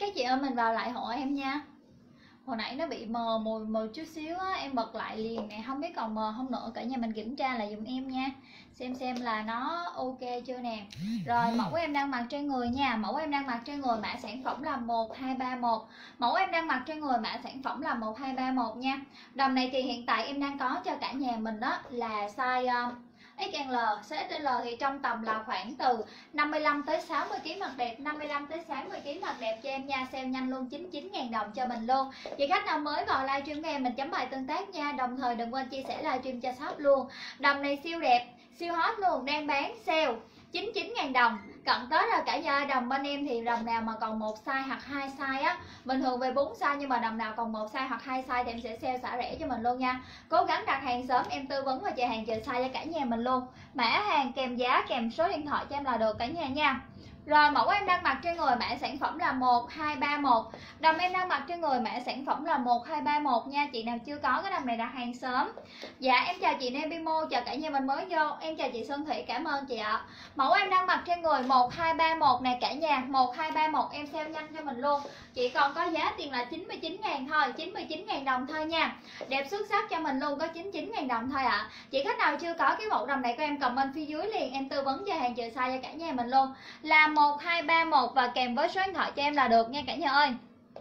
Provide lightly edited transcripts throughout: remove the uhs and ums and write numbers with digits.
các chị ơi, mình vào lại hộ em nha. Hồi nãy nó bị mờ một chút xíu á, em bật lại liền nè, không biết còn mờ không nữa, cả nhà mình kiểm tra lại giùm em nha. Xem là nó ok chưa nè. Rồi mẫu em đang mặc trên người nha, mẫu em đang mặc trên người mã sản phẩm là 1231. Mẫu em đang mặc trên người mã sản phẩm là 1231 nha. Đầm này thì hiện tại em đang có cho cả nhà mình đó là size XL, size XL thì trong tầm là khoảng từ 55 tới 60 kg mặt đẹp, 55 tới 60 kg mặt đẹp cho em nha. Sale nhanh luôn, 99.000 đồng cho mình luôn. Chị khách nào mới vào livestream của em mình chấm bài tương tác nha. Đồng thời đừng quên chia sẻ livestream cho shop luôn. Đầm này siêu đẹp, siêu hot luôn, đang bán sale 99.000 đồng. Cận Tết là cả gia đầm bên em thì đầm nào mà còn một size hoặc hai size á, bình thường về 4 size nhưng mà đầm nào còn một size hoặc hai size thì em sẽ sale xả rẻ cho mình luôn nha. Cố gắng đặt hàng sớm, em tư vấn và chờ hàng chờ size cho cả nhà mình luôn. Mã hàng kèm giá kèm số điện thoại cho em là được cả nhà nha. Rồi mẫu em đang mặc trên người mã sản phẩm là 1231. Đầm em đang mặc trên người mã sản phẩm là 1231 nha. Chị nào chưa có cái đầm này đặt hàng sớm. Dạ em chào chị Nebimo, chào cả nhà mình mới vô. Em chào chị Xuân Thủy, cảm ơn chị ạ. Mẫu em đang mặc trên người 1231 này cả nhà. 1231 em sale nhanh cho mình luôn. Chỉ còn có giá tiền là 99.000 thôi, 99.000 đồng thôi nha. Đẹp xuất sắc cho mình luôn, có 99.000 đồng thôi ạ. Chị khách nào chưa có cái mẫu đầm này của em comment phía dưới liền, em tư vấn cho hàng chờ size cho cả nhà mình luôn. Là 1231 và kèm với số điện thoại cho em là được nha cả nhà ơi.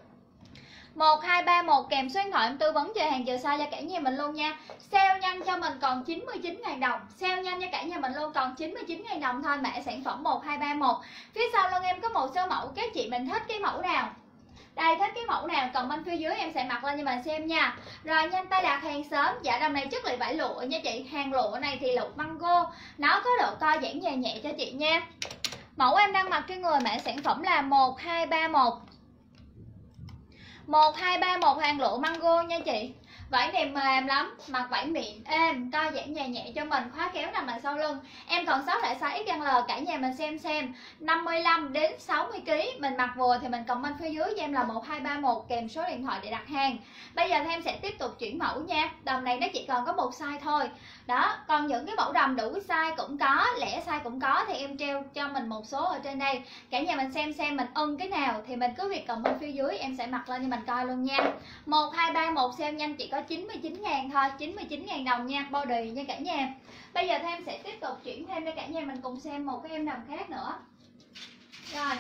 1231 kèm số điện thoại em tư vấn chờ hàng chờ size cho cả nhà mình luôn nha. Sale nhanh cho mình còn 99.000 đồng. Sale nhanh cho cả nhà mình luôn còn 99.000 đồng thôi. Mã sản phẩm 1231. Phía sau lưng em có một số mẫu, các chị mình thích cái mẫu nào, đây thích cái mẫu nào comment phía dưới em sẽ mặc lên cho mình xem nha. Rồi nhanh tay đặt hàng sớm. Dạ đầm này chất liệu vải lụa nha chị. Hàng lụa này thì lụa mango, nó có độ co giãn nhẹ nhẹ cho chị nha. Mẫu em đang mặc trên người mã sản phẩm là 1231. 1231 hàng lụa mango nha chị. Vải này mềm lắm, mặc vải mịn êm, co giãn nhẹ nhẹ cho mình, khóa kéo nằm đằng sau lưng. Em còn sót lại size XL, cả nhà mình xem 55 đến 60 kg, mình mặc vừa thì mình comment phía dưới cho em là 1231 kèm số điện thoại để đặt hàng. Bây giờ thì em sẽ tiếp tục chuyển mẫu nha. Đầm này nó chỉ còn có một size thôi. Đó, còn những cái mẫu đầm đủ size cũng có, lẻ size cũng có thì em treo cho mình một số ở trên đây. Cả nhà mình xem mình ưng cái nào thì mình cứ việc comment phía dưới em sẽ mặc lên cho mình coi luôn nha. 1231 sale nhanh chỉ có 99.000 thôi, 99.000 đồng nha, body nha cả nhà. Bây giờ thì em sẽ tiếp tục chuyển thêm cho cả nhà mình cùng xem một cái em đầm khác nữa. Rồi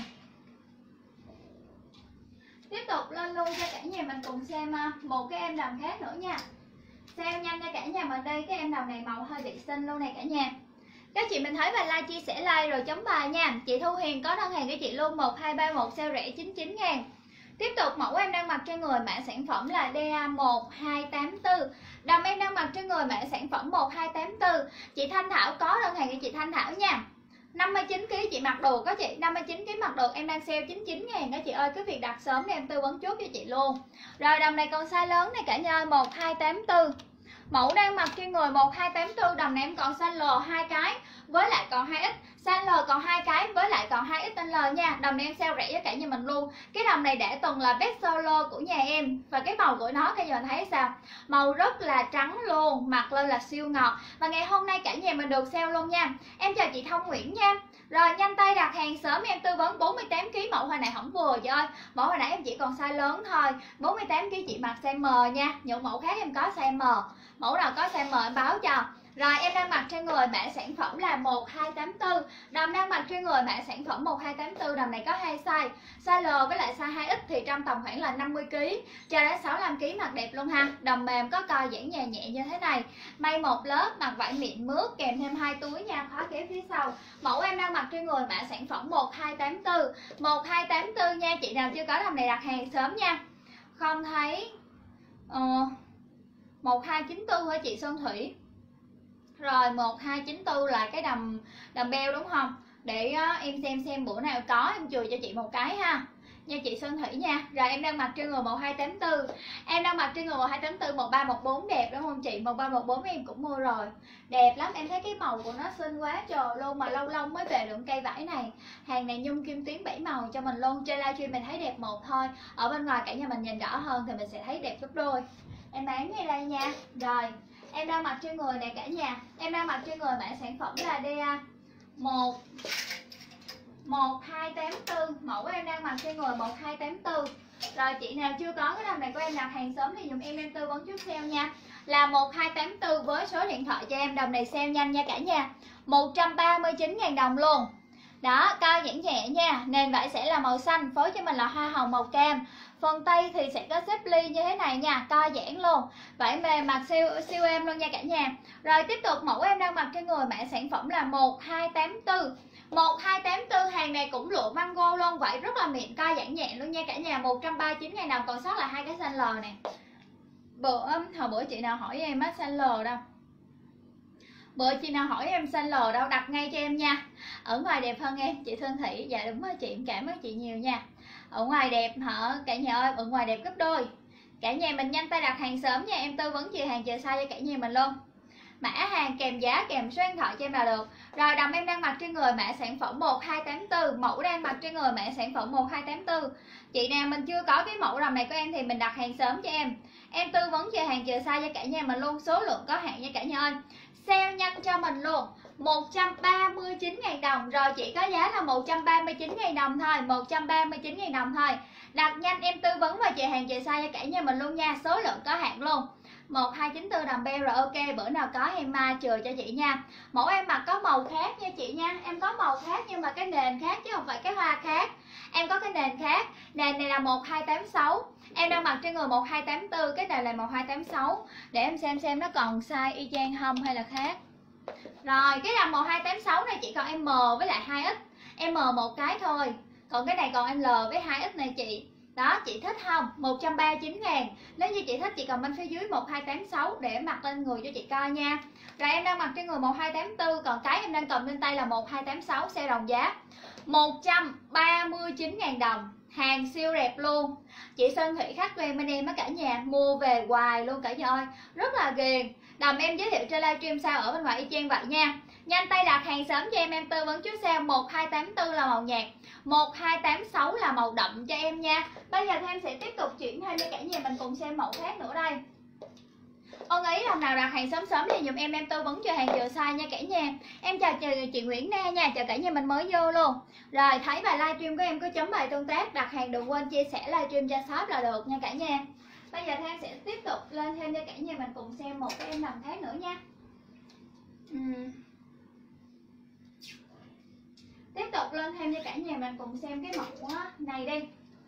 tiếp tục lên luôn cho cả nhà mình cùng xem một cái em đầm khác nữa nha. Sale nhanh cho cả nhà mình đây, cái em đầm này màu hơi bị xinh luôn này cả nhà. Các chị mình thấy và like, chia sẻ like rồi chấm bài nha. Chị Thu Hiền có đơn hàng cho chị luôn, 1231 sale rẻ 99.000. Tiếp tục mẫu em đang mặc trên người mã sản phẩm là DA1284. Đầm em đang mặc trên người mã sản phẩm 1284. Chị Thanh Thảo có đơn hàng cho chị Thanh Thảo nha. 59 kg chị mặc đồ có chị, 59 kg mặc đồ em đang sale 99.000 đó chị ơi, cứ việc đặt sớm để em tư vấn chốt cho chị luôn. Rồi đầm này còn size lớn này cả nhà ơi, 1284. Mẫu đang mặc trên người 1284, đầm này em còn size L 2 cái với lại còn 2X, size L còn 2 cái với lại còn 2XL nha. Đầm này em sale rẻ cho cả nhà mình luôn. Cái đầm này đã từng là best seller của nhà em và cái màu của nó cả nhà mình thấy sao? Màu rất là trắng luôn, mặc lên là siêu ngọt. Và ngày hôm nay cả nhà mình được sale luôn nha. Em chào chị Thông Nguyễn nha. Rồi nhanh tay đặt hàng sớm em tư vấn 48 kg, mẫu hồi này không vừa chị ơi. Mẫu hồi nãy em chỉ còn size lớn thôi. 48 kg chị mặc size M nha. Những mẫu khác em có size M. Mẫu nào có size M em báo cho. Rồi em đang mặc trên người mã sản phẩm là 1284. Đầm đang mặc trên người mã sản phẩm 1284. Đầm này có hai size, size L với lại size 2X thì trong tầm khoảng là 50 kg cho đến 65 kg mặc đẹp luôn ha. Đầm mềm có co giãn nhẹ nhẹ như thế này. May một lớp, mặc vải mịn mướt kèm thêm 2 túi nha, khóa kéo phía sau. Mẫu em đang mặc trên người mã sản phẩm 1284. 1284 nha, chị nào chưa có đầm này đặt hàng sớm nha. Không thấy 1294 hả chị Xuân Thủy? Rồi 1294 là cái đầm beo đúng không? Để em xem bữa nào có em chùi cho chị một cái ha. Nha chị Xuân Thủy nha. Rồi em đang mặc trên người 1284. Em đang mặc trên người 1284 1314 đẹp đúng không chị? 1314 em cũng mua rồi. Đẹp lắm, em thấy cái màu của nó xinh quá trời luôn, mà lâu lâu mới về được cây vải này. Hàng này nhung kim tuyến 7 màu cho mình luôn. Trên livestream mình thấy đẹp một thôi. Ở bên ngoài cả nhà mình nhìn rõ hơn thì mình sẽ thấy đẹp gấp đôi. Em bán ngay đây nha. Rồi em đang mặc trên người này cả nhà. Em đang mặc trên người mã sản phẩm là DA 1284. Mẫu em đang mặc trên người 1284. Rồi chị nào chưa có cái đầm này của em đặt hàng sớm thì dùm em tư vấn chút sale nha. Là 1284 với số điện thoại cho em. Đầm này sale nhanh nha cả nhà. 139.000 đồng luôn. Đó, cao giãn nhẹ nha. Nền vải sẽ là màu xanh, phối cho mình là hoa hồng màu cam. Phần tay thì sẽ có xếp ly như thế này nha, co giãn luôn. Vải mềm mặc siêu em luôn nha cả nhà. Rồi tiếp tục mẫu em đang mặc trên người mã sản phẩm là 1284. 1284 hàng này cũng lụa mango luôn, vải rất là mịn, co giãn nhẹ luôn nha cả nhà. 139.000 đồng, còn sót là hai cái xanh L nè. Hồi bữa chị nào hỏi em á, xanh L đâu? Bữa chị nào hỏi em xanh L đâu, đặt ngay cho em nha. Ở ngoài đẹp hơn em, chị Thương Thủy. Dạ đúng rồi chị, cảm ơn chị nhiều nha. Ở ngoài đẹp hả cả nhà ơi, ở ngoài đẹp gấp đôi. Cả nhà mình nhanh tay đặt hàng sớm nha, em tư vấn chị hàng chờ size cho cả nhà mình luôn. Mã hàng kèm giá kèm số điện thoại cho em là được. Rồi đầm em đang mặc trên người mã sản phẩm 1284, mẫu đang mặc trên người mã sản phẩm 1284. Chị nào mình chưa có cái mẫu đầm này của em thì mình đặt hàng sớm cho em. Em tư vấn chị hàng chờ size cho cả nhà mình luôn, số lượng có hạn nha cả nhà ơi. Sale nhanh cho mình luôn 139.000 đồng. Rồi chỉ có giá là 139.000 đồng thôi, 139.000 đồng thôi. Đặt nhanh em tư vấn và chị hàng chờ size cho cả nhà mình luôn nha, số lượng có hạn luôn. 1294 đầm beo rồi, ok, bữa nào có em chừa cho chị nha. Mẫu em mặc có màu khác nha chị nha. Em có màu khác nhưng mà cái nền khác chứ không phải cái hoa khác. Em có cái nền khác. Nền này là 1286. Em đang mặc trên người 1284, cái nền là 1286. Để em xem nó còn size y chang không hay là khác. Rồi cái đầm 1286 này chỉ còn M với lại 2X. M một cái thôi. Còn cái này còn L với 2X này chị. Đó, chị thích không? 139.000. Nếu như chị thích chị còn bên phía dưới 1286 để mặc lên người cho chị coi nha. Rồi em đang mặc trên người 1284, còn cái em đang cầm lên tay là 1286, sale đồng giá 139.000 đồng. Hàng siêu đẹp luôn. Chị Sơn Thủy khách của em bên em á cả nhà, mua về hoài luôn cả nhà ơi, rất là ghiền. Đầm em giới thiệu trên livestream sao ở bên ngoài y chang vậy nha. Nhanh tay đặt hàng sớm cho em tư vấn trước sale. 1284 là màu nhạt, 1286 là màu đậm cho em nha. Bây giờ thì em sẽ tiếp tục chuyển thêm cho cả nhà mình cùng xem mẫu khác nữa đây. Ôn ý lần nào đặt hàng sớm thì dùm em tư vấn cho hàng chờ size nha cả nhà. Em chào chị Nguyễn Na nha, chào cả nhà mình mới vô luôn. Rồi thấy bài livestream của em có chấm bài tương tác, đặt hàng đừng quên chia sẻ livestream cho shop là được nha cả nhà. Bây giờ thì em sẽ tiếp tục lên thêm cho cả nhà mình cùng xem một cái em đầm khác nữa nha. Tiếp tục lên thêm cho cả nhà mình cùng xem cái mẫu này đi.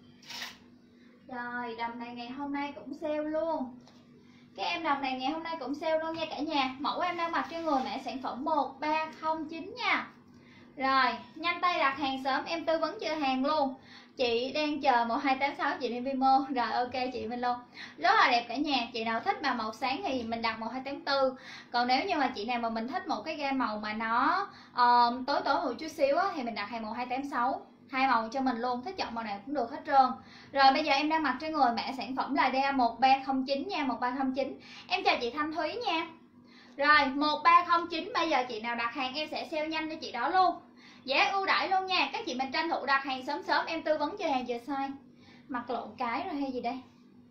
Rồi đầm này ngày hôm nay cũng sale luôn. Cái em đầm này ngày hôm nay cũng sale luôn nha cả nhà. Mẫu em đang mặc trên người mã sản phẩm 1309 nha. Rồi nhanh tay đặt hàng sớm, em tư vấn chưa hàng luôn. Chị đang chờ 1286 chị đi Vimo. Rồi ok chị Minh luôn. Rất là đẹp cả nhà. Chị nào thích mà màu sáng thì mình đặt 1284. Còn nếu như mà chị nào mà mình thích một cái gam màu mà nó tối một chút xíu á, thì mình đặt hàng 1286. Hai màu cho mình luôn, thích chọn màu nào cũng được hết trơn. Rồi bây giờ em đang mặc trên người mã sản phẩm là DA 1309 nha, 1309. Em chào chị Thanh Thúy nha. Rồi 1309, bây giờ chị nào đặt hàng em sẽ sale nhanh cho chị đó luôn. Giá ưu đãi luôn nha, các chị mình tranh thủ đặt hàng sớm em tư vấn cho hàng giờ size. Mặc lộn cái rồi hay gì đây.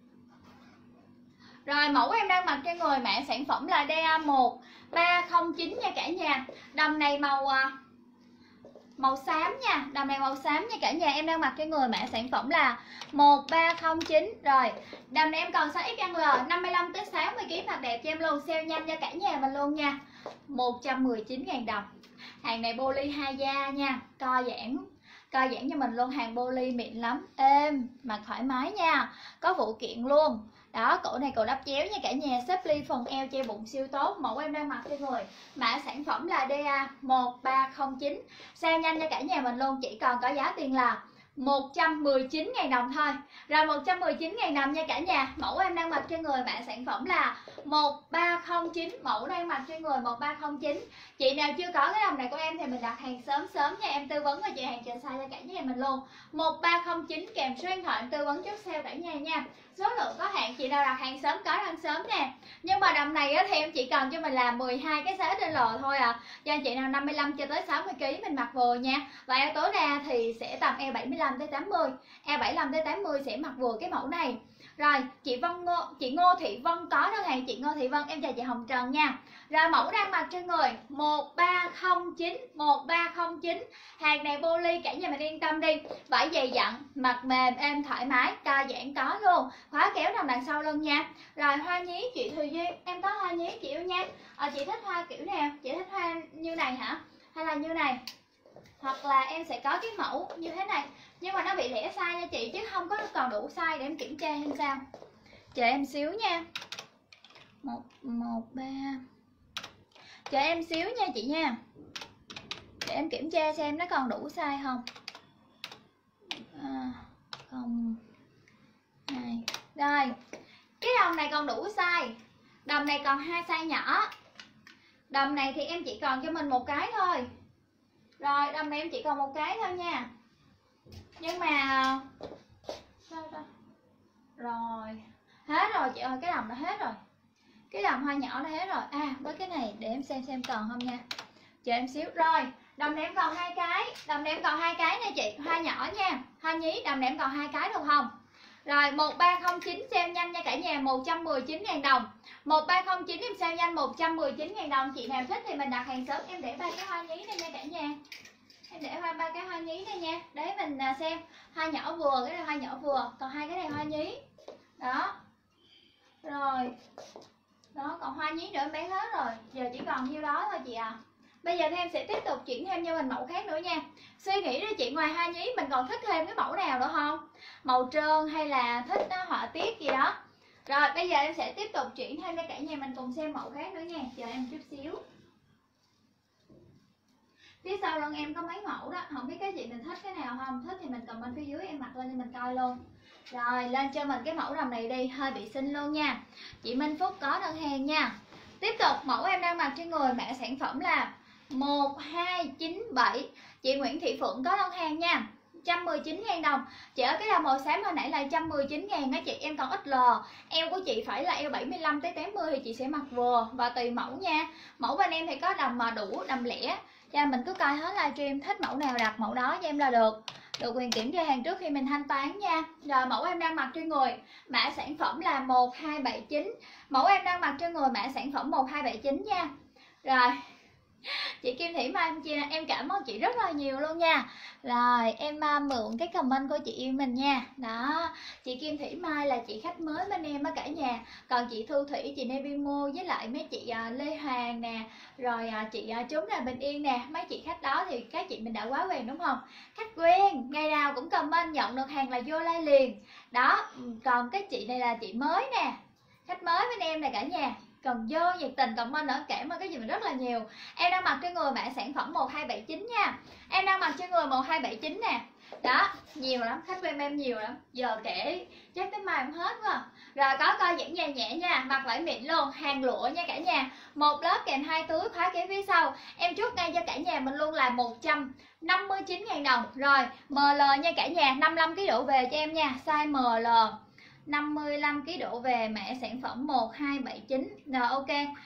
Rồi mẫu em đang mặc trên người mã sản phẩm là DA 1309 nha cả nhà. Đầm này màu xám nha, đầm này màu xám nha cả nhà. Em đang mặc trên người mã sản phẩm là 1309. Rồi đầm này em còn size XL 55 tới 60 kg, mặc đẹp cho em luôn, sale nhanh cho cả nhà mình luôn nha. 119.000 đồng. Hàng này poly 2 da nha, co giãn cho mình luôn. Hàng poly mịn lắm, êm, mặc thoải mái nha, có phụ kiện luôn. Đó, cổ này cổ đắp chéo nha cả nhà, xếp ly phần eo che bụng siêu tốt. Mẫu em đang mặc trên người mã sản phẩm là DA 1309, sale nhanh cho cả nhà mình luôn. Chỉ còn có giá tiền là 119.000 đồng thôi. Rồi 119.000 đồng nha cả nhà. Mẫu em đang mặc trên người mã sản phẩm là 1309. Mẫu đang mặc trên người 1309. Chị nào chưa có cái đầm này của em thì mình đặt hàng sớm nha. Em tư vấn và chị hàng chờ size cho cả nhà mình luôn. 1309 kèm số điện thoại em tư vấn chốt sale cả nhà nha. Số lượng có hạn, chị nào đặt hàng sớm có đăng sớm nè. Nhưng mà đầm này thì em chỉ cần cho mình là 12 cái size XL thôi à. Cho anh chị nào 55 cho tới 60 kg mình mặc vừa nha. Và eo tối đa thì sẽ tầm eo 75 75 tới 80. Eo 75 tới 80 sẽ mặc vừa cái mẫu này. Rồi, chị Ngô Thị Vân có đơn hàng. Chị Ngô Thị Vân, em chào chị Hồng Trần nha. Rồi mẫu đang mặc trên người 1309. Hàng này poly, cả nhà mình yên tâm đi. Vải dày dặn, mặc mềm, êm, thoải mái, ca giãn có luôn. Khóa kéo nằm đằng sau lưng nha. Rồi hoa nhí chị Thùy Duyên, em có hoa nhí chị yêu nha. Chị thích hoa kiểu nào? Chị thích hoa như này hả? Hay là như này? Hoặc là em sẽ có cái mẫu như thế này, nhưng mà nó bị lẻ size nha chị, chứ không có còn đủ size để em kiểm tra hay sao. Chờ em xíu nha. 113. Chờ em xíu nha chị nha, để em kiểm tra xem nó còn đủ size không. Không. Này. Rồi, cái đầm này còn đủ size. Đầm này còn 2 size nhỏ. Đầm này thì em chỉ còn cho mình một cái thôi. Rồi, đầm này em chỉ còn một cái thôi nha. Nhưng mà sao ta? Rồi, hết rồi chị ơi, cái đầm nó hết rồi. Cái đầm hoa nhỏ nó hết rồi. Với cái này để em xem còn không nha. Chờ em xíu. Rồi, đầm này em còn 2 cái. Đầm này em còn 2 cái nha chị, hoa nhỏ nha. Hoa nhí, đầm này em còn 2 cái được không? Rồi 1309 sale nhanh nha cả nhà, 119.000 đồng. 1309 em sale nhanh 119.000 đồng. Chị nào thích thì mình đặt hàng sớm. Em để 3 cái hoa nhí đây nha cả nhà. Em để 3 cái hoa nhí đây nha. Đấy mình xem. Hoa nhỏ vừa, cái này hoa nhỏ vừa. Còn 2 cái này hoa nhí. Đó. Rồi. Đó, còn hoa nhí nữa em bán hết rồi. Giờ chỉ còn nhiêu đó thôi chị à. Bây giờ thì em sẽ tiếp tục chuyển thêm cho mình mẫu khác nữa nha. Suy nghĩ đi chị, ngoài hoa nhí mình còn thích thêm cái mẫu nào nữa không? Màu trơn hay là thích họa tiết gì đó. Rồi bây giờ em sẽ tiếp tục chuyển thêm cho cả nhà mình cùng xem mẫu khác nữa nha. Chờ em chút xíu. Phía sau lưng em có mấy mẫu đó, không biết các chị mình thích cái nào không? Thích thì mình comment phía dưới em mặc lên cho mình coi luôn. Rồi lên cho mình cái mẫu đầm này đi, hơi bị xinh luôn nha. Chị Minh Phúc có đơn hàng nha. Tiếp tục mẫu em đang mặc trên người, mã sản phẩm là 1297. Chị Nguyễn Thị Phượng có đơn hàng nha, 119.000 đồng. Chị ở cái đầm màu xám hồi nãy là 119.000 đó chị, em còn XL. Eo của chị phải là eo 75 tới 80 thì chị sẽ mặc vừa và tùy mẫu nha. Mẫu bên em thì có đầm mà đủ, đầm lẻ. Và mình cứ coi hết livestream, thích mẫu nào đặt mẫu đó cho em là được. Được quyền kiểm tra hàng trước khi mình thanh toán nha. Rồi mẫu em đang mặc trên người, mã sản phẩm là 1279. Mẫu em đang mặc trên người, mã sản phẩm 1279 nha. Rồi chị Kim Thị Mai em cảm ơn chị rất là nhiều luôn nha. Rồi em mượn cái comment của chị yêu mình nha. Đó, chị Kim Thị Mai là chị khách mới bên em á cả nhà. Còn chị Thu Thủy, chị Nevimo với lại mấy chị Lê Hoàng nè, rồi chị Trốn là Bình Yên nè, mấy chị khách đó thì các chị mình đã quá quen đúng không? Khách quen, ngày nào cũng comment nhận được hàng là vô like liền. Đó, còn cái chị này là chị mới nè, khách mới bên em nè cả nhà. Còn vô nhiệt tình comment nữa, cảm ơn các chị mình rất là nhiều. Em đang mặc trên người mã sản phẩm 1279 nha. Em đang mặc trên người 1279 nè. Đó, nhiều lắm, khách quen em nhiều lắm. Giờ kể chắc tới mai không hết quá. Rồi có coi giãn dày nhẹ nha, mặc vải mịn luôn, hàng lụa nha cả nhà. Một lớp kèm 2 túi khóa kéo phía sau. Em chốt ngay cho cả nhà mình luôn là 159.000 đồng. Rồi, ML nha cả nhà, 55 kg độ về cho em nha, size ML. 55 kg độ về, mã sản phẩm 1279. Rồi ok,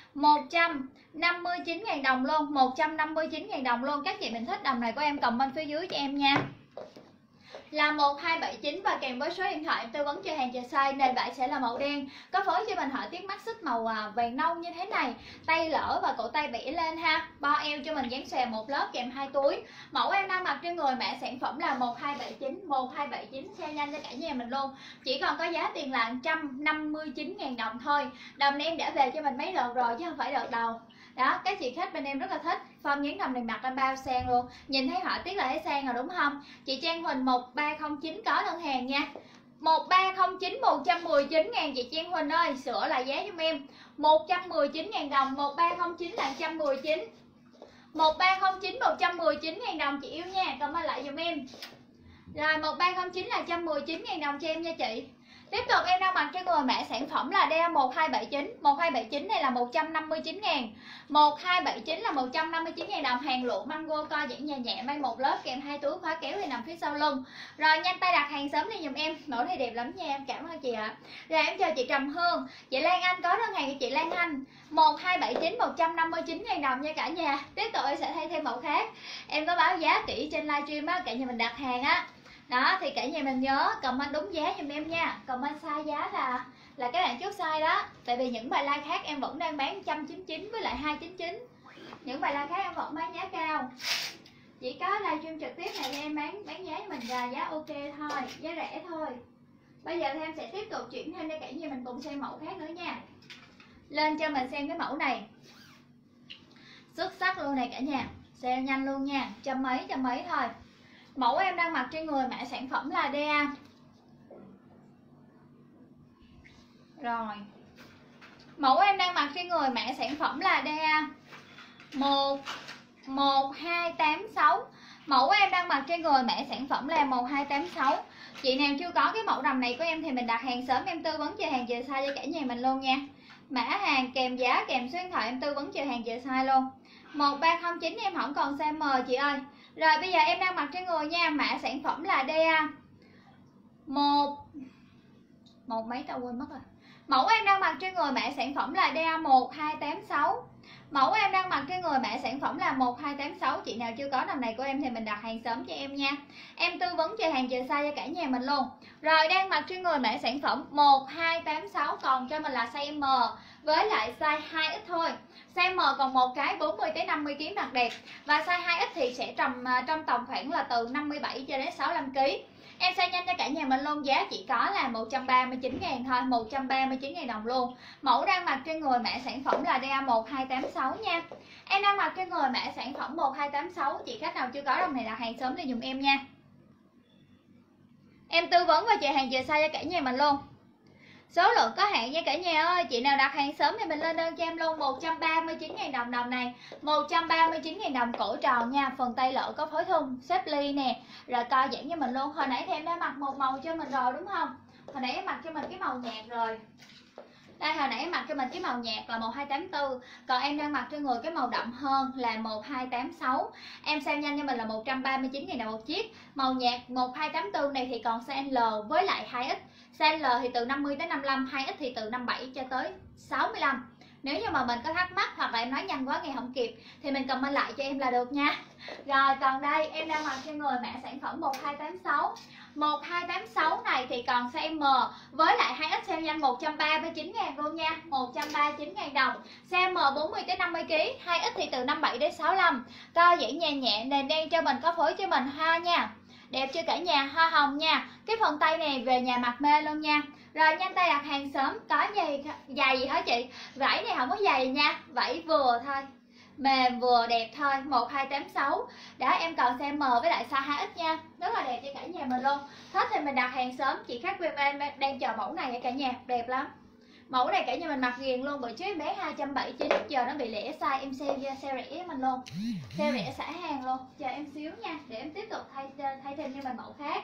159.000 đồng luôn, 159.000 đồng luôn. Các chị mình thích đầm này của em comment phía dưới cho em nha. Là 1279 và kèm với số điện thoại tư vấn cho hàng chờ size. Nền vải sẽ là màu đen, có phối cho mình họa tiết mắt xích màu vàng nâu như thế này, tay lỡ và cổ tay bẻ lên ha. Bo eo cho mình dán xòe một lớp kèm 2 túi. Mẫu em đang mặc trên người, mã sản phẩm là 1279 sale nhanh cho cả nhà mình luôn. Chỉ còn có giá tiền là 159.000 đồng thôi. Đầm này em đã về cho mình mấy đợt rồi chứ không phải đợt đầu. Đó, các chị khách bên em rất là thích. Form dán đầm này mặc lên bao sang luôn. Nhìn thấy họa tiết là thấy sang rồi đúng không? Chị Trang Huỳnh 1309 có đơn hàng nha. 1309 119.000 chị Trang Huỳnh ơi, sửa lại giá giùm em. 119.000 đồng, 1309 là 119. 1309 119.000 đồng chị yêu nha, comment lại giùm em. Rồi 1309 là 119.000 đồng cho em nha chị. Tiếp tục em đang mặc trên người, mã sản phẩm là đeo 1279. 1279 này là 159.000. 1279 là 159.000 đồng, hàng lụa mango co giãn nhẹ nhẹ, may một lớp kèm 2 túi khóa kéo thì nằm phía sau lưng. Rồi nhanh tay đặt hàng sớm đi giùm em, mẫu này đẹp lắm nha em, cảm ơn chị ạ. Rồi em chờ chị Trầm Hương, chị Lan Anh có đơn hàng của chị Lan Anh 1279 159.000 đồng nha cả nhà. Tiếp tục em sẽ thay thêm mẫu khác. Em có báo giá kỹ trên livestream á, cả nhà mình đặt hàng á. Đó thì cả nhà mình nhớ comment đúng giá giùm em nha. Comment sai giá là các bạn chốt sai đó. Tại vì những bài like khác em vẫn đang bán 199 với lại 299. Những bài like khác em vẫn bán giá cao. Chỉ có livestream trực tiếp này em bán giá cho mình là giá ok thôi, giá rẻ thôi. Bây giờ thì em sẽ tiếp tục chuyển thêm cho cả nhà mình cùng xem mẫu khác nữa nha. Lên cho mình xem cái mẫu này. Xuất sắc luôn này cả nhà. Sale nhanh luôn nha, trăm mấy thôi. Mẫu em đang mặc trên người mã sản phẩm là DA. Rồi. Mẫu em đang mặc trên người mã sản phẩm là DA 1286. Mẫu em đang mặc trên người mã sản phẩm là 1286. Chị nào chưa có cái mẫu đầm này của em thì mình đặt hàng sớm, em tư vấn chờ hàng chờ size cho cả nhà mình luôn nha. Mã hàng kèm giá kèm số điện thoại em tư vấn chờ hàng chờ size luôn. 1309 em không còn size M chị ơi. Rồi bây giờ em đang mặc trên người nha, mã sản phẩm là DA một mấy tao quên mất rồi. Mẫu em đang mặc trên người mã sản phẩm là DA 1286. Mẫu em đang mặc trên người mã sản phẩm là 1286. Chị nào chưa có đầm này của em thì mình đặt hàng sớm cho em nha. Em tư vấn chờ hàng chờ size cho cả nhà mình luôn. Rồi đang mặc trên người mã sản phẩm 1286 còn cho mình là size M với lại size 2X thôi. Size M còn một cái 40 tới 50 kg mặc đẹp và size 2X thì sẽ trong tầm khoảng là từ 57 cho đến 65 kg. Em size nhanh cho cả nhà mình luôn, giá chỉ có là 139.000 thôi, 139.000 đồng luôn. Mẫu đang mặc trên người mã sản phẩm là DA 1286 nha. Em đang mặc trên người mã sản phẩm 1286, chị khách nào chưa có đồng này đặt hàng sớm thì dùm em nha. Em tư vấn và chờ hàng chờ size cho cả nhà mình luôn. Số lượng có hạn nha cả nhà ơi. Chị nào đặt hàng sớm thì mình lên đơn cho em luôn. 139.000 đồng đầm này, 139.000 đồng cổ tròn nha. Phần tay lỡ có phối thun, xếp ly nè. Rồi co giãn cho mình luôn. Hồi nãy thì em đã mặc một màu cho mình rồi đúng không? Hồi nãy em mặc cho mình cái màu nhạt rồi. Đây hồi nãy em mặc cho mình cái màu nhạt là 1284. Còn em đang mặc trên người cái màu đậm hơn là 1286. Em sale nhanh cho mình là 139.000 đồng một chiếc. Màu nhạt 1284 này thì còn size L với lại 2X. Size L thì từ 50 tới 55, 2X thì từ 57 cho tới 65. Nếu như mà mình có thắc mắc hoặc là em nói nhanh quá nghe không kịp thì mình comment lại cho em là được nha. Rồi còn đây em đang mặc trên người mã sản phẩm 1286. 1286 này thì còn size M với lại 2X sale nhanh 139.000 luôn nha, 139.000 đồng. Size M 40 tới 50 kg, 2X thì từ 57 đến 65. Co giãn nhẹ nhẹ, nền đen cho mình, có phối cho mình hoa nha. Đẹp chưa cả nhà, hoa hồng nha. Cái phần tay này về nhà mặc mê luôn nha. Rồi nhanh tay đặt hàng sớm. Có giày gì hả chị? Vải này không có giày nha, vải vừa thôi, mềm vừa đẹp thôi. 1286 đã, em còn size M với lại size 2X nha, rất là đẹp cho cả nhà mình luôn. Hết thì mình đặt hàng sớm. Chị khách bên em đang chờ mẫu này cả nhà, đẹp lắm. Mẫu này cả nhà mình mặc ghiền luôn. Bữa trước em bé 279, giờ nó bị lẻ size, em sale rẻ mình luôn, sale rẻ xả hàng luôn. Chờ em xíu nha, để em tiếp tục thay thêm cho mình mẫu khác.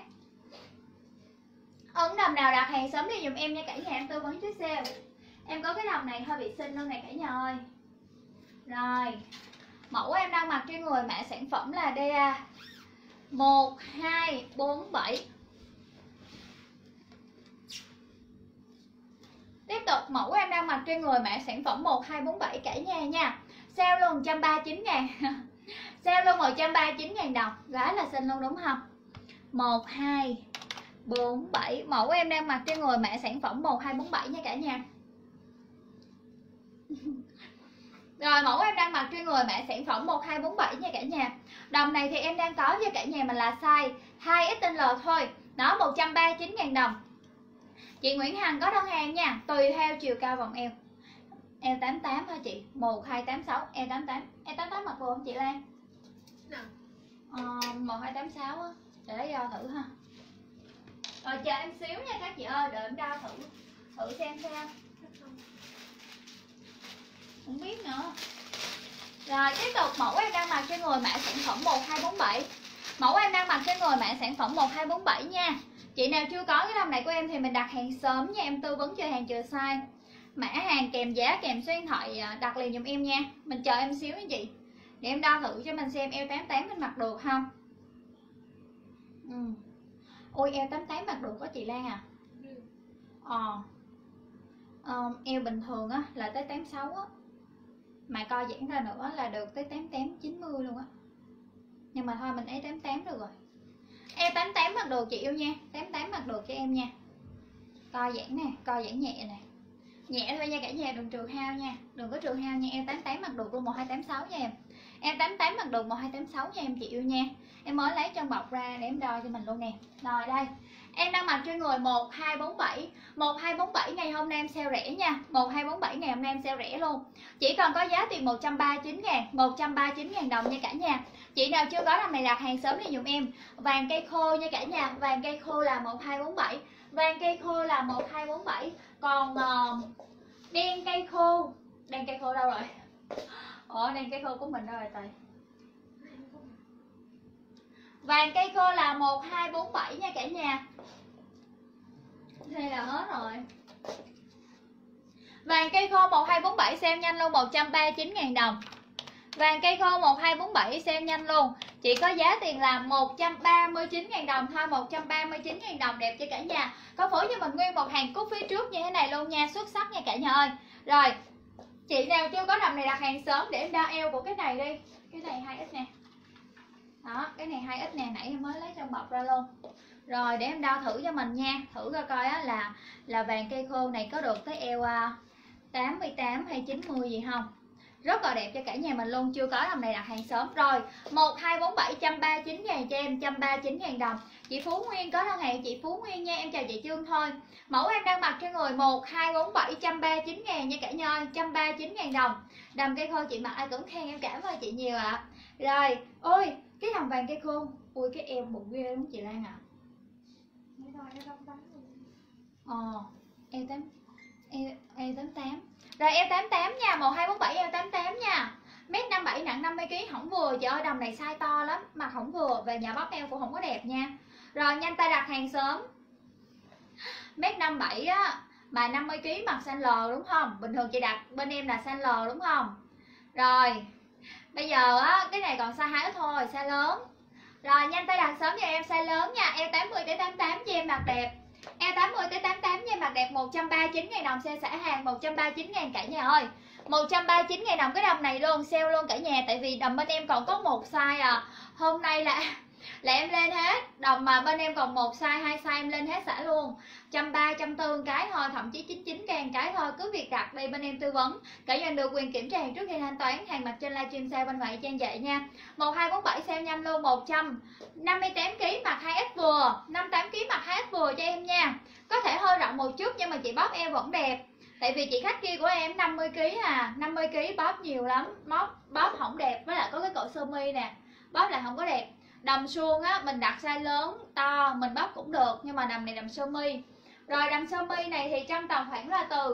Ấn đầm nào đặt hàng sớm đi dùm em nha cả nhà, em tư vấn trước sale. Em có cái đầm này hơi bị xinh luôn này cả nhà ơi. Rồi mẫu em đang mặc trên người mã sản phẩm là DA 1247. Tiếp tục mẫu em đang mặc trên người mã sản phẩm 1247 cả nhà nha. Sale luôn 139.000. Sale luôn 139.000 đồng. Gái là xinh luôn đúng không? 1247. Mẫu em đang mặc trên người mã sản phẩm 1247 nha cả nhà. Rồi mẫu em đang mặc trên người mã sản phẩm 1247 nha cả nhà. Đầm này thì em đang có cho cả nhà mình là size 2XL thôi. Đó 139.000 đồng. Chị Nguyễn Hằng có đơn hàng nha, tùy theo chiều cao vòng eo. Eo 88 hả chị? 1286, eo 88. Eo 88 mặc vừa không chị Lan? 1286 á. Để đo thử ha. Rồi chờ em xíu nha các chị ơi, đợi em đo thử xem sao. Không biết nữa. Rồi tiếp tục mẫu em đang mặc trên người mã sản phẩm 1247. Mẫu em đang mặc trên người mã sản phẩm 1247 nha. Chị nào chưa có cái đầm này của em thì mình đặt hàng sớm nha, em tư vấn chờ hàng chờ size. Mã hàng kèm giá kèm số điện thoại đặt liền giùm em nha. Mình chờ em xíu nha chị, để em đo thử cho mình xem eo 88 mình mặc được không. Ôi eo 88 mặc được có chị Lan à? Eo bình thường á là tới 86 á, mà co giãn ra nữa là được tới 88 90 luôn á. Nhưng mà thôi mình lấy 88 được rồi. Eo 88 mặc đồ chị yêu nha. 88 mặc đồ cho em nha. Co giãn nè, co giãn nhẹ nè. Nhẹ thôi nha cả nhà, đừng trừ hao nha. Đừng có trừ hao nha. Eo 88 mặc đồ luôn 1286 nha em. Em 88 mặc đồ 1286 nha em chị yêu nha. Em mới lấy trong bọc ra để em đo cho mình luôn nè. Rồi đây. Em đang mặc trên người 1247. 1247 ngày hôm nay em sale rẻ nha. 1247 ngày hôm nay em sale rẻ luôn. Chỉ còn có giá tiền 139 ngàn. 139 ngàn đồng nha cả nhà. Chị nào chưa có đầm này đặt hàng sớm thì dùm em. Vàng cây khô nha cả nhà. Vàng cây khô là 1247. Vàng cây khô là 1247. Còn đen cây khô. Đen cây khô đâu rồi? Ủa đen cây khô của mình đâu rồi Tài? Vàng cây khô là 1247 nha cả nhà. Đây là hết rồi. Vàng cây khô 1247 sale nhanh luôn 139.000 đồng. Vàng cây khô 1247 sale nhanh luôn. Chỉ có giá tiền là 139.000 đồng thôi. 139.000 đồng đẹp cho cả nhà. Có phối cho mình nguyên một hàng cúc phía trước như thế này luôn nha. Xuất sắc nha cả nhà ơi. Rồi chị nào chưa có đầm này đặt hàng sớm để em đo eo của cái này đi. Cái này 2X nè. Đó, cái này 2X nè, nãy em mới lấy trong bọc ra luôn. Rồi để em đo thử cho mình nha. Thử coi coi á là vàng cây khô này có được tới eo 88 hay 90 gì không. Rất là đẹp cho cả nhà mình luôn. Chưa có đầm này đặt hàng sớm. Rồi 1247 139 ngàn cho em, 139 ngàn đồng. Chị Phú Nguyên có đơn hàng chị Phú Nguyên nha. Em chào chị Trương thôi. Mẫu em đang mặc trên người 1247 139 ngàn nha cả nhà ơi, 139 ngàn đồng. Đầm cây khô chị mặc ai cũng khen, em cảm ơn chị nhiều ạ. Rồi, ôi cái đầm vàng cây khô. Ui cái eo bụng ghê đúng chị Lan ạ. Eo 88. Rồi eo 88 nha, 1247 eo 88 nha. Mét 57 nặng 50 kg không vừa chị ơi, đầm này size to lắm, mặc không vừa và nhà bóp eo cũng không có đẹp nha. Rồi nhanh tay đặt hàng sớm. Mét 57 á, mà 50 kg mặc size L đúng không? Bình thường chị đặt bên em là size L đúng không? Rồi. Bây giờ á cái này còn size 2X thôi, size lớn. Rồi nhanh tay đặt sớm cho em size lớn nha, eo 80 tới 88 cho em mặc đẹp. Eo 80 tới 88 nha, mặc đẹp 139.000 đồng sale xả hàng 139.000 cả nhà ơi. 139.000 đồng cái đầm này luôn, sale luôn cả nhà, tại vì đầm bên em còn có một size à. Hôm nay là em lên hết, đầm mà bên em còn một size, hai size em lên hết xả luôn. 130, 140 cái thôi, thậm chí 99.000 cái thôi, cứ việc đặt đây bên em tư vấn. Cả nhà được quyền kiểm tra hàng trước khi thanh toán, hàng mặt trên livestream sale bên ngoài trang vậy nha. 1247 sale nhanh luôn, 158 kg mặc 2X vừa, 58 kg mặc 2X vừa cho em nha. Có thể hơi rộng một chút nhưng mà chị bóp eo vẫn đẹp. Tại vì chị khách kia của em 50 kg à, 50 kg bóp nhiều lắm, bóp không đẹp, với lại có cái cổ sơ mi nè, bóp lại không có đẹp. Đầm suông á mình đặt size lớn to mình bóp cũng được, nhưng mà đầm này đầm sơ mi. Rồi đầm sơ mi này thì trong tầm khoảng là từ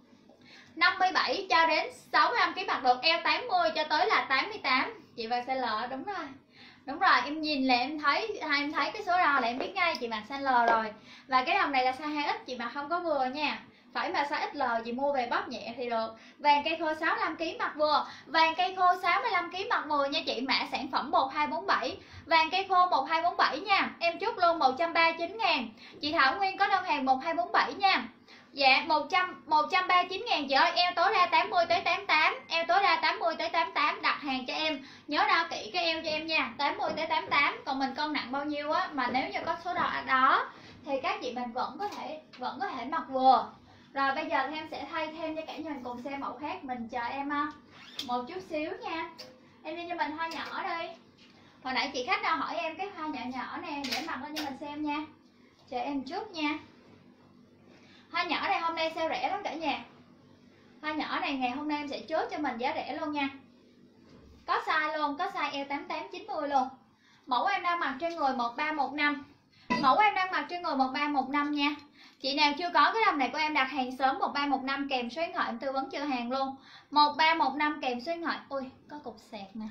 57 cho đến 65 kg mặc được, eo 80 cho tới là 88. Chị mặc size L đúng rồi. Đúng rồi, em nhìn là em thấy cái số đo là em biết ngay chị mặc size L rồi. Và cái đầm này là size 2X chị mặc không có vừa nha. Phải mà size XL chị mua về bóp nhẹ thì được. Vàng cây khô 65 kg mặc vừa. Vàng cây khô 65 kg mặc vừa nha chị, mã sản phẩm 1247. Vàng cây khô 1247 nha. Em chốt luôn 139.000. Chị Thảo Nguyên có đơn hàng 1247 nha. Dạ 139.000 chị ơi, eo tối ra 80 tới 88, eo tối ra 80 tới 88 đặt hàng cho em. Nhớ đo kỹ cái eo cho em nha, 80 tới 88. Còn mình cân nặng bao nhiêu á mà nếu như có số đo đó thì các chị mình vẫn có thể mặc vừa. Rồi bây giờ em sẽ thay thêm cho cả nhà mình cùng xem mẫu khác. Mình chờ em một chút xíu nha. Em đi cho mình hoa nhỏ đi. Hồi nãy chị khách nào hỏi em cái hoa nhỏ nhỏ nè, để mặc lên cho mình xem nha. Chờ em chút nha. Hoa nhỏ này hôm nay sale rẻ lắm cả nhà. Hoa nhỏ này ngày hôm nay em sẽ chốt cho mình giá rẻ luôn nha. Có size luôn, có size eo 88 90 luôn. Mẫu em đang mặc trên người 1315. Mẫu em đang mặc trên người 1315 nha. Chị nào chưa có cái đầm này của em đặt hàng sớm 1315 kèm số điện thoại em tư vấn chờ hàng luôn. 1315 kèm số điện thoại. Ui, có cục sạc nè.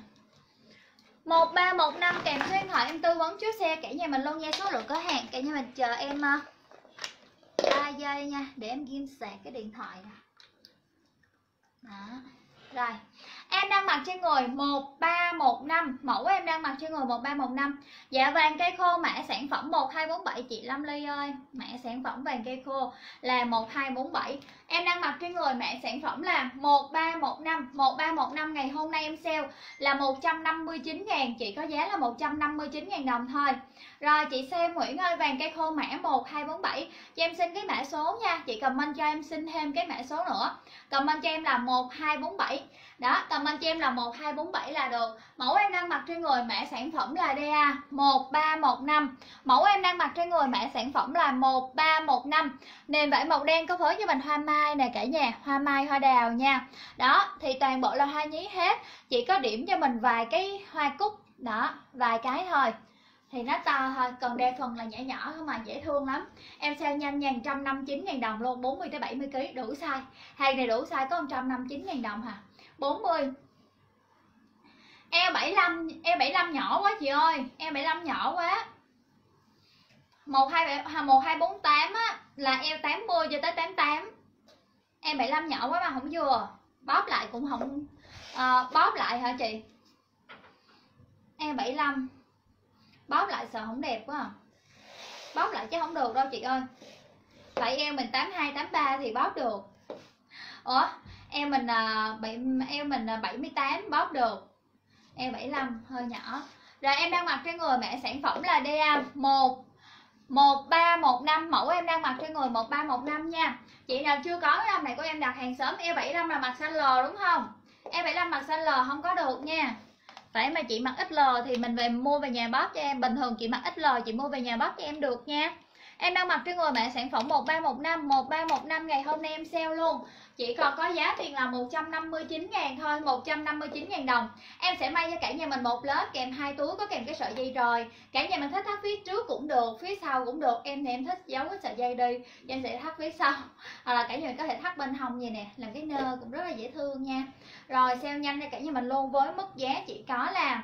1315 kèm số điện thoại em tư vấn trước xe cả nhà mình luôn nha, số lượng có hàng. Cả nhà mình chờ em 3 giây nha, để em ghim sạc cái điện thoại nè. Đó. Rồi, em đang mặc trên người 1315. Mẫu em đang mặc trên người 1315. Dạ vàng cây khô mã sản phẩm 1247 chị Lâm Ly ơi. Mã sản phẩm vàng cây khô là 1247. Em đang mặc trên người mã sản phẩm là 1315. 1315 ngày hôm nay em sale là 159.000. Chị có giá là 159.000 đồng thôi. Rồi chị xem Nguyễn ơi, vàng cây khô mã 1247 cho em xin cái mã số nha. Chị comment cho em xin thêm cái mã số nữa. Comment cho em là 1247. Đó, comment cho em là 1247 là được. Mẫu em đang mặc trên người mã sản phẩm là DA 1315. Mẫu em đang mặc trên người mã sản phẩm là 1315. Nền vải màu đen có phối cho mình hoa mai nè cả nhà, hoa mai hoa đào nha. Đó, thì toàn bộ là hoa nhí hết. Chỉ có điểm cho mình vài cái hoa cúc. Đó, vài cái thôi thì nó to thôi, còn đa phần là nhỏ nhỏ không mà dễ thương lắm. Em sale nhanh nha, 159.000 đồng luôn, 40 tới 70 kg đủ size. Hàng này đủ size có 159.000 đồng hả? 40. Eo75 nhỏ quá chị ơi, Eo75 nhỏ quá. 1248 á là eo 80 cho tới 88. Eo75 nhỏ quá mà không vừa. Bóp lại cũng không bóp lại hả chị? Eo75 bóp lại sợ không đẹp quá à. Bóp lại chứ không được đâu chị ơi. Vậy eo mình 82, 83 thì bóp được. Ủa, eo mình 78 bóp được. Eo 75 hơi nhỏ. Rồi em đang mặc trên người mã sản phẩm là DA 1315. Mẫu em đang mặc trên người 1315 nha. Chị nào chưa có cái đầm này của em đặt hàng sớm. Eo 75 là mặc size L đúng không? Eo 75 mặc size L không có được nha. Phải mà chị mặc XL thì mình về mua về nhà bóp cho em. Bình thường chị mặc XL chị mua về nhà bóp cho em được nha. Em đang mặc trên người mã sản phẩm 1315. 1315 ngày hôm nay em sale luôn. Chỉ còn có giá tiền là 159.000 thôi, 159.000 đồng. Em sẽ may cho cả nhà mình một lớp kèm 2 túi có kèm cái sợi dây rồi. Cả nhà mình thích thắt phía trước cũng được, phía sau cũng được. Em thì em thích giấu cái sợi dây đi, em sẽ thắt phía sau. Hoặc là cả nhà mình có thể thắt bên hông vậy nè, làm cái nơ cũng rất là dễ thương nha. Rồi sale nhanh cho cả nhà mình luôn với mức giá chỉ có là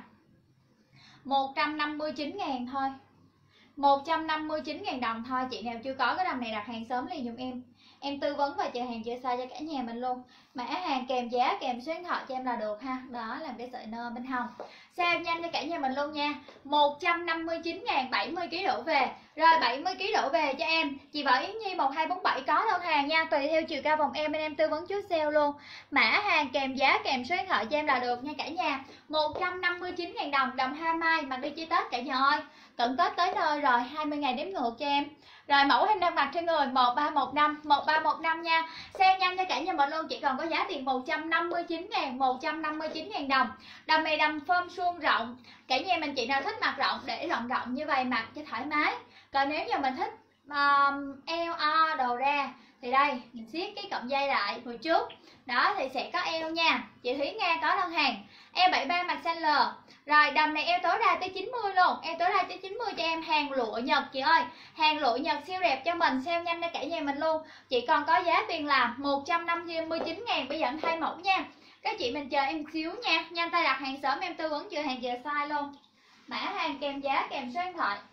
159.000 thôi. 159.000 đồng thôi. Chị nào chưa có cái đầm này đặt hàng sớm liền giùm em tư vấn và chờ hàng chờ size cho cả nhà mình luôn. Mã hàng kèm giá kèm số điện thoại cho em là được ha. Đó, làm cái sợi nơ bên hông. Sale nhanh cho cả nhà mình luôn nha. 159.000, 70 kg đổ về. Rồi 70 kg đổ về cho em. Chị Bảo Yến Nhi 1247 có đơn hàng nha, tùy theo chiều cao vòng em bên em tư vấn trước sale luôn. Mã hàng kèm giá kèm số điện thoại cho em là được nha cả nhà. 159.000 đồng, đầm hoa mai mặc đi chơi Tết cả nhà ơi. Cận Tết tới nơi rồi, 20 ngày đếm ngược cho em. Rồi mẫu em đang mặc trên người 1315, 1315 nha. Sale nhanh cho cả nhà mình luôn, chỉ còn có giá tiền 159.000, 159.000 đồng. Đầm này đầm form suông rộng. Cả nhà mình chị nào thích mặc rộng để rộng rộng như vậy mặc cho thoải mái. Còn nếu như mình thích eo o đồ ra thì đây mình siết cái cọng dây lại hồi trước. Đó thì sẽ có eo nha. Chị Thúy Nga có đơn hàng. Eo 73 mặc size L. Rồi đầm này eo tối đa tới 90 luôn. Eo tối đa tới 90 cho em. Hàng lụa Nhật chị ơi. Hàng lụa Nhật siêu đẹp cho mình. Sale nhanh cho cả nhà mình luôn. Chỉ còn có giá tiền là 159.000. Bây giờ em thay mẫu nha. Các chị mình chờ em xíu nha. Nhanh tay đặt hàng sớm em tư vấn chờ hàng chờ size luôn. Mã hàng kèm giá kèm số điện thoại.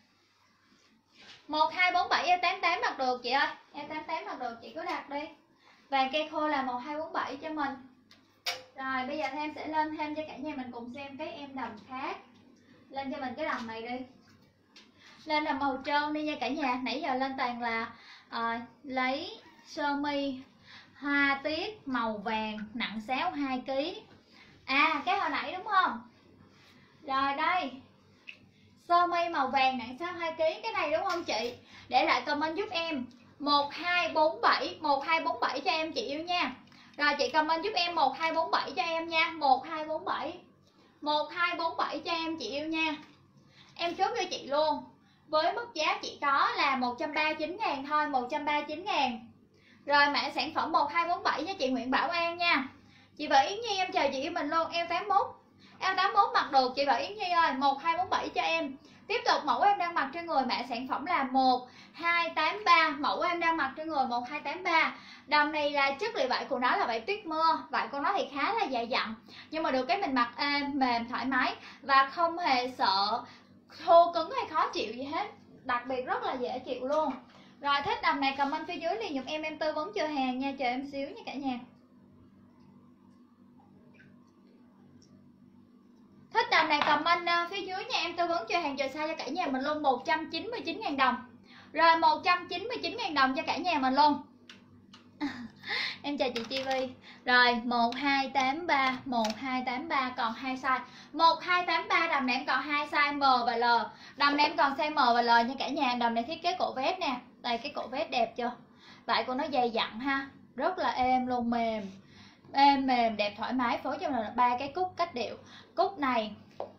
1247 eo 88 mặc được chị ơi. Eo 88 mặc được chị cứ đặt đi. Vàng cây khô là 1247 cho mình. Rồi bây giờ em sẽ lên thêm cho cả nhà mình cùng xem cái em đầm khác. Lên cho mình cái đầm này đi. Lên đầm màu trơn đi nha cả nhà. Nãy giờ lên toàn là lấy sơ mi hoa tiết màu vàng nặng 62 kg. À cái hồi nãy đúng không? Rồi đây. Sơ mi màu vàng nặng 62 kg. Cái này đúng không chị? Để lại comment giúp em 1247 1247 cho em chị yêu nha. Rồi chị comment giúp em 1247 cho em nha. 1247 1247 cho em chị yêu nha. Em chốt cho chị luôn. Với mức giá chỉ có là 139.000 thôi. 139.000. Rồi mã sản phẩm 1247 cho chị Nguyễn Bảo An nha. Chị Bảo Yến Nhi em chờ chị yêu mình luôn. Eo 81 Eo 81 mặc được chị Bảo Yến Nhi ơi. 1247 cho em. Tiếp tục mẫu em đang mặc trên người mã sản phẩm là 1283. Mẫu em đang mặc trên người 1283. Đầm này là chất liệu vải của nó là vải tuyết mưa. Vải của nó thì khá là dày dặn. Nhưng mà được cái mình mặc êm, mềm, thoải mái. Và không hề sợ thô cứng hay khó chịu gì hết. Đặc biệt rất là dễ chịu luôn. Rồi thích đầm này comment phía dưới liền giùm em tư vấn chờ hàng nha. Chờ em xíu nha cả nhà. Thích đầm này comment phía dưới nha, em tư vấn cho hàng chờ size cho cả nhà mình luôn. 199.000 đồng. Rồi 199.000 đồng cho cả nhà mình luôn. Em chào chị Chi Vi. Rồi 1283 còn 2 size. 1283 đầm này em còn 2 size M và L. Đầm này em còn size M và L nha cả nhà. Đầm này thiết kế cổ vest nè. Đây cái cổ vest đẹp chưa? Vải của nó dày dặn ha, rất là êm luôn, mềm. Êm mềm đẹp thoải mái, phối cho mình là 3 cái cúc cách điệu. Cúc này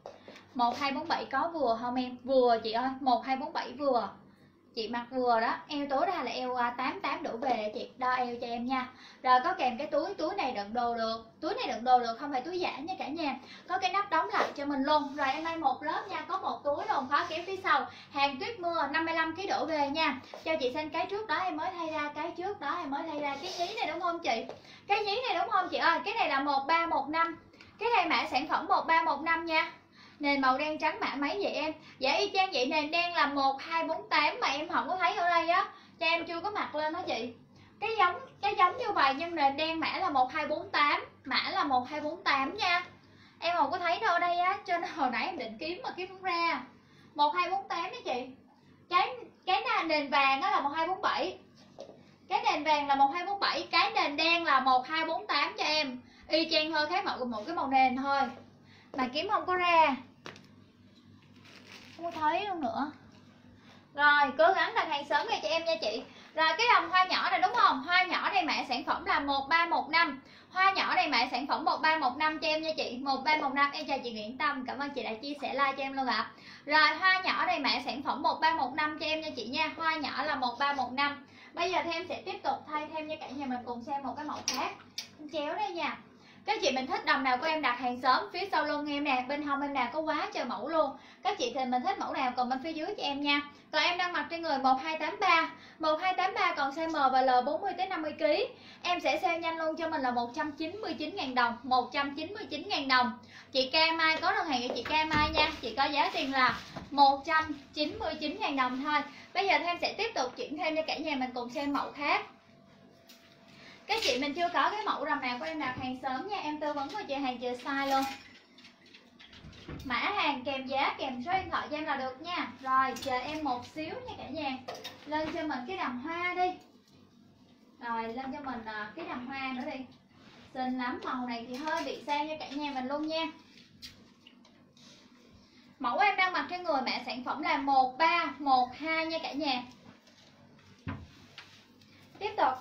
1247 có vừa không em? Vừa chị ơi, 1247 vừa. Chị mặc vừa đó, eo tối ra là eo 88 đổ về, chị đo eo cho em nha. Rồi có kèm cái túi này đựng đồ được. Túi này đựng đồ được, không phải túi giả nha cả nhà. Có cái nắp đóng lại cho mình luôn. Rồi em may một lớp nha, có một túi luôn, khó kéo phía sau. Hàng tuyết mưa 55 kg đổ về nha. Cho chị xem cái trước đó em mới thay ra, cái trước đó em mới thay ra cái nhí này đúng không chị? Cái nhí này đúng không chị ơi? Cái này là 1315. Cái này mã sản phẩm 1315 nha. Nền màu đen trắng mã mấy vậy em? Dạ y chang vậy, nền đen là 1248 mà em không có thấy ở đây á. Cho em chưa có mặc lên đó chị. Cái giống như vậy nhưng nền đen mã là 1248, mã là 1248 nha. Em không có thấy đâu ở đây á, cho nên hồi nãy em định kiếm mà kiếm không ra. 1248 đó chị. Cái nền vàng á là 1247. Cái nền vàng là 1247, cái nền đen là 1248 cho em. Y chang hơi khác một cái màu nền thôi. Mà kiếm không có ra, không có thấy luôn nữa. Rồi cố gắng đặt hàng sớm về cho em nha chị. Rồi cái đầm hoa nhỏ này đúng không? Hoa nhỏ này mã sản phẩm là 1315. Hoa nhỏ này mã sản phẩm 1315 cho em nha chị. 1315. Em chào chị Nguyễn Tâm, cảm ơn chị đã chia sẻ like cho em luôn ạ. Rồi hoa nhỏ này mã sản phẩm 1315 cho em nha chị nha. Hoa nhỏ là 1315. Bây giờ thì em sẽ tiếp tục thay thêm cho cả nhà mình cùng xem một cái mẫu khác. Em chéo đây nha. Các chị mình thích đầm nào của em đặt hàng sớm, phía sau lưng em nè, bên hông em nè có quá trời mẫu luôn. Các chị thì mình thích mẫu nào còn bên phía dưới cho em nha. Còn em đang mặc trên người 1283. 1283 còn size M và L 40 tới 50 kg. Em sẽ sale nhanh luôn cho mình là 199.000 đồng, 199.000 đồng. Chị Ca Mai có đơn hàng cho chị Ca Mai nha. Chị có giá tiền là 199.000 đồng thôi. Bây giờ thì em sẽ tiếp tục chuyển thêm cho cả nhà mình cùng xem mẫu khác. Các chị mình chưa có cái mẫu đầm nào của em đặt hàng sớm nha, em tư vấn cho chị hàng chờ size luôn. Mã hàng kèm giá kèm số điện thoại cho em là được nha. Rồi chờ em một xíu nha cả nhà. Lên cho mình cái đầm hoa đi. Rồi lên cho mình cái đầm hoa nữa đi. Xinh lắm, màu này thì hơi bị sang cho cả nhà mình luôn nha. Mẫu em đang mặc trên người mã sản phẩm là 1312 nha cả nhà. Tiếp tục.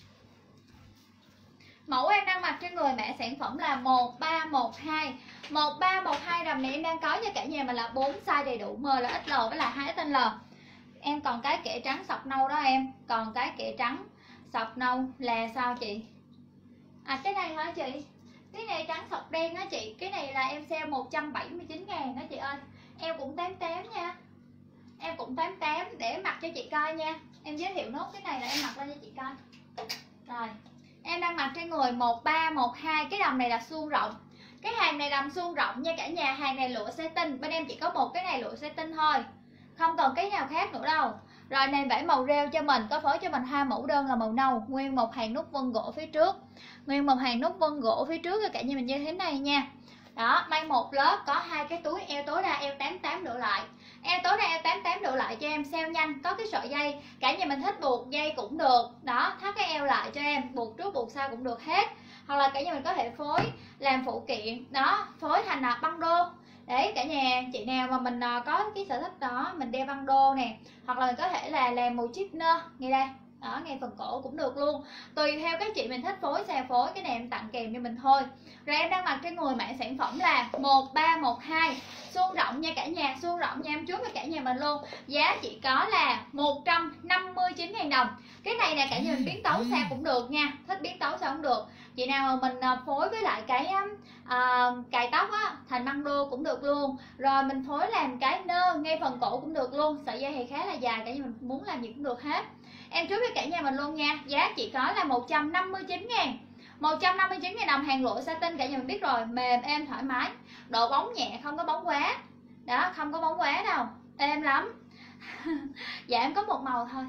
Mẫu em đang mặc trên người mã sản phẩm là 1312. 1312 đầm này em đang có cho cả nhà mình là 4 size đầy đủ, M là XL với là 2XL. Em còn cái kệ trắng sọc nâu đó em. Còn cái kệ trắng sọc nâu là sao chị? À cái này hả chị? Cái này trắng sọc đen đó chị. Cái này là em sale 179.000 đó chị ơi. Em cũng 88 nha. Em cũng 88 để mặc cho chị coi nha. Em giới thiệu nốt cái này là em mặc lên cho chị coi. Rồi em đang mặc trên người 1312. Cái đầm này là suông rộng. Cái hàng này đầm suông rộng nha cả nhà. Hàng này lụa satin. Bên em chỉ có một cái này lụa satin thôi, không còn cái nào khác nữa đâu. Rồi nền vải màu rêu cho mình, có phối cho mình hoa mẫu đơn là màu nâu. Nguyên một hàng nút vân gỗ phía trước. Nguyên một hàng nút vân gỗ phía trước cho cả nhà mình như thế này nha. Đó, may một lớp có hai cái túi, eo tối ra eo 88 độ lại. Eo tối ra eo 88 độ lại cho em, sale nhanh, có cái sợi dây. Cả nhà mình thích buộc dây cũng được. Đó, thắt cái eo lại cho em, buộc trước buộc sau cũng được hết. Hoặc là cả nhà mình có thể phối làm phụ kiện, đó, phối thành băng đô. Đấy, cả nhà chị nào mà mình có cái sở thích đó, mình đeo băng đô nè. Hoặc là mình có thể là làm một chiếc nơ, ngay đây. Đó, ngay phần cổ cũng được luôn. Tùy theo các chị mình thích phối sao phối, cái này em tặng kèm cho mình thôi. Rồi em đang mặc trên người mã sản phẩm là 1312. Suông rộng nha cả nhà, suông rộng nha, em chốt với cả nhà mình luôn. Giá chỉ có là 159.000 đồng. Cái này nè cả nhà mình biến tấu sao cũng được nha. Thích biến tấu sao cũng được. Chị nào mà mình phối với lại cái cài tóc á, thành băng đô cũng được luôn. Rồi mình phối làm cái nơ ngay phần cổ cũng được luôn. Sợi dây thì khá là dài, cả nhà mình muốn làm gì cũng được hết. Em chốt với cả nhà mình luôn nha. Giá chỉ có là 159.000. 159.000 đồng, hàng lụa satin cả nhà mình biết rồi, mềm êm thoải mái, độ bóng nhẹ, không có bóng quá. Đó, không có bóng quá đâu, êm lắm. Dạ em có một màu thôi.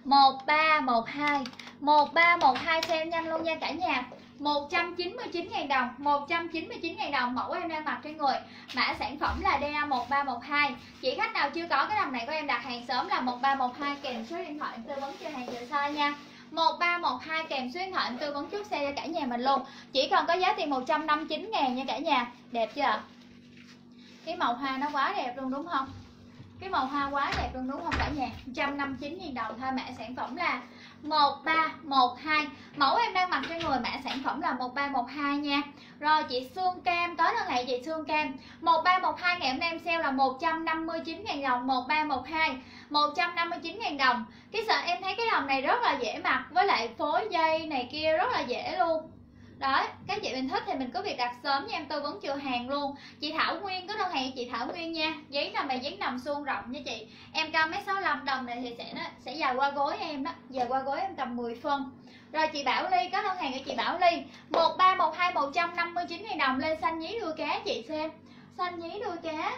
1312. 1312 sale nhanh luôn nha cả nhà. 199.000 đồng, 199.000 đồng. Mẫu em đang mặc trên người, mã sản phẩm là DA 1312. Chị khách nào chưa có cái đầm này của em đặt hàng sớm là 1312 kèm số điện thoại em tư vấn cho hàng chờ size nha. 1312 kèm số điện thoại em tư vấn chốt xe cho cả nhà mình luôn. Chỉ còn có giá tiền 159.000 nha cả nhà. Đẹp chưa? Cái màu hoa nó quá đẹp luôn đúng không? Cái màu hoa quá đẹp luôn đúng không cả nhà? 159.000 đồng thôi. Mã sản phẩm là 1312. Mẫu em đang mặc trên người mã sản phẩm là 1312 nha. Rồi chị Sương Cam, có đơn hàng chị Sương Cam 1312 ngày hôm nay em sale là 159.000 đồng. 1312 159.000 đồng. Cái sợ em thấy cái đầm này rất là dễ mặc, với lại phối dây này kia rất là dễ luôn. Đó, các chị mình thích thì mình cứ việc đặt sớm nha, em tư vấn chừa hàng luôn. Chị Thảo Nguyên có đơn hàng chị Thảo Nguyên nha. Giấy nằm này giấy nằm suông rộng nha chị. Em cao 1m65, đồng này thì sẽ dài qua gối em đó, dài qua gối em tầm 10 phân. Rồi chị Bảo Ly có đơn hàng của chị Bảo Ly 1312 159.000 đồng. Lên xanh nhí đuôi cá chị xem. Xanh nhí đuôi cá.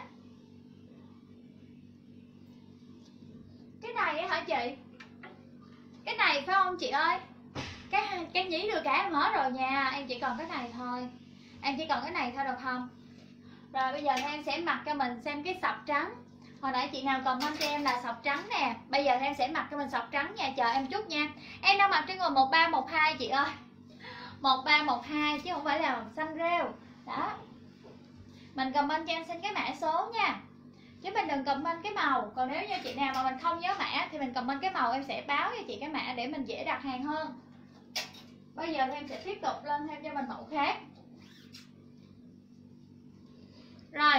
Cái này á hả chị? Cái này phải không chị ơi? Cái nhí đuôi cá em hết rồi nha. Em chỉ còn cái này thôi. Em chỉ còn cái này thôi được không? Rồi bây giờ em sẽ mặc cho mình xem cái sọc trắng. Hồi nãy chị nào comment cho em là sọc trắng nè. Bây giờ em sẽ mặc cho mình sọc trắng nha. Chờ em chút nha. Em đang mặc trên người 1312 chị ơi. 1312 chứ không phải là xanh rêu. Đó. Mình comment cho em xin cái mã số nha. Chứ mình đừng comment cái màu. Còn nếu như chị nào mà mình không nhớ mã thì mình comment cái màu, em sẽ báo cho chị cái mã để mình dễ đặt hàng hơn. Bây giờ em sẽ tiếp tục lên thêm cho mình mẫu khác. Rồi.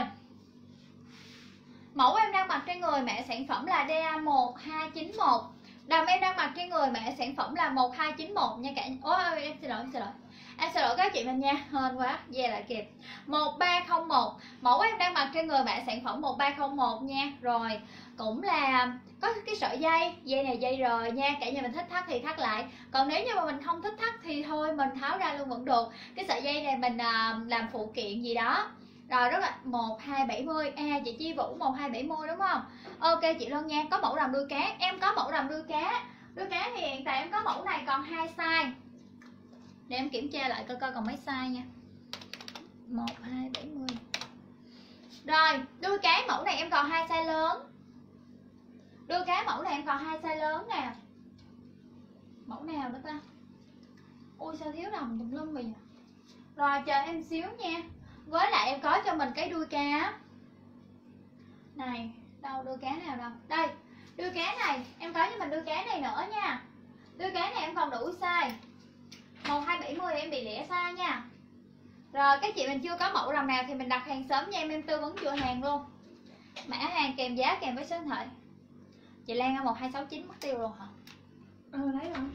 Mẫu em đang mặc trên người mã sản phẩm là DA1291. Đầm em đang mặc trên người mã sản phẩm là 1291 nha cả. Ôi em xin lỗi, em xin lỗi các chị mình nha, hên quá, về lại kịp. 1301. Mẫu em đang mặc trên người mã sản phẩm 1301 nha. Rồi, cũng là có cái sợi dây này dây rồi nha. Cả nhà mình thích thắt thì thắt lại. Còn nếu như mà mình không thích thắt thì thôi mình tháo ra luôn vẫn được. Cái sợi dây này mình làm phụ kiện gì đó. Rồi rất là 1270. Chị Chi Vũ 1270 đúng không? Ok chị Loan nha. Có mẫu đầm đuôi cá. Em có mẫu đầm đuôi cá. Đuôi cá thì hiện tại em có mẫu này còn 2 size. Để em kiểm tra lại coi còn mấy size nha. 1270. Rồi đuôi cá mẫu này em còn 2 size lớn. Đuôi cá mẫu này em còn 2 size lớn nè. Mẫu nào nữa ta? Ôi sao thiếu đầm tùm lum vậy. Rồi chờ em xíu nha. Với lại em có cho mình cái đuôi cá này. Đâu đuôi cá nào đâu? Đây, đuôi cá này em có cho mình đuôi cá này nữa nha. Đuôi cá này em còn đủ size. 1270 em bị lẻ size nha. Rồi các chị mình chưa có mẫu đầm nào thì mình đặt hàng sớm nha em tư vấn chừa hàng luôn. Mã hàng kèm giá kèm với số điện thoại. Chị Lan 1269 mất tiêu rồi hả? Lấy rồi.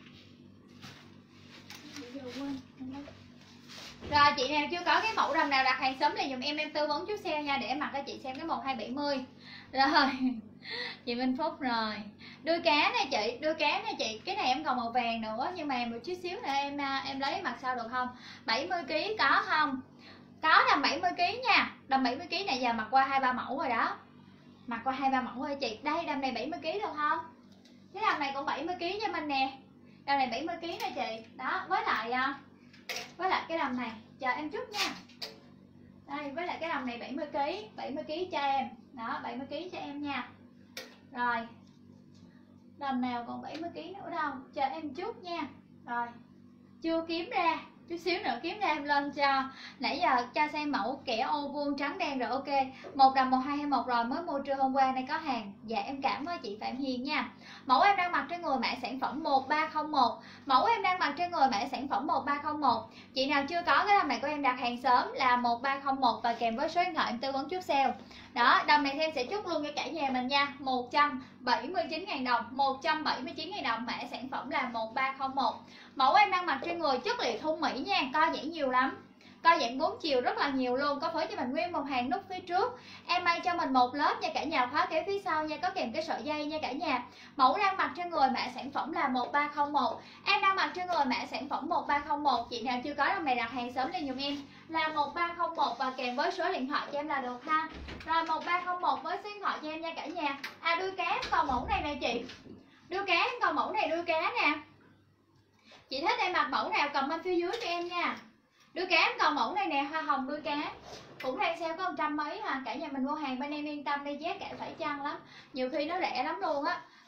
Rồi chị nào chưa có cái mẫu đầm nào đặt hàng sớm thì dùm em tư vấn chút sale nha, để em mặc cho chị xem cái 1270. Rồi chị Minh Phúc rồi. Đuôi cá này chị, đuôi cá này chị, cái này em còn màu vàng nữa nhưng mà một chút xíu nữa em lấy mặc sao được không? 70 kg có không? Có đầm 70 kg nha. Đầm 70 kg này giờ mặc qua 2-3 mẫu rồi đó. Mặc qua 2-3 mẫu rồi chị. Đây đầm này 70 kg được không? Cái đầm này cũng 70 kg cho mình nè. Đầm này 70 kg nè chị. Đó, với lại cái đầm này, chờ em chút nha. Đây, với lại cái đầm này 70 kg cho em. Đó, 70 kg cho em nha. Rồi. Đầm nào còn 70 kg nữa đâu, chờ em chút nha. Rồi. Chưa kiếm ra, chút xíu nữa kiếm ra em lên cho. Nãy giờ cho xem mẫu kẻ ô vuông trắng đen rồi ok. Một đầm 1221 rồi, mới mua trưa hôm qua nay có hàng. Dạ em cảm ơn chị Phạm Hiền nha. Mẫu em đang mặc trên người mã sản phẩm 1301. Mẫu em đang mặc trên người mã sản phẩm 1301. Chị nào chưa có cái đầm này của em đặt hàng sớm là 1301 và kèm với số điện thoại em tư vấn chút sale. Đó, đầm này em sẽ chốt luôn cho cả nhà mình nha. 179.000 đồng, 179.000 đồng, mã sản phẩm là 1301. Mẫu em đang mặc trên người chất liệu thun Mỹ nha, co giãn nhiều lắm. Co giãn 4 chiều rất là nhiều luôn, có phối cho mình nguyên một hàng nút phía trước. Em may cho mình một lớp nha cả nhà, khóa kéo phía sau nha, có kèm cái sợi dây nha cả nhà. Mẫu đang mặc trên người mã sản phẩm là 1301. Em đang mặc trên người mã sản phẩm 1301. Chị nào chưa có đầm này đặt hàng sớm lên giùm em là 1301 và kèm với số điện thoại cho em là được ha. Rồi 1301 với số điện thoại cho em nha cả nhà. Đuôi cá em còn mẫu này nè chị. Đuôi cá em còn mẫu này, đuôi cá nè. Chị thích em mặc mẫu nào comment phía dưới cho em nha. Đuôi cá em còn mẫu này nè, hoa hồng đuôi cá. Cũng đang sale có 100 mấy ha. Cả nhà mình mua hàng bên em yên tâm đi, giá cả phải chăng lắm. Nhiều khi nó rẻ lắm luôn á.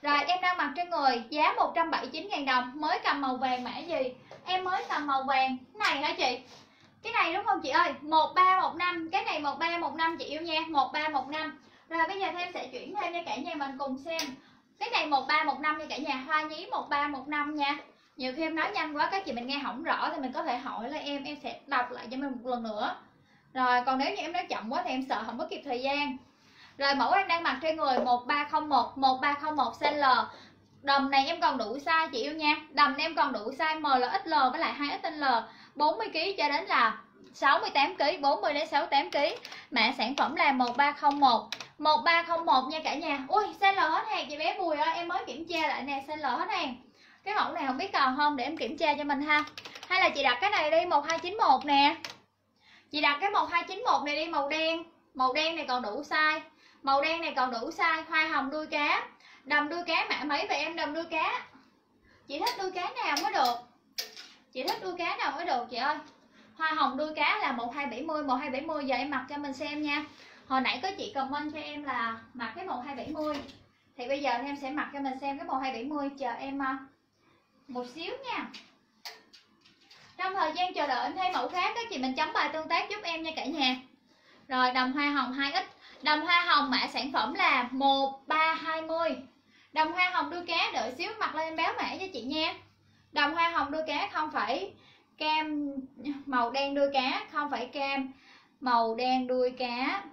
Rồi em đang mặc trên người giá 179.000 đồng. Mới cầm màu vàng mã gì? Em mới cầm màu vàng này hả chị? Cái này đúng không chị ơi? 1315. Cái này 1315 chị yêu nha, 1315. Rồi bây giờ thêm sẽ chuyển thêm cho cả nhà mình cùng xem. Cái này 1315 nha cả nhà, hoa nhí 1315 nha. Nhiều khi em nói nhanh quá các chị mình nghe không rõ thì mình có thể hỏi là em sẽ đọc lại cho mình một lần nữa. Rồi còn nếu như em nói chậm quá thì em sợ không có kịp thời gian. Rồi mẫu em đang mặc trên người 1301 size L. Đầm này em còn đủ size chị yêu nha. Đầm này em còn đủ size ML, XL với lại 2XL, 40kg cho đến là 68kg, 40 đến 68kg. Mã sản phẩm là 1301 nha cả nhà. Ui size L hết hàng chị bé Bùi ơi, em mới kiểm tra lại nè, size L hết hàng. Cái mẫu này không biết còn không để em kiểm tra cho mình ha. Hay là chị đặt cái này đi, 1291 nè. Chị đặt cái 1291 này đi, màu đen. Màu đen này còn đủ size. Màu đen này còn đủ size, hoa hồng đuôi cá. Đầm đuôi cá mã mấy vậy em? Đầm đuôi cá. Chị thích đuôi cá nào mới được? Chị thích đuôi cá nào mới được chị ơi? Hoa hồng đuôi cá là 1270, 1270 giờ em mặc cho mình xem nha. Hồi nãy có chị comment cho em là mặc cái 1270. Thì bây giờ em sẽ mặc cho mình xem cái 1270, chờ em một xíu nha. Trong thời gian chờ đợi em thấy mẫu khác các chị mình chấm bài tương tác giúp em nha cả nhà. Rồi đầm hoa hồng 2X. Đầm hoa hồng mã sản phẩm là 1320. Đầm hoa hồng đuôi cá, đợi xíu mặc lên em báo mã cho chị nha. Đầm hoa hồng đuôi cá không phải cam màu đen đuôi cá, không phải cam màu đen đuôi cá.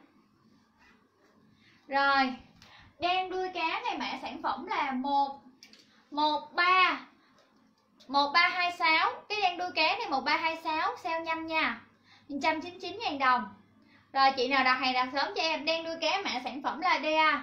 Rồi đen đuôi cá này mã sản phẩm là 1326. Cái đen đuôi cá này 1326, sale nhanh nha, 199.000 đồng. Rồi chị nào đặt hàng đặt sớm cho em. Đen đuôi cá mã sản phẩm là DA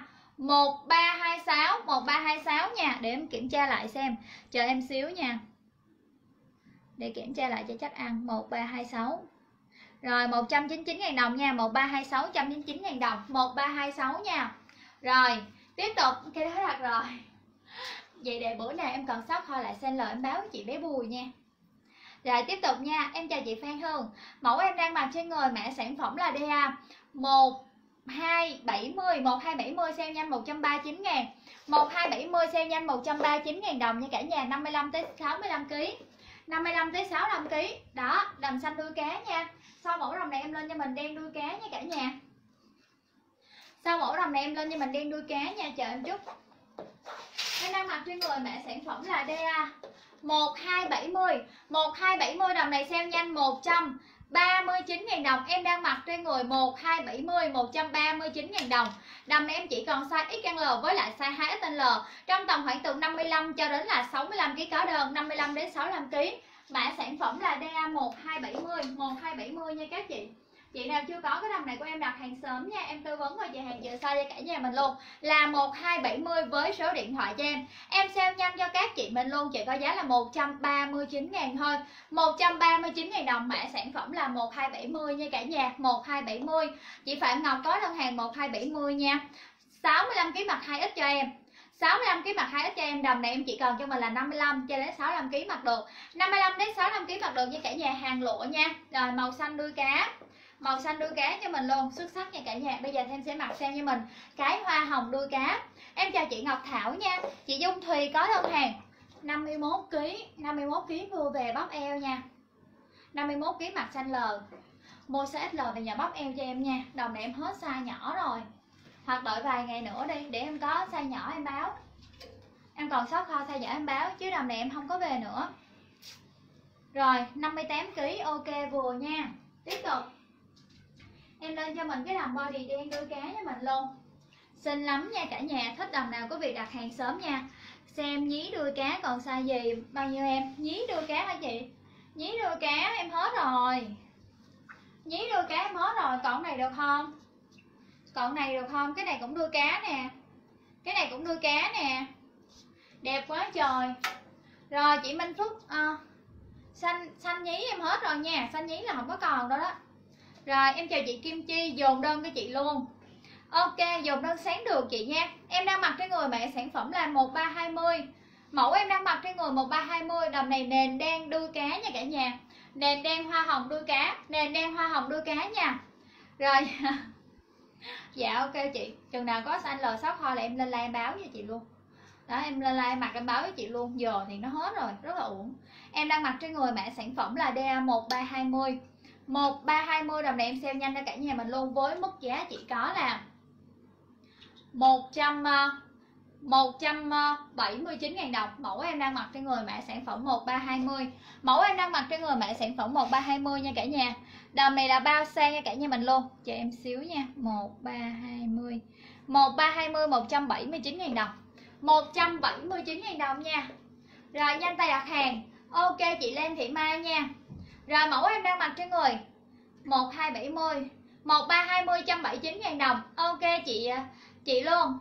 1326 nha. Để em kiểm tra lại xem, chờ em xíu nha, để kiểm tra lại cho chắc ăn. 1326 rồi 199.000 đồng nha. 1326 199.000 đồng, 1326 nha. Rồi tiếp tục, cái đó đặt rồi. Vậy để bữa nào em còn sót kho lại sen lời em báo với chị bé Bùi nha. Rồi tiếp tục nha, em chào chị Phan Hương. Mẫu em đang mặc trên người mã sản phẩm là DA 1270 sale nhanh 139.000. 1270 sale nhanh 139.000 đồng nha cả nhà. 55 tới 65 kg. 55 tới 65 kg. Đó, đầm xanh đuôi cá nha. Sau mẫu đầm này em lên cho mình đen đuôi cá nha cả nhà. Sau mẫu đầm này em lên cho mình đen đuôi cá nha, chờ em chút. Em đang mặc trên người mã sản phẩm là DA 1270. 1270 đầm này sale nhanh 139.000 đồng. Em đang mặc trên người 1270 139.000 đồng. Đầm này em chỉ còn size XL với lại size 2XL. Trong tầm khoảng từ 55 cho đến là 65 kg có đơn, 55 đến 65 kg. Mã sản phẩm là DA 1270 nha các chị. Chị nào chưa có cái đầm này của em đặt hàng sớm nha, em tư vấn và chị hàng chờ size cho cả nhà mình luôn. Là 1270 với số điện thoại cho em. Em sale nhanh cho các chị mình luôn, chị có giá là 139.000 thôi. 139.000 đồng, mã sản phẩm là 1270 nha cả nhà, 1270. Chị Phạm Ngọc có đơn hàng 1270 nha. 65 kg mặc 2X cho em. 65 kg mặc 2X cho em. Đầm này em chỉ còn cho mình là 55 cho đến 65 kg mặc được. 55 đến 65 kg mặc được với cả nhà, hàng lụa nha. Rồi màu xanh đuôi cá. Màu xanh đuôi cá cho mình luôn, xuất sắc nha cả nhà. Bây giờ thêm sẽ mặc sang cho mình cái hoa hồng đuôi cá. Em chào chị Ngọc Thảo nha. Chị Dung Thùy có đơn hàng 51kg. 51kg vừa về bóp eo nha. 51kg mặc xanh L. Mua size XL về nhà bóp eo cho em nha. Đồng này em hết size nhỏ rồi. Hoặc đợi vài ngày nữa đi để em có size nhỏ em báo. Em còn sót kho size nhỏ em báo, chứ đồng này em không có về nữa. Rồi 58kg ok vừa nha. Tiếp tục em lên cho mình cái đầm body đen đuôi cá cho mình luôn. Xinh lắm nha cả nhà. Thích đầm nào có việc đặt hàng sớm nha. Xem nhí đuôi cá còn size gì bao nhiêu em? Nhí đuôi cá hả chị? Nhí đuôi cá em hết rồi. Nhí đuôi cá em hết rồi. Còn này được không? Còn này được không? Cái này cũng đuôi cá nè. Cái này cũng đuôi cá nè. Đẹp quá trời. Rồi chị Minh Phúc xanh nhí em hết rồi nha. Xanh nhí là không có còn đâu đó. Rồi em chào chị Kim Chi, dồn đơn cho chị luôn. Ok, dồn đơn sáng được chị nha. Em đang mặc trên người mã sản phẩm là 1320. Mẫu em đang mặc trên người 1320. Đầm này nền đen đuôi cá nha cả nhà. Nền đen hoa hồng đuôi cá. Nền đen hoa hồng đuôi cá nha. Rồi dạ ok chị. Chừng nào có size L6 kho là em lên like em báo cho chị luôn. Đó, em lên like em mặc em báo với chị luôn, giờ thì nó hết rồi, rất là uổng. Em đang mặc trên người mã sản phẩm là DA1320. 1320 đầm này em sale nhanh cho cả nhà mình luôn, với mức giá chỉ có là 179.000 đồng. Mẫu em đang mặc trên người mã sản phẩm 1320. Mẫu em đang mặc trên người mã sản phẩm 1320 nha cả nhà. Đầm này là bao sang nha cả nhà mình luôn. Chờ em xíu nha. 1320. 1320 179.000 đồng. 179.000 đồng nha. Rồi nhanh tay đặt hàng. Ok chị Lê Thị Mai nha. Rồi mẫu em đang mặc trên người 1270. 1320 179.000 đồng. Ok chị luôn.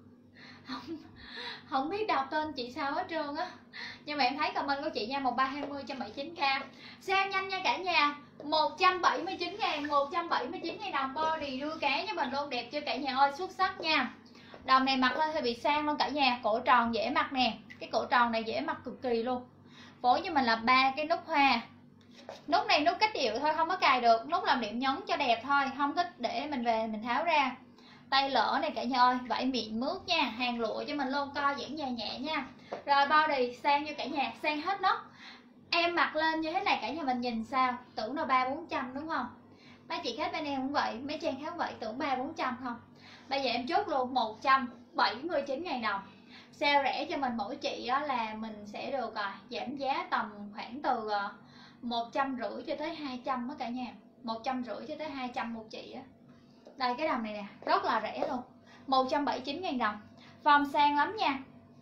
Không biết đọc tên chị sao hết trơn á, nhưng mà em thấy comment của chị nha. 1320 179k. Sale nhanh nha cả nhà. 179.000, 179.000 đồng. Body đưa cá cho mình luôn, đẹp chưa cả nhà ơi, xuất sắc nha. Đầm này mặc lên hơi bị sang luôn cả nhà. Cổ tròn dễ mặc nè, cái cổ tròn này dễ mặc cực kỳ luôn. Phối cho mình là 3 cái nút hoa. Nút này nút cách điệu thôi, không có cài được. Nút làm điểm nhấn cho đẹp thôi, không thích để mình về mình tháo ra. Tay lỡ này cả nhà ơi, vải mịn mướt nha, hàng lụa cho mình luôn, co giãn dài nhẹ nha. Rồi body sang như cả nhà, sang hết nóc. Em mặc lên như thế này cả nhà mình nhìn sao? Tưởng là 300-400 đúng không? Mấy chị khách bên em cũng vậy, mấy trang khác vậy, tưởng 300-400 không? Bây giờ em chốt luôn 179.000 đồng. Sale rẻ cho mình mỗi chị đó là mình sẽ được giảm giá tầm khoảng từ 150 cho tới 200 đó cả nhà. 150 cho tới 200 một chị á. Đây cái đầm này nè, rất là rẻ luôn. 179.000 đồng. Form sang lắm nha.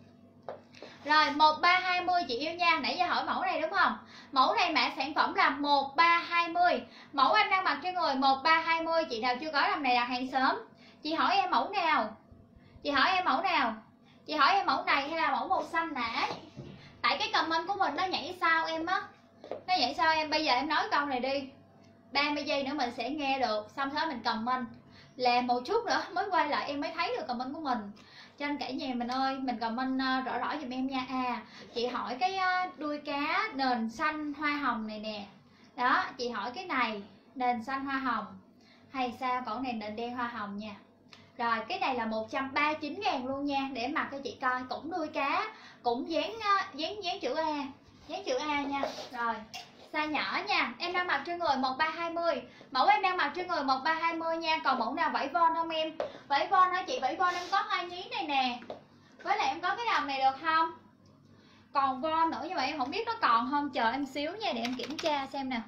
Rồi 1320 chị yêu nha. Nãy giờ hỏi mẫu này đúng không? Mẫu này mã sản phẩm là 1320. Mẫu em đang mặc trên người 1320. Chị nào chưa có đầm này đặt hàng sớm. Chị hỏi em mẫu nào? Chị hỏi em mẫu nào? Chị hỏi em mẫu này hay là mẫu màu xanh nãy? Tại cái comment của mình nó nhảy sao em á. Nó nhảy sao em. Bây giờ em nói câu này đi, 30 giây nữa mình sẽ nghe được. Xong sau đó mình comment. Làm một chút nữa mới quay lại em mới thấy được comment của mình. Cho nên cả nhà mình ơi, mình comment rõ rõ giùm em nha. Chị hỏi cái đuôi cá nền xanh hoa hồng này nè. Đó, chị hỏi cái này nền xanh hoa hồng hay sao, còn này nền đen hoa hồng nha. Rồi cái này là 139.000 luôn nha. Để mặc cho chị coi, cũng đuôi cá, cũng dán chữ A. Dán chữ A nha. Rồi size nhỏ nha. Em đang mặc trên người 1320. Mẫu em đang mặc trên người 1320 nha. Còn mẫu nào vải von không em? Vải von hả chị? Vải von em có 2 nhí này nè. Với lại em có cái đầm này được không? Còn von nữa nhưng mà em không biết nó còn không. Chờ em xíu nha để em kiểm tra xem nè.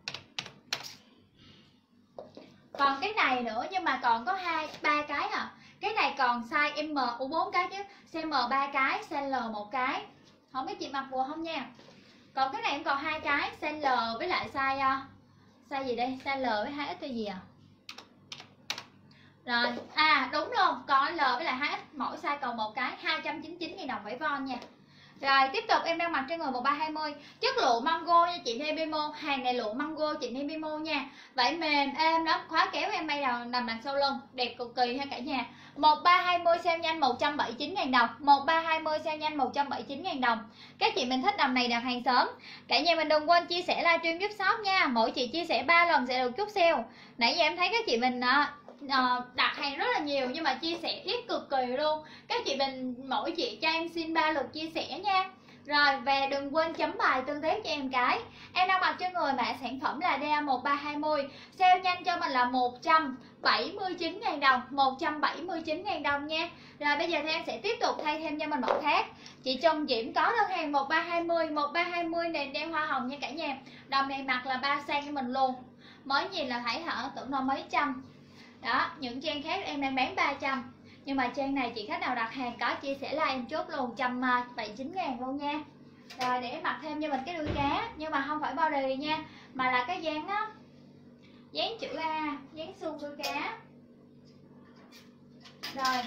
Còn cái này nữa nhưng mà còn có 3 cái à. Cái này còn size M, 4 cái chứ. Size M 3 cái, size L 1 cái. Không biết chị mặc vừa không nha. Còn cái này em còn 2 cái, size L với lại size gì đây? Size L với 2X hay gì à? Rồi, đúng luôn, còn L với lại 2X, mỗi size còn một cái, 299.000 đồng vải von nha. Rồi tiếp tục em đang mặc trên người 1320. Chất lụa mango nha chị Nebimo. Hàng này lụa mango chị Nebimo nha. Vải mềm êm lắm, khóa kéo em may nằm đằng sau lưng, đẹp cực kỳ ha cả nhà. 1320 sale nhanh 179.000 đồng. 1320 sale nhanh 179.000 đồng. Các chị mình thích đầm này đặt hàng sớm. Cả nhà mình đừng quên chia sẻ livestream giúp shop nha. Mỗi chị chia sẻ 3 lần sẽ được chút sale. Nãy giờ em thấy các chị mình đặt hàng rất là nhiều nhưng mà chia sẻ ít cực kỳ luôn. Các chị mình mỗi chị cho em xin 3 lượt chia sẻ nha. Rồi và đừng quên chấm bài tương tác cho em cái. Em đang mặc trên người mã sản phẩm là DA1320. Sale nhanh cho mình là 179.000 đồng. 179.000 đồng nha. Rồi bây giờ thì em sẽ tiếp tục thay thêm cho mình mẫu khác. Chị Trần Diễm có đơn hàng 1320. 1320 nền đen hoa hồng nha cả nhà. Đầm này mặc là 3 size cho mình luôn. Mới nhìn là thấy tưởng đâu mấy trăm. Đó, những trang khác em đang bán 300. Nhưng mà trang này chị khách nào đặt hàng có chia sẻ like em chốt luôn 179.000 luôn nha. Rồi để em mặc thêm cho mình cái đuôi cá. Nhưng mà không phải body nha, mà là cái dáng á, dáng chữ A, dáng suông đuôi cá. Rồi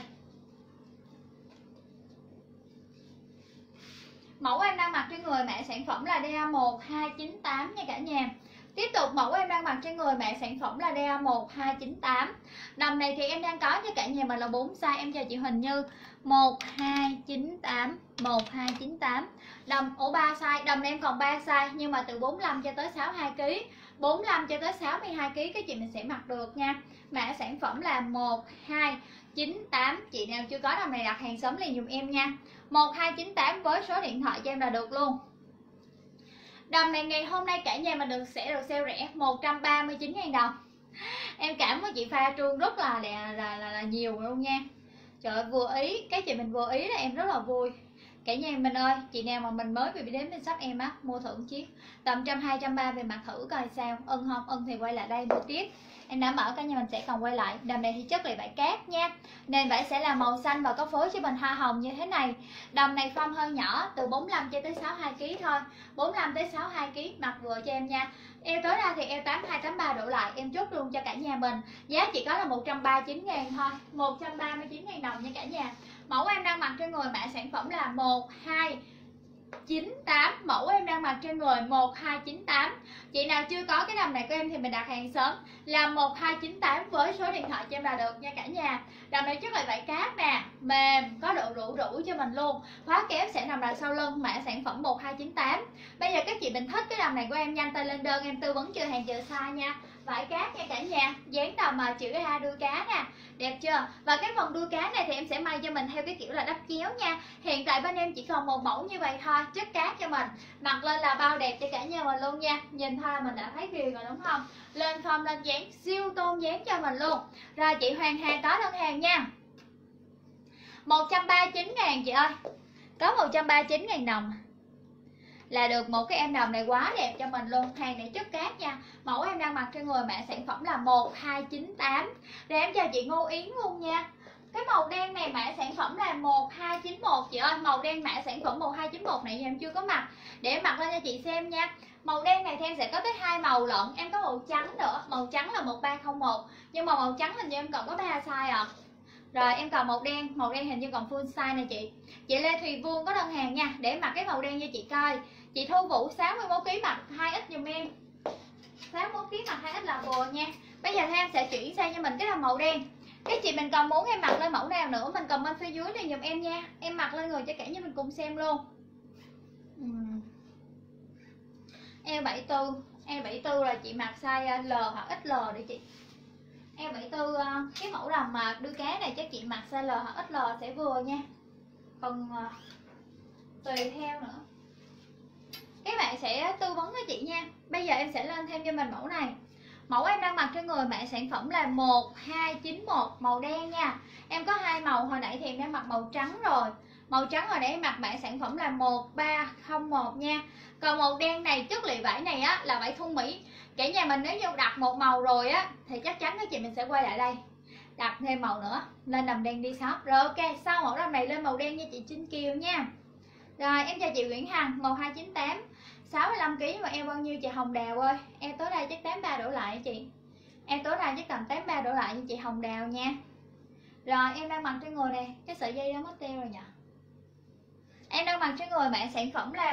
mẫu em đang mặc trên người mã sản phẩm là DA1298 nha cả nhà. Tiếp tục mẫu em đang mặc trên người mã sản phẩm là DA1298. Đầm này thì em đang có cho cả nhà mình là 4 size. Em chào chị Huỳnh Như. 1298, 1298. Đầm 3 size, đầm này em còn 3 size nhưng mà từ 45 cho tới 62 kg. 45 cho tới 62 kg các chị mình sẽ mặc được nha. Mã sản phẩm là 1298. 1298. Chị nào chưa có đầm này đặt hàng sớm liền dùm em nha. 1298 với số điện thoại cho em là được luôn. Đầm này ngày hôm nay cả nhà mình sẽ được sale rẻ 139.000 đồng. Em cảm ơn chị Pha Trương rất là nhiều luôn nha. Trời ơi, vừa ý, cái chị mình vừa ý là em rất là vui. Cả nhà mình ơi, chị nào mà mình mới bị đến bên shop em á, mua thử một chiếc tầm 100-230 về mặc thử coi sao, ưng không, ưng thì quay lại đây mua tiếp. Em đảm bảo cả nhà mình sẽ còn quay lại. Đầm này thì chất liệu vải cát nha, nền vải sẽ là màu xanh và có phối cho mình hoa hồng như thế này. Đầm này form hơi nhỏ, từ 45 cho tới 62 kg thôi, 45 tới 62 kg, mặc vừa cho em nha. Eo tối ra thì eo 82-83 đổ lại, em chốt luôn cho cả nhà mình. Giá chỉ có là 139.000 thôi, 139.000 đồng nha cả nhà. Mẫu em đang mặc trên người mã sản phẩm là 1298. Mẫu em đang mặc trên người 1298. Chị nào chưa có cái đầm này của em thì mình đặt hàng sớm là 1298 với số điện thoại cho em là được nha cả nhà. Đầm này chất liệu vải cát nè, mềm, có độ rũ cho mình luôn. Khóa kéo sẽ nằm đằng sau lưng, mã sản phẩm 1298. Bây giờ các chị mình thích cái đầm này của em nhanh tay lên đơn, em tư vấn chờ hàng chờ size nha. Vải cát nha cả nhà, dáng đầm mà chữ A đuôi cá nè, đẹp chưa? Và cái phần đuôi cá này thì em sẽ may cho mình theo cái kiểu là đắp chéo nha. Hiện tại bên em chỉ còn một mẫu như vậy thôi, chất cát cho mình, mặc lên là bao đẹp cho cả nhà mình luôn nha. Nhìn thôi mình đã thấy ghiền rồi đúng không? Lên form lên dáng siêu tôn dáng cho mình luôn. Rồi chị Hoàng Hà có đơn hàng nha, 139.000 chị ơi, có 139.000 đồng là được một cái em đầm này quá đẹp cho mình luôn. Hàng này chất cát nha. Mẫu em đang mặc trên người mã sản phẩm là 1298. Rồi em chào chị Ngô Yến luôn nha. Cái màu đen này mã sản phẩm là 1291 chị ơi. Màu đen mã sản phẩm 1291 này em chưa có mặc, để em mặc lên cho chị xem nha. Màu đen này thì em sẽ có tới 2 màu lận. Em có màu trắng nữa, màu trắng là 1301, nhưng mà màu trắng hình như em còn có 3 size à. Rồi em còn màu đen hình như còn full size nè chị. Chị Lê Thùy Vương có đơn hàng nha, để mặc cái màu đen cho chị coi. Chị Thu Vũ 61 kg mặc 2X giùm em. 61 kg mặc 2X là vừa nha. Bây giờ thì em sẽ chuyển sang cho mình cái là màu đen. Cái chị mình còn muốn em mặc lên mẫu nào nữa mình comment phía dưới này giùm em nha. Em mặc lên người cho cả nhà mình cùng xem luôn. Eo74 là chị mặc size L hoặc XL để chị. Eo74 cái mẫu đầm mà đuôi cá này chắc chị mặc size L hoặc XL sẽ vừa nha. Còn tùy theo nữa, các bạn sẽ tư vấn với chị nha. Bây giờ em sẽ lên thêm cho mình mẫu này. Mẫu em đang mặc trên người mã sản phẩm là 1291, màu đen nha. Em có 2 màu, hồi nãy thì em đã mặc màu trắng rồi. Màu trắng hồi nãy em mặc mã sản phẩm là 1301 nha. Còn màu đen này chất liệu vải này á là vải thun Mỹ. Cả nhà mình nếu như đặt một màu rồi á thì chắc chắn các chị mình sẽ quay lại đây đặt thêm màu nữa, lên đầm đen đi shop. Rồi ok, sau mẫu đầm này lên màu đen nha chị Trinh Kiều nha. Rồi em chào chị Nguyễn Hằng, 1298, 65 kg mà em bao nhiêu chị Hồng Đào ơi? Em tối nay chắc 83 đổ lại chị. Em tối nay chắc tầm 83 đổ lại như chị Hồng Đào nha. Rồi em đang mặc trên người nè, cái sợi dây đó mất tiêu rồi nhỉ. Em đang mặc trên người bạn sản phẩm là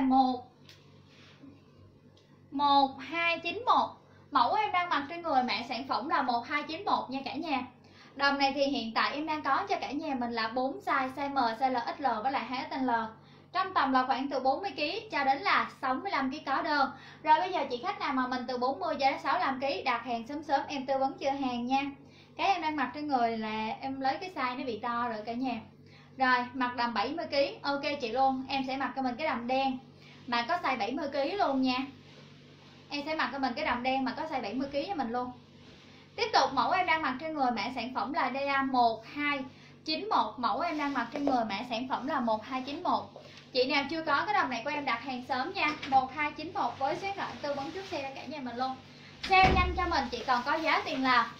1291. Mẫu em đang mặc trên người bạn sản phẩm là 1291 nha cả nhà. Đầm này thì hiện tại em đang có cho cả nhà mình là 4 size, size M, size L, XL với lại 2XL. Trong tầm là khoảng từ 40 kg cho đến là 65 kg có đơn. Rồi bây giờ chị khách nào mà mình từ 40 cho đến 65 kg đặt hàng sớm sớm em tư vấn chưa hàng nha. Cái em đang mặc trên người là em lấy cái size nó bị to rồi cả nhà. Rồi mặc đầm 70 kg, ok chị luôn. Em sẽ mặc cho mình cái đầm đen mà có size 70 kg luôn nha. Em sẽ mặc cho mình cái đầm đen mà có size 70 kg cho mình luôn. Tiếp tục mẫu em đang mặc trên người mã sản phẩm là DA1291. Mẫu em đang mặc trên người mã sản phẩm là 1291. Chị nào chưa có cái đầm này của em đặt hàng sớm nha. 1291 với số điện thoại tư vấn trước xe cả nhà mình luôn. Sale nhanh cho mình chỉ còn có giá tiền là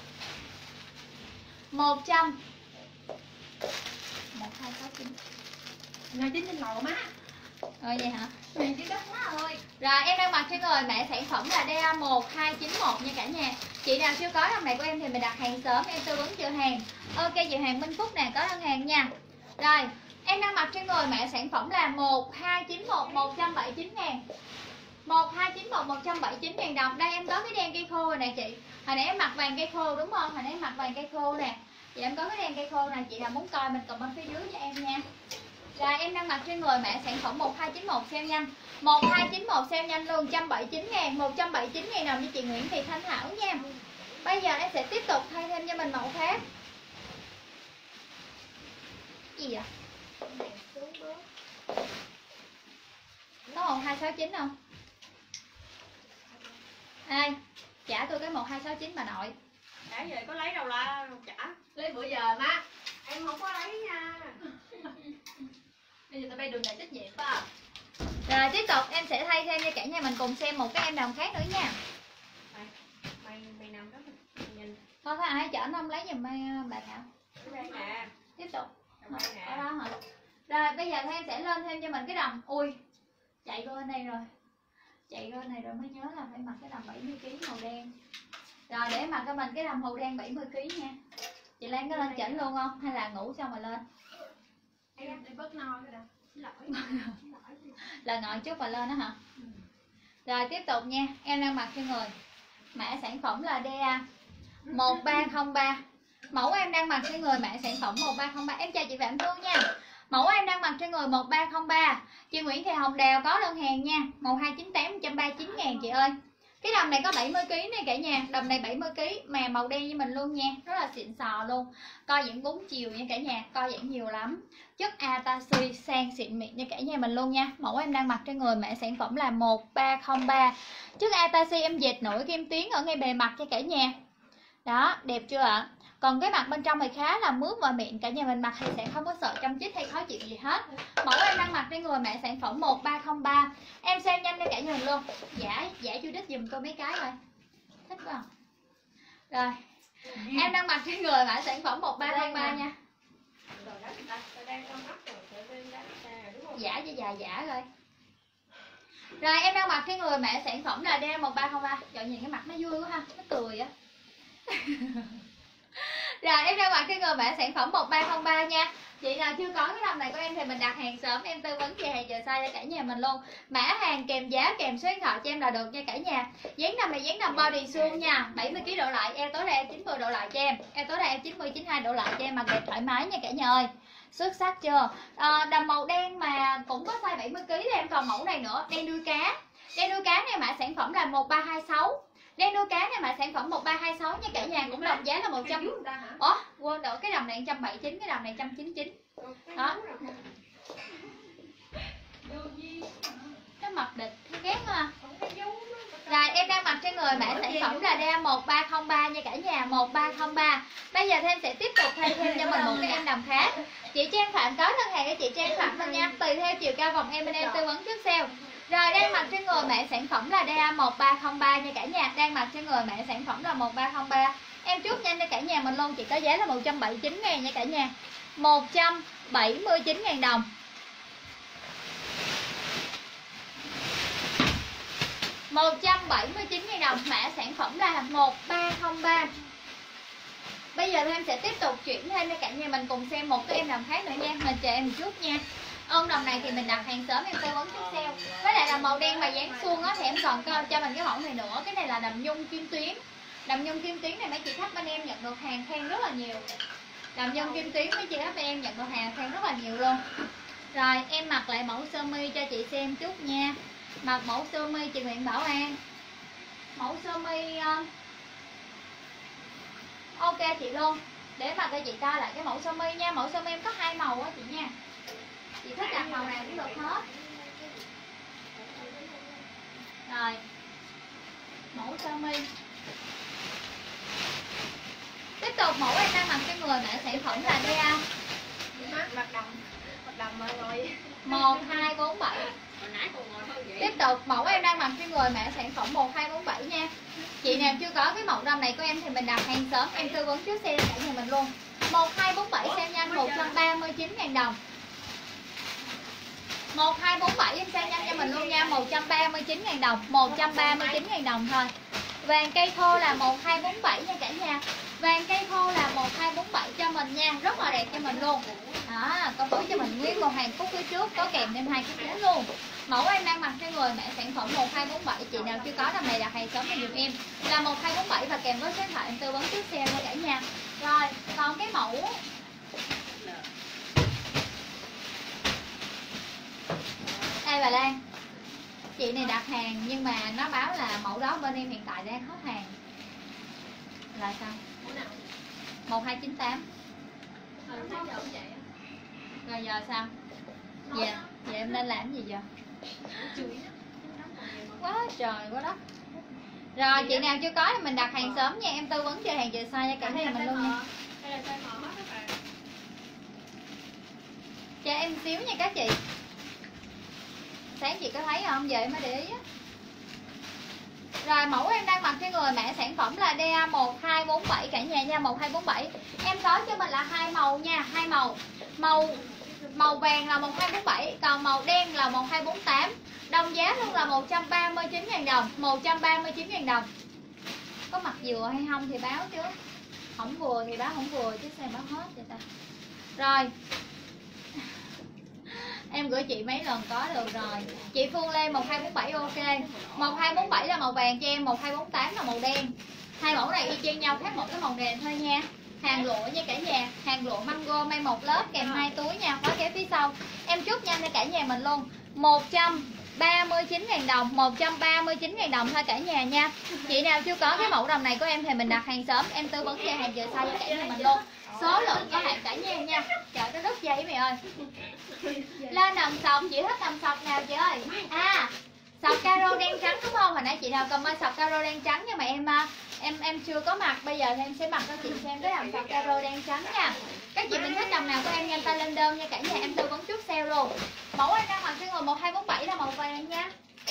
1269. Ngày chín trên lầu má. Rồi vậy hả? Ngày chín đất má ơi. Rồi em đang mặc trên người mã sản phẩm là DA1291 nha cả nhà. Chị nào chưa có đầm này của em thì mình đặt hàng sớm em tư vấn chờ hàng. Ok chị Hoàng Minh Phúc nè, có đơn hàng nha. Rồi em đang mặc trên người mã sản phẩm là 1291, 179.000. 1291 179.000 đồng. Đây em có cái đen cây khô rồi nè chị. Hồi nãy em mặc vàng cây khô đúng không? Hồi nãy em mặc vàng cây khô nè. Chị em có cái đen cây khô này, chị nào muốn coi mình comment phía dưới cho em nha. Là em đang mặc trên người mã sản phẩm 1291 sale nhanh. 1291 sale nhanh luôn, 179.000, 179.000 đồng cho chị Nguyễn Thị Thanh Thảo nha. Bây giờ em sẽ tiếp tục thay thêm cho mình mẫu khác. Gì vậy? Có 1269 không? Ai trả tôi cái 1269 bà nội. Trả về có lấy đâu là trả. Lấy bữa giờ má. Em không có lấy nha. Bây giờ tụi bay đường này trách nhiệm phải. Rồi tiếp tục em sẽ thay thêm cho cả nhà mình cùng xem một cái em đồng khác nữa nha. Mày nằm đó mình nhìn. Thôi có ai chở nó không lấy giùm bà Thảo. Nè. Tiếp tục. Ở đó hả? Rồi bây giờ em sẽ lên thêm cho mình cái đầm. Ui, chạy qua bên đây rồi. Chạy qua bên này rồi mới nhớ là phải mặc cái đầm 70kg màu đen. Rồi để mặc cho mình cái đầm màu đen 70kg nha. Chị Lan có lên chỉnh luôn không? Hay là ngủ xong rồi lên? Em đi bớt no rồi đó. Là ngồi chút và lên đó hả? Rồi tiếp tục nha. Em đang mặc cho người. Mã sản phẩm là DA 1303. Mẫu em đang mặc trên người mã sản phẩm 1303. Em chào chị Phạm Phương nha. Mẫu em đang mặc trên người 1303. Chị Nguyễn Thị Hồng Đào có đơn hàng nha. 1298 139 ngàn chị ơi. Cái đầm này có 70kg này cả nhà. Đầm này 70kg mà màu đen như mình luôn nha. Rất là xịn sò luôn. Co giãn 4 chiều nha cả nhà. Co giãn nhiều lắm. Chất Ataxi sang xịn mịn như cả nhà mình luôn nha. Mẫu em đang mặc trên người mã sản phẩm là 1303. Chất Ataxi em dệt nổi kim tuyến ở ngay bề mặt cho cả nhà. Đó, đẹp chưa ạ? Còn cái mặt bên trong thì khá là mướt và mịn. Cả nhà mình mặc thì sẽ không có sợ châm chích hay khó chịu gì hết. Mẫu em đang mặc trên người mã sản phẩm 1303. Em xem nhanh cho cả nhà mình luôn. Giả Judith dùm tôi mấy cái rồi. Thích quá. Rồi. Em đang mặc trên người mã sản phẩm 1303 nha. Giả cho dài giả rồi. Rồi em đang mặc cái người mã sản phẩm là D1303. Trời nhìn cái mặt nó vui quá ha, nó cười á. Rồi em đang mặc cái người mã sản phẩm 1303 nha. Chị nào chưa có cái đầm này của em thì mình đặt hàng sớm, em tư vấn về hàng giờ size cho cả nhà mình luôn. Mã hàng kèm giá kèm số điện thoại cho em là được nha cả nhà. Dáng đầm này dáng đầm body suông nha, 70kg độ lại, eo tối đa eo 90 độ lại cho em. Eo tối đa eo 90 92 độ lại cho em, mặc đẹp thoải mái nha cả nhà ơi. Xuất sắc chưa? Đầm màu đen mà cũng có size 70kg thì em còn mẫu này nữa, đen đuôi cá. Đen đuôi cá này mã sản phẩm là 1326. Đen đuôi cá này mà sản phẩm 1326 nha cả nhà, cũng đồng giá là 100. Ủa, quên rồi, cái đầm này 179, cái đầm này 199. Đó. Cái mặt địch ghét quá. Rồi em đang mặc trên người mã sản phẩm là DA 1303 nha cả nhà, 1303. Bây giờ thêm sẽ tiếp tục thay thêm cho mình một cái em đầm khác. Chị Trang Phạm có đơn hàng cho chị Trang Phạm thôi nha, tùy theo chiều cao vòng em bên em tư vấn trước sale. Rồi đang mặc trên người mã sản phẩm là DA 1303 nha cả nhà, đang mặc trên người mã sản phẩm là 1303. Em chốt nhanh cho cả nhà mình luôn, chị có giá là 179 ngàn nha cả nhà. 179 ngàn đồng. 179 ngàn đồng, mã sản phẩm là 1303. Bây giờ em sẽ tiếp tục chuyển thêm cho cả nhà mình cùng xem một cái em đầm khác nữa nha. Mình chờ em một chút nha. Đầm này thì mình đặt hàng sớm em tư vấn trước sale. Với lại là màu đen mà dáng suông á thì em còn cho mình cái mẫu này nữa. Cái này là đầm nhung kim tuyến. Đầm nhung kim tuyến này mấy chị khách bên em nhận được hàng khen rất là nhiều. Đầm nhung kim tuyến mấy chị khách bên em nhận được hàng khen rất là nhiều luôn. Rồi em mặc lại mẫu sơ mi cho chị xem chút nha. Mặc mẫu sơ mi chị Nguyễn Bảo An. Mẫu sơ mi ok chị luôn. Để mà cho chị coi lại cái mẫu sơ mi nha. Mẫu sơ mi em có 2 màu á chị nha. Chị thích đặt màu nào cũng được hết. Rồi mẫu sơ mi. Tiếp tục mẫu em đang mặc trên người mã sản phẩm là DA Mặt đầm rồi 1247. Tiếp tục mẫu em đang mặc trên người mã sản phẩm 1247 nha. Chị nào chưa có cái mẫu đầm này của em thì mình đặt hàng sớm, em tư vấn trước xe cả nhà mình luôn. 1247 xem nhanh 139.000 đồng. 1247 em xem nhanh cho mình luôn nha, 139.000 đồng, 139.000 đồng thôi. Vàng cây khô là 1247 nha cả nhà. Vàng cây khô là 1247 cho mình nha, rất là đẹp cho mình luôn. Đó, con túi cho mình nguyên một hàng cúc phía trước, có kèm thêm 2 cái túi luôn. Mẫu em đang mặc trên người mã sản phẩm 1247, chị nào chưa có đầm này đặt hàng sớm cho giùm em là 1247 và kèm với số điện thoại em tư vấn trước xe nha cả nhà. Rồi, còn cái mẫu đây bà Lan, chị này đặt hàng nhưng mà nó báo là mẫu đó bên em hiện tại đang hết hàng. Là sao? 1298. Rồi giờ sao? Dạ, vậy em nên làm gì giờ? Quá trời quá đất. Rồi chị nào chưa có thì mình đặt hàng sớm nha, em tư vấn cho hàng chờ size cho cả nhà mình luôn nha. Đây là size M hết các bạn. Cho em xíu nha các chị. Sáng chị có thấy không? Vậy mới để ý á. Rồi mẫu em đang mặc trên người mã sản phẩm là DA1247 cả nhà nha, 1247. Em có cho mình là hai màu nha, hai màu. Màu vàng là 1247, còn màu đen là 1248. Đồng giá luôn là 139.000 đồng, 139.000 đồng. Có mặc vừa hay không thì báo chứ. Không vừa thì báo không vừa chứ sao báo hết vậy ta. Rồi. Em gửi chị mấy lần có được rồi. Chị Phương Lê 1247 ok. 1247 là màu vàng cho em, 1248 là màu đen. Hai mẫu này y chang nhau, khác một cái màu nền thôi nha. Hàng lụa nha cả nhà, hàng lụa mango may một lớp kèm hai túi nha, khóa kéo phía sau. Em chốt nhanh cho cả nhà mình luôn. 139.000 đồng, 139.000 đồng thôi cả nhà nha. Chị nào chưa có cái mẫu đầm này của em thì mình đặt hàng sớm, em tư vấn cho hàng giờ sau cho cả nhà mình luôn. Số lượng có hạn cả nhà nha. Trời nó đứt dây mày ơi. Lên đầm sọc, chị thích đầm sọc nào chị ơi? À, sọc caro đen trắng đúng không? Hồi nãy chị nào comment sọc caro đen trắng nhưng mà em chưa có mặc, bây giờ thì em sẽ mặc cho chị xem cái đầm sọc caro đen trắng nha. Các chị mình thích đầm nào của em nhanh tay lên đơn nha cả nhà, em tư vấn chút sale luôn. Mẫu em đang mặc trên người 1247 là màu vàng nha.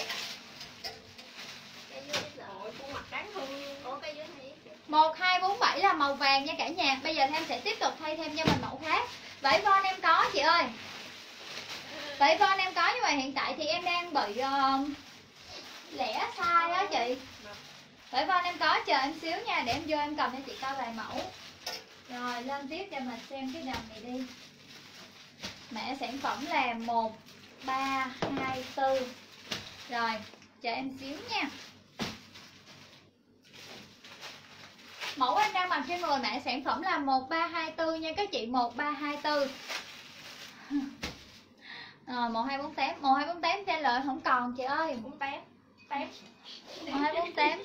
1247 là màu vàng nha cả nhà. Bây giờ em sẽ tiếp tục thay thêm cho mình mẫu khác. Vải von em có chị ơi. Vải von em có nhưng mà hiện tại thì em đang bị lẻ size á chị. Vải von em có, chờ em xíu nha, để em vô em cầm cho chị coi vài mẫu. Rồi lên tiếp cho mình xem cái đầm này đi. Mã sản phẩm là 1324. Rồi, chờ em xíu nha. Mẫu em đang mặc trên người mã sản phẩm là 1324 nha các chị, 1324. 1248, 1248 trên lợi không còn chị ơi. 48. 1248.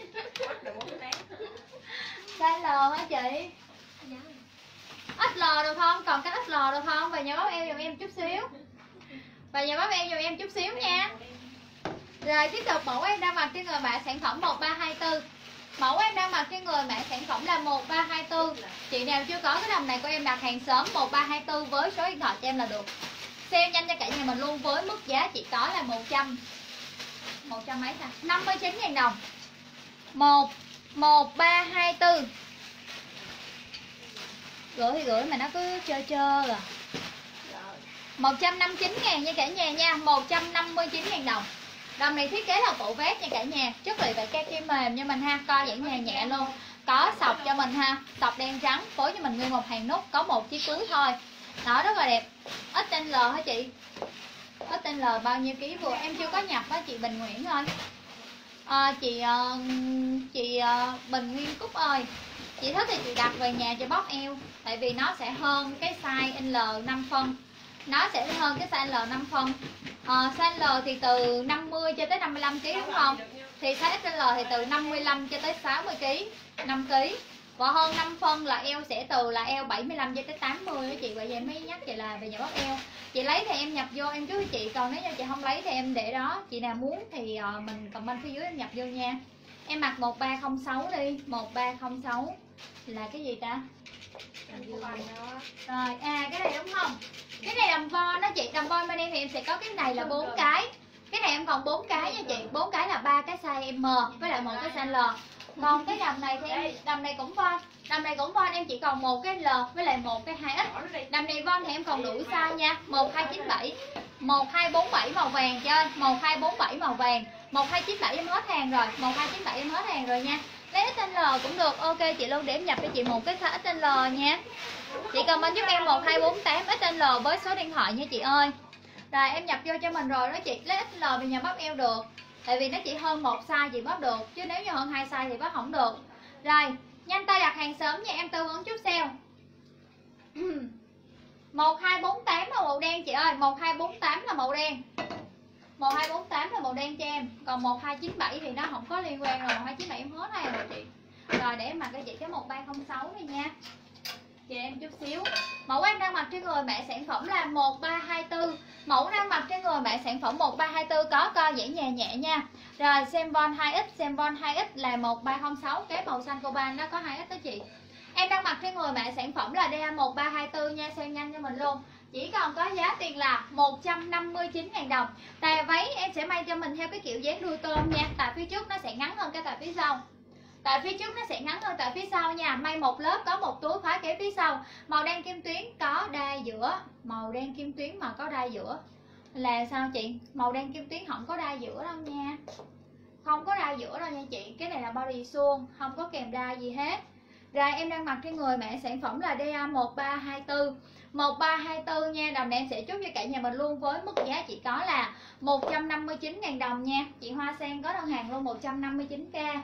Size L hả chị? XL được không? Còn cái XL được không? Và nhà báo eo giùm em chút xíu. Và nhà báo eo giùm em chút xíu nha. Rồi tiếp tục mẫu em đang mặc trên người mã sản phẩm 1324. Mẫu em đang mặc trên người mã sản phẩm là 1324. Chị nào chưa có cái đầm này của em đặt hàng sớm 1324 với số điện thoại cho em là được. Sale nhanh cho cả nhà mình luôn với mức giá chỉ có là 100 mấy ta? 59.000 đồng. 1324. Gửi thì gửi mà nó cứ chơ chơ à. 159.000 nha cả nhà nha, 159.000 đồng. Đầm này thiết kế là bộ vest nha cả nhà, chất liệu vải kaki mềm cho mình ha, co giãn nhẹ nhẹ luôn. Có sọc cho mình ha, sọc đen trắng, phối cho mình nguyên một hàng nút, có một chiếc túi thôi. Đó rất là đẹp. XL hả chị? XL bao nhiêu ký vừa? Em chưa có nhập á chị Bình Nguyễn ơi. Chị Bình Nguyên Cúc ơi. Chị thích thì chị đặt về nhà cho bóp eo, tại vì nó sẽ hơn cái size L 5 phân. Nó sẽ hơn cái size L 5 phân. Size L thì từ 50 cho tới 55 kg đúng không? Thì size XL thì từ 55 cho tới 60 kg, 5 kg. Và hơn 5 phân là eo sẽ từ là eo 75 cho tới 80 đó chị. Vậy em mới nhắc chị là về nhà bóp eo. Chị lấy thì em nhập vô em trước chị, còn nếu như chị không lấy thì em để đó. Chị nào muốn thì mình comment phía dưới em nhập vô nha. Em mặc 1306 đi, 1306 là cái gì ta? Rồi, cái này đúng không? Cái này đầm von đó chị, đầm von bên em thì em sẽ có cái này là 4 cái. Cái này em còn 4 cái nha chị, 4 cái là 3 cái size M với lại một cái size L. Còn cái đầm này thì em, đầm này cũng von. Đầm này cũng von em chỉ còn một cái L với lại một cái 2X. Đầm này von thì em còn đủ size nha, 1297, 1247 màu vàng chơi, 1247 màu vàng, 1297 em hết hàng rồi, 1297 em hết hàng rồi nha. Lấy XL cũng được, ok chị luôn, để em nhập cho chị một cái XL nha. Chị comment giúp em 1248 XL với số điện thoại nha chị ơi. Rồi em nhập vô cho mình rồi đó chị, lấy XL về nhà bóp eo được. Tại vì nó chỉ hơn một size chị bóp được, chứ nếu như hơn 2 size thì bóp không được. Rồi, nhanh tay đặt hàng sớm nha, em tư vấn chút sale. 1248 là màu đen chị ơi, 1248 là màu đen. 1248 là màu đen cho em. Còn 1297 thì nó không có liên quan rồi, 1297 em hết hàng rồi chị. Rồi để em mặc cho chị cái 1306 này nha. Chị em chút xíu. Mẫu em đang mặc trên người mẹ sản phẩm là 1324. Mẫu đang mặc trên người mẹ sản phẩm 1324 có co giãn nhẹ nhẹ nha. Rồi xem von 2X, xem von 2X là 1306, cái màu xanh coban nó có 2X đó chị. Em đang mặc trên người mẹ sản phẩm là DA 1324 nha, xem nhanh cho mình luôn. Chỉ còn có giá tiền là 159.000 đồng. Tà váy em sẽ may cho mình theo cái kiểu dáng đuôi tôm nha. Tại phía trước nó sẽ ngắn hơn cái tại phía sau. Tại phía trước nó sẽ ngắn hơn tại phía sau nha. May một lớp có một túi khóa kéo phía sau. Màu đen kim tuyến có đai giữa. Màu đen kim tuyến mà có đai giữa là sao chị? Màu đen kim tuyến không có đai giữa đâu nha. Không có đai giữa đâu nha chị. Cái này là body suông, không có kèm đai gì hết. Rồi em đang mặc trên người mẹ sản phẩm là DA 1324. 1324 nha. Đồng này em sẽ chốt cho cả nhà mình luôn với mức giá chỉ có là 159.000 đồng nha. Chị Hoa Sen có đơn hàng luôn 159k.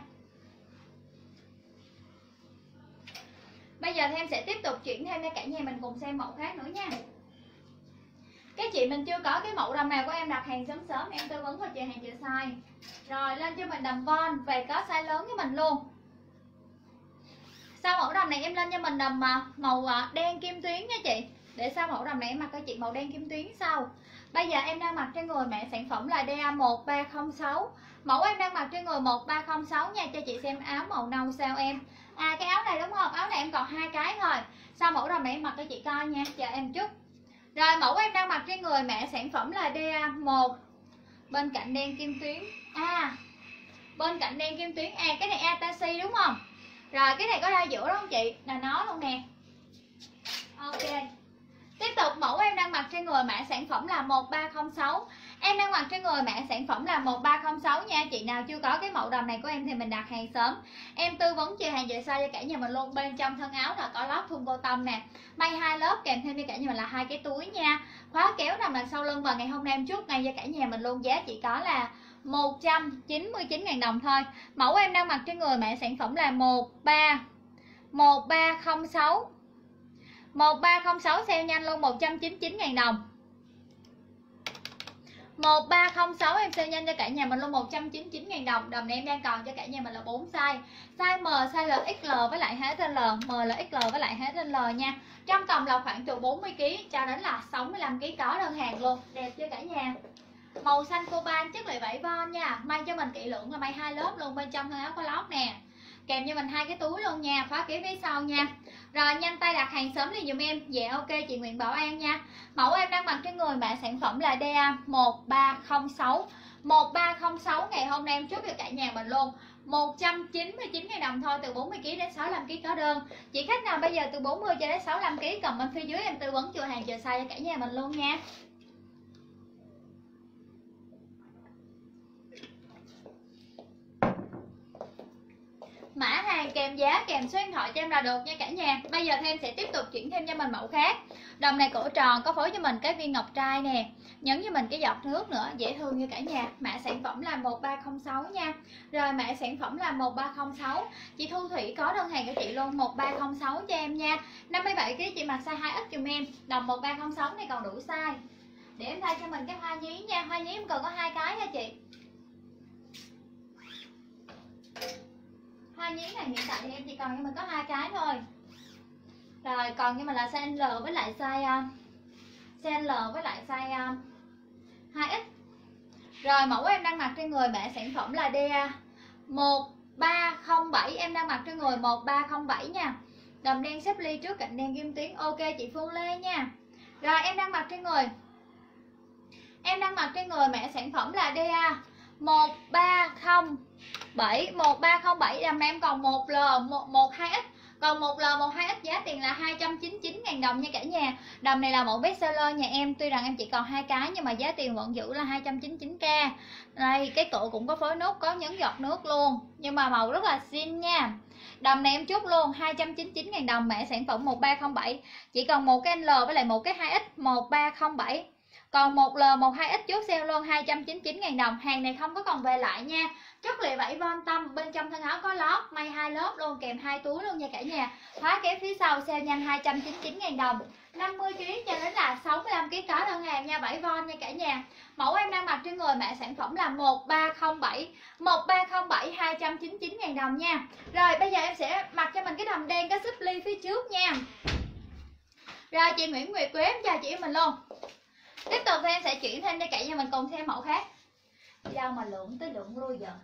Bây giờ thì em sẽ tiếp tục chuyển thêm cho cả nhà mình cùng xem mẫu khác nữa nha. Các chị mình chưa có cái mẫu đầm nào của em đặt hàng sớm sớm em tư vấn vào chờ hàng chờ size. Rồi lên cho mình đầm von về có size lớn với mình luôn. Sau mẫu đầm này em lên cho mình đầm màu đen kim tuyến nha chị. Để sau mẫu đầm này em mặc cho chị màu đen kim tuyến sau. Bây giờ em đang mặc trên người mẹ sản phẩm là DA 1306. Mẫu em đang mặc trên người 1306 nha. Cho chị xem áo màu nâu sao em. Cái áo này đúng không? Áo này em còn 2 cái thôi. Sau mẫu đầm này em mặc cho chị coi nha. Chờ em chút. Rồi mẫu em đang mặc trên người mẹ sản phẩm là DA 1. Bên cạnh đen kim tuyến. Bên cạnh đen kim tuyến. Cái này Atashi đúng không? Rồi cái này có đai giữa đúng không chị? Là nó luôn nè. Ok. Tiếp tục mẫu em đang mặc trên người mã sản phẩm là 1306. Em đang mặc trên người mã sản phẩm là 1306 nha. Chị nào chưa có cái mẫu đầm này của em thì mình đặt hàng sớm. Em tư vấn chờ hàng về size cho cả nhà mình luôn. Bên trong thân áo là có lót thun cô tông nè. May 2 lớp kèm thêm cho cả nhà mình là 2 cái túi nha. Khóa kéo nằm đằng sau lưng và ngày hôm nay em chốt ngay cho cả nhà mình luôn. Giá chỉ có là 199.000 đồng thôi. Mẫu em đang mặc trên người mẹ sản phẩm là 1306. 1306 sale nhanh luôn 199.000 đồng. 1306 em sale nhanh cho cả nhà mình luôn 199.000 đồng. Đầm này em đang còn cho cả nhà mình là 4 size. Size M, size L, XL với lại HL, M là XL với lại HL nha. Trong tầm là khoảng từ 40 kg cho đến là 65 kg có đơn hàng luôn. Đẹp chưa cả nhà. Màu xanh coban chất liệu vải von nha. May cho mình kỹ lưỡng là may 2 lớp luôn. Bên trong thân áo có lót nè. Kèm cho mình 2 cái túi luôn nha. Khóa kéo phía sau nha. Rồi nhanh tay đặt hàng sớm đi dùm em. Dạ ok chị Nguyễn Bảo An nha. Mẫu em đang mặc trên người mã sản phẩm là DA 1306. 1306 ngày hôm nay em chốt cho cả nhà mình luôn 199.000 đồng thôi. Từ 40 kg đến 65 kg có đơn. Chị khách nào bây giờ từ 40 cho đến 65 kg cầm bên phía dưới em tư vấn chờ hàng chờ size cho cả nhà mình luôn nha. Mã hàng kèm giá kèm số điện thoại cho em là được nha cả nhà. Bây giờ thì em sẽ tiếp tục chuyển thêm cho mình mẫu khác. Đầm này cổ tròn có phối cho mình cái viên ngọc trai nè. Nhấn cho mình cái giọt nước nữa, dễ thương như cả nhà. Mã sản phẩm là 1306 nha. Rồi mã sản phẩm là 1306. Chị Thu Thủy có đơn hàng của chị luôn 1306 cho em nha. 57 kg chị mặc size 2X giùm em. Đầm 1306 này còn đủ size. Để em thay cho mình cái hoa nhí nha. Hoa nhí em cần có 2 cái nha chị. Hoa nhí này hiện tại thì em chỉ còn cho mình có 2 cái thôi. Rồi còn cho mình là size L với lại size L với lại size 2X. Rồi mẫu em đang mặc trên người mã sản phẩm là DA 1307. Em đang mặc trên người 1307 nha. Đầm đen xếp ly trước cạnh đen kim tuyến. Ok chị Phương Lê nha. Rồi em đang mặc trên người mã sản phẩm là DA 1307. 1307 đầm này em còn 1L 12X. Còn 1L 12X giá tiền là 299.000 đồng nha cả nhà. Đầm này là mẫu best seller nhà em. Tuy rằng em chỉ còn 2 cái nhưng mà giá tiền vẫn giữ là 299k. Đây cái cổ cũng có phối nút, có nhấn giọt nước luôn. Nhưng mà màu rất là xinh nha. Đầm này em chốt luôn 299.000 đồng. Mã sản phẩm 1307. Chỉ còn một cái L với lại một cái 2X 1307. Còn 1L 12X chốt sale luôn 299.000 đồng. Hàng này không có còn về lại nha. Chất liệu vải von tâm, bên trong thân áo có lót, may 2 lớp luôn kèm 2 túi luôn nha cả nhà. Khóa kéo phía sau sale nhanh 299.000 đồng. 50 kg cho đến là 65 kg có đơn hàng nha, vải von nha cả nhà. Mẫu em đang mặc trên người mã sản phẩm là 1307. 1307 299.000 đồng nha. Rồi bây giờ em sẽ mặc cho mình cái đầm đen có xếp ly phía trước nha. Rồi chị Nguyễn Nguyệt của em chào chị em mình luôn. Tiếp tục thì em sẽ chuyển thêm cho cả nhà mình cùng xem mẫu khác. Đi đâu mà lượn tới lượn lui giờ.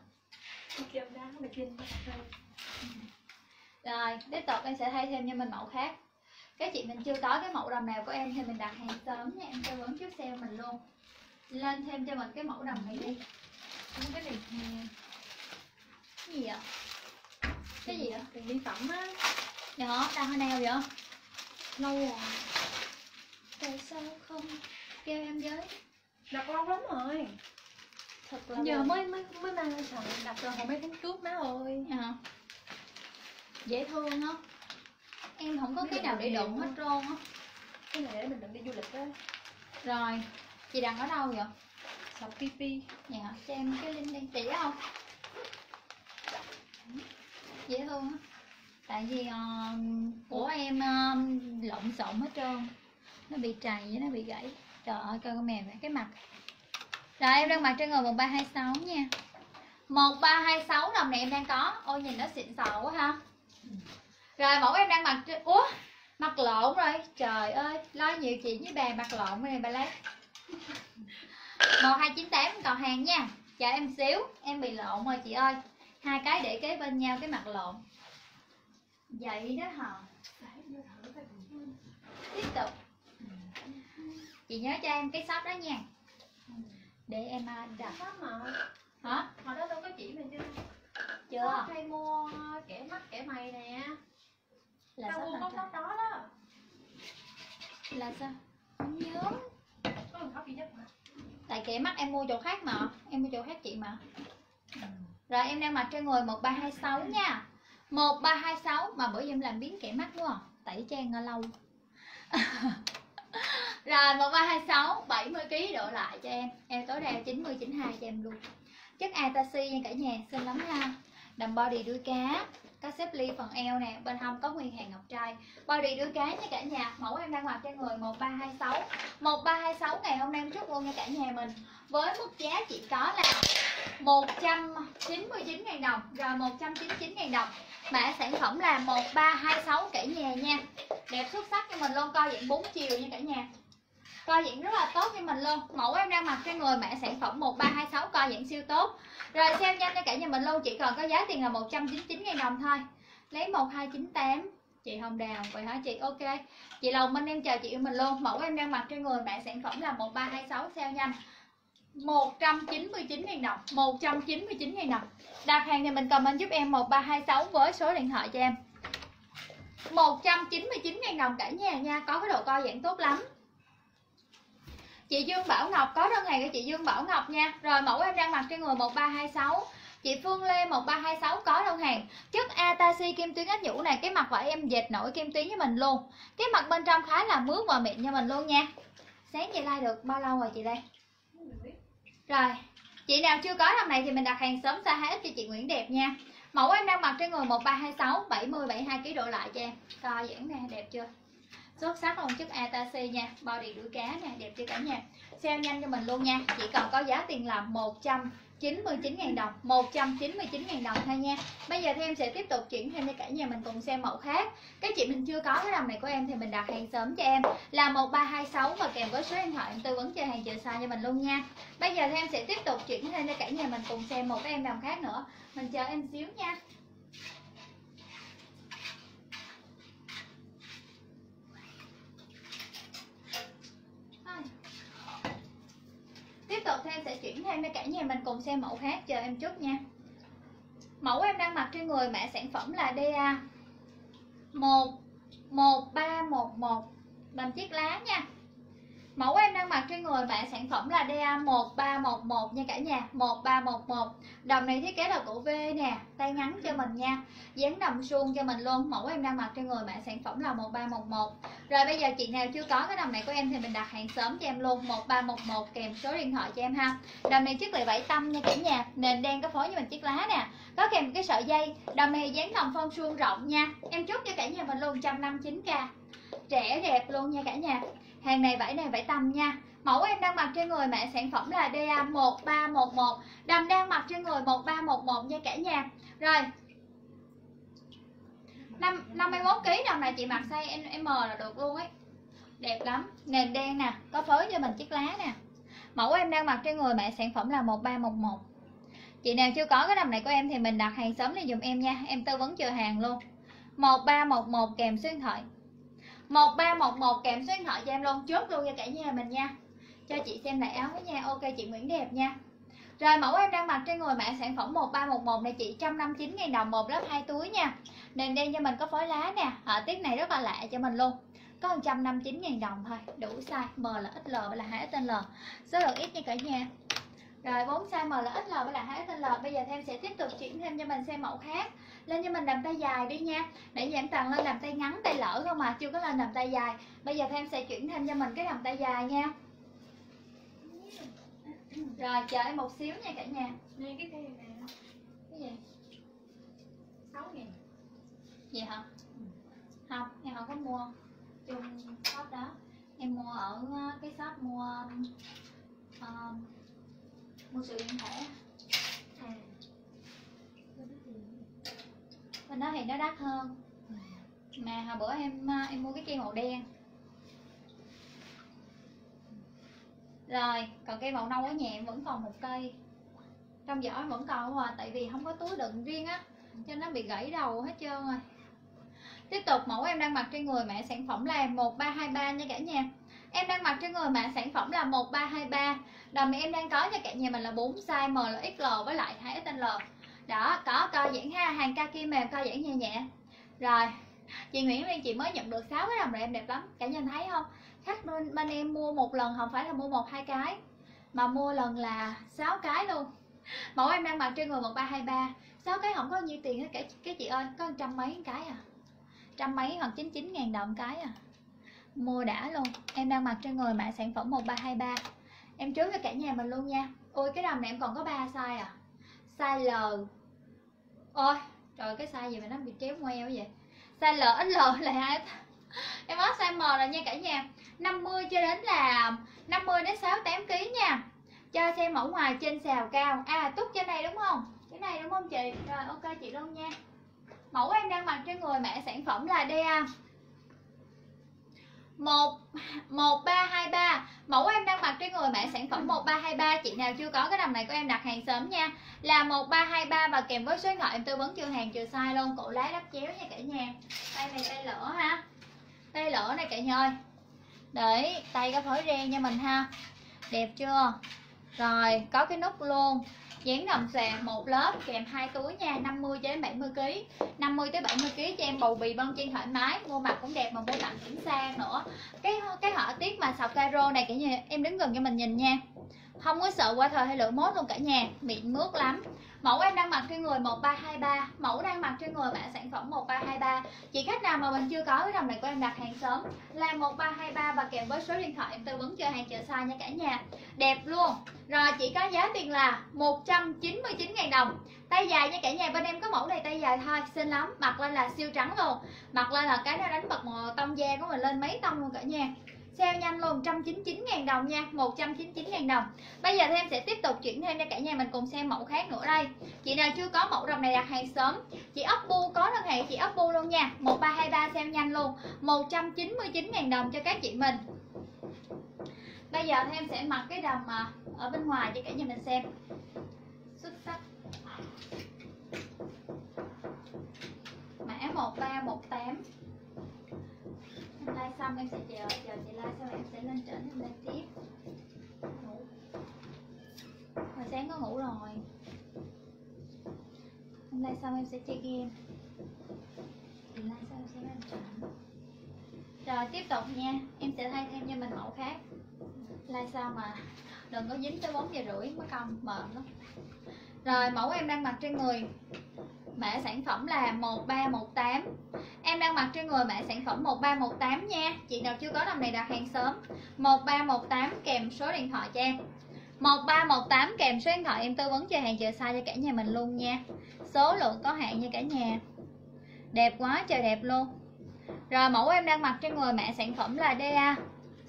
Rồi tiếp tục em sẽ thay thêm cho mình mẫu khác. Các chị mình chưa có cái mẫu đầm nào của em thì mình đặt hàng sớm nha, em tư vấn trước sale mình luôn. Lên thêm cho mình cái mẫu đầm này đi. Cái này cái gì vậy? Cái gì vậy? Tiền mỹ phẩm á. Dạ hả? Đang hơi nào vậy? Lâu rồi. Tại sao không kêu em với? Đặt lâu lắm rồi. Thật là Giờ mới mang lên sàn đặt rồi hồi mấy tháng trước má ơi. à, dễ thương á. Em không có cái nào để đụng hết trơn á. Cái này để mình đừng đi du lịch á. Rồi chị đặt ở đâu vậy? Shop PP. Dạ cho em cái link đi. Chị biết không? Dễ thương á. Tại vì của em lộn xộn hết trơn, nó bị trầy với nó bị gãy. Trời ơi coi con mèo cái mặt. Rồi em đang mặc trên người 1326 nha. 1326 đồng này em đang có. Ôi nhìn nó xịn sò quá ha. Rồi mẫu em đang mặc trên... Ủa mặc lộn rồi. Trời ơi lo nhiều chuyện với bà mặc lộn này bà lấy. 1298 còn hàng nha. Chờ em xíu, em bị lộn rồi chị ơi. Hai cái để kế bên nhau cái mặt lộn. Vậy đó hả? Tiếp tục. Chị nhớ cho em cái shop đó nha. Để em đặt. Hả? Hồi đó đâu có chỉ mình chưa? Chưa. Hay mua kẻ mắt kẻ mày nè. Là Tao shop mua nào có trời? shop đó đó. Là sao? Không nhớ. Có một shop duy nhất mà. Tại kẻ mắt em mua chỗ khác mà. Em mua chỗ khác chị mà. Rồi em đang mặc trên người 1326 nha. 1326 mà bữa giờ em làm biến kẻ mắt đúng không? Tẩy trang lâu. Rồi 1326 70kg độ lại cho em. Em tối đa 90 92 cho em luôn. Chất Ataxi nha cả nhà, xinh lắm ha. Đầm body đuôi cá, có xếp ly phần eo nè, bên hông có nguyên hàng ngọc trai. Body đuôi cá nha cả nhà. Mẫu em đang mặc trên người 1326. 1326 ngày hôm nay em chốt luôn nha cả nhà mình. Với mức giá chỉ có là 199.000 đồng. Rồi 199.000 đồng. Mã sản phẩm là 1326 cả nhà nha. Đẹp xuất sắc cho mình luôn, co giãn 4 chiều nha cả nhà. Co giãn rất là tốt cho mình luôn. Mẫu em đang mặc trên người mã sản phẩm 1326 co giãn siêu tốt. Rồi sale nhanh cho cả nhà mình luôn, chỉ còn có giá tiền là 199.000 đồng thôi. Lấy 1298. Chị Hồng Đào, vậy hả chị? Ok. Chị Lồng Minh em chào chị mình luôn. Mẫu em đang mặc trên người mã sản phẩm là 1326 sale nhanh. 199.000 đồng. 199.000 đồng. Đặt hàng thì mình comment giúp em 1326 với số điện thoại cho em. 199.000 đồng cả nhà nha, có cái độ co giãn tốt lắm. Chị Dương Bảo Ngọc có đơn hàng của chị Dương Bảo Ngọc nha. Rồi mẫu em đang mặc trên người 1326. Chị Phương Lê 1326 có đơn hàng. Chất Ataxi kim tuyến ếch nhũ này, cái mặt vải em dệt nổi kim tuyến với mình luôn. Cái mặt bên trong khá là mướt và mịn cho mình luôn nha. Sáng chị like được bao lâu rồi chị đây? Rồi, chị nào chưa có đầm này thì mình đặt hàng sớm size 2X cho chị Nguyễn Đẹp nha. Mẫu em đang mặc trên người 1326, 70 72kg độ lại cho em. Co giãn nè, đẹp chưa? Xuất sắc luôn, chất Ataxi nha, body đuôi cá nè, đẹp chưa cả nhà. Sale nhanh cho mình luôn nha, chỉ còn có giá tiền là 199.000 đồng, 199.000 đồng thôi nha. Bây giờ thì em sẽ tiếp tục chuyển thêm cho cả nhà mình cùng xem mẫu khác. Các chị mình chưa có cái đầm này của em thì mình đặt hàng sớm cho em là 1326 và kèm với số điện thoại em tư vấn chờ hàng chờ xa cho mình luôn nha. Bây giờ thì em sẽ tiếp tục chuyển thêm cho cả nhà mình cùng xem một cái em đầm khác nữa. Mình chờ em xíu nha. Tiếp tục thì em sẽ chuyển thêm cho cả nhà mình cùng xem mẫu khác, chờ em chút nha. Mẫu em đang mặc trên người mã sản phẩm là DA 11311 đầm chiếc lá nha. Mẫu em đang mặc trên người mã sản phẩm là DA 1311 nha cả nhà, 1311. Đầm này thiết kế là cổ V nè, tay ngắn cho mình nha, dáng đầm suông cho mình luôn. Mẫu em đang mặc trên người mã sản phẩm là 1311. Rồi bây giờ chị nào chưa có cái đầm này của em thì mình đặt hàng sớm cho em luôn, 1311 kèm số điện thoại cho em ha. Đầm này chất liệu vải tăm nha cả nhà, nền đen có phối với mình chiếc lá nè, có kèm một cái sợi dây. Đầm này dáng đầm phong suông rộng nha. Em chốt cho cả nhà mình luôn 159k. Trẻ đẹp luôn nha cả nhà. Hàng này vải tăm nha. Mẫu em đang mặc trên người mã sản phẩm là DA 1311. Đầm đang mặc trên người 1311 nha cả nhà. Rồi 51kg đầm này chị mặc size M là được luôn ấy. Đẹp lắm. Nền đen nè, có phối cho mình chiếc lá nè. Mẫu em đang mặc trên người mã sản phẩm là 1311. Chị nào chưa có cái đầm này của em thì mình đặt hàng sớm đi dùm em nha. Em tư vấn chờ hàng luôn. 1311 kèm số điện thoại. 1311 kèm số điện thoại cho em luôn. Chốt luôn cho cả nhà mình nha. Cho chị xem lại áo với nha. Ok chị Nguyễn đẹp nha. Rồi mẫu em đang mặc trên người mã sản phẩm 1311 này chị 159.000 đồng, một lớp 2 túi nha. Nền đen cho mình có phối lá nè. Họa tiết này rất là lạ cho mình luôn. Có 159.000 đồng thôi, đủ size M là XL và là 2XL. Số lượng ít nha cả nhà. Rồi 4 size M là XL với là 2XL. Bây giờ thêm sẽ tiếp tục chuyển thêm cho mình xem mẫu khác. Lên cho mình đầm tay dài đi nha. Nãy giờ em toàn lên đầm tay ngắn, tay lỡ không mà chưa có lên đầm tay dài. Bây giờ thêm sẽ chuyển thêm cho mình cái đầm tay dài nha. Rồi chờ em một xíu nha cả nhà. Đây cái cây này Cái gì? 6.000. Gì hả? Không, em không có mua chung shop đó. Em mua ở cái shop mua sự điện thoại. Bên đó thì nó đắt hơn. Mà hồi bữa em mua cái cây màu đen. Rồi, còn cây màu nâu ở nhà em vẫn còn một cây. Trong giỏ em vẫn còn mà tại vì không có túi đựng riêng á, cho nó bị gãy đầu hết trơn rồi. Tiếp tục mẫu em đang mặc trên người mã sản phẩm là 1323 nha cả nhà. Em đang mặc trên người mã sản phẩm là 1323. Đầm em đang có cho cả nhà mình là 4 size M là XL với lại 2XL. Đó, có co giãn ha, hàng kaki mềm co giãn nhẹ nhẹ. Rồi, chị Nguyễn Liên chị mới nhận được 6 cái đầm rồi em đẹp lắm. Cả nhà thấy không? Khách bên em mua một lần không phải là mua 1-2 cái mà mua lần là 6 cái luôn. Mẫu em đang mặc trên người 1323. 6 cái không có nhiêu tiền hết cái chị ơi, có 100 mấy cái à. 100 mấy hoặc 99.000 đồng cái à. Mua đã luôn. Em đang mặc trên người mã sản phẩm 1323. Em chốt cho cả nhà mình luôn nha. Ôi cái đầm này em còn có 3 size à. Size L. Ôi trời, cái size gì mà nó bị kéo ngoeo vậy. Size L, XL là 2. Em có size M rồi nha cả nhà. 50 cho đến là 50 đến 68 kg nha. Cho xem mẫu ngoài trên xào cao. À Túc trên này đúng không? Cái này đúng không chị? Rồi ok chị luôn nha. Mẫu em đang mặc trên người mã sản phẩm là DA 1323. Mẫu em đang mặc trên người mã sản phẩm 1323. Chị nào chưa có cái đầm này của em đặt hàng sớm nha. Là 1323 và kèm với số điện thoại em tư vấn chưa hàng chưa size luôn. Cổ lá đắp chéo nha cả nhà. Tay này tay lỡ ha. Tay lỡ này cả nhà ơi. Đấy, tay có phối ren nha mình ha. Đẹp chưa? Rồi, có cái nút luôn. Dán đầm xòe một lớp kèm 2 túi nha, 50 cho đến 70 kg. 50 tới 70 kg cho em bầu bì bon chen thoải mái, mua mặc cũng đẹp mà mua tặng cũng sang nữa. Cái họa tiết mà sọc caro này cả nhà, em đứng gần cho mình nhìn nha. Không có sợ qua thời hay lửa mốt luôn cả nhà, mịn mướt lắm. Mẫu em đang mặc trên người 1323. Mẫu đang mặc trên người mã sản phẩm 1323. Chị khách nào mà mình chưa có cái đầm này của em đặt hàng sớm là 1323 và kèm với số điện thoại em tư vấn chờ hàng chờ size nha cả nhà. Đẹp luôn. Rồi chị có giá tiền là 199.000 đồng. Tay dài nha cả nhà, bên em có mẫu này tay dài thôi, xinh lắm. Mặc lên là siêu trắng luôn. Mặc lên là cái nó đánh bật màu tông da của mình lên mấy tông luôn cả nhà. Sale nhanh luôn, 199.000 đồng nha, 199.000 đồng. Bây giờ thêm sẽ tiếp tục chuyển thêm cho cả nhà mình cùng xem mẫu khác nữa đây. Chị nào chưa có mẫu đầm này đặt hàng sớm. Chị Oppo có đơn hàng chị Oppo luôn nha. 1323 sale nhanh luôn, 199.000 đồng cho các chị mình. Bây giờ thêm sẽ mặc cái đầm mà ở bên ngoài cho cả nhà mình xem. Xuất sắc. Mã 1318. Em like xong em sẽ chờ chị like xong em sẽ lên trển em lên tiếp. Ngủ. Hồi sáng có ngủ rồi. Em like xong em sẽ chơi game. Chị like xong em sẽ lên trển. Rồi tiếp tục nha, em sẽ thay thêm cho mình mẫu khác. Like sao mà đừng có dính tới 4 giờ rưỡi mất công mệt lắm. Rồi mẫu em đang mặc trên người mã sản phẩm là 1318. Em đang mặc trên người mã sản phẩm 1318 nha. Chị nào chưa có đầm này đặt hàng sớm. 1318 kèm số điện thoại cho em. 1318 kèm số điện thoại em tư vấn chờ hàng chờ size cho cả nhà mình luôn nha. Số lượng có hạn nha cả nhà. Đẹp quá trời đẹp luôn. Rồi mẫu em đang mặc trên người mã sản phẩm là DA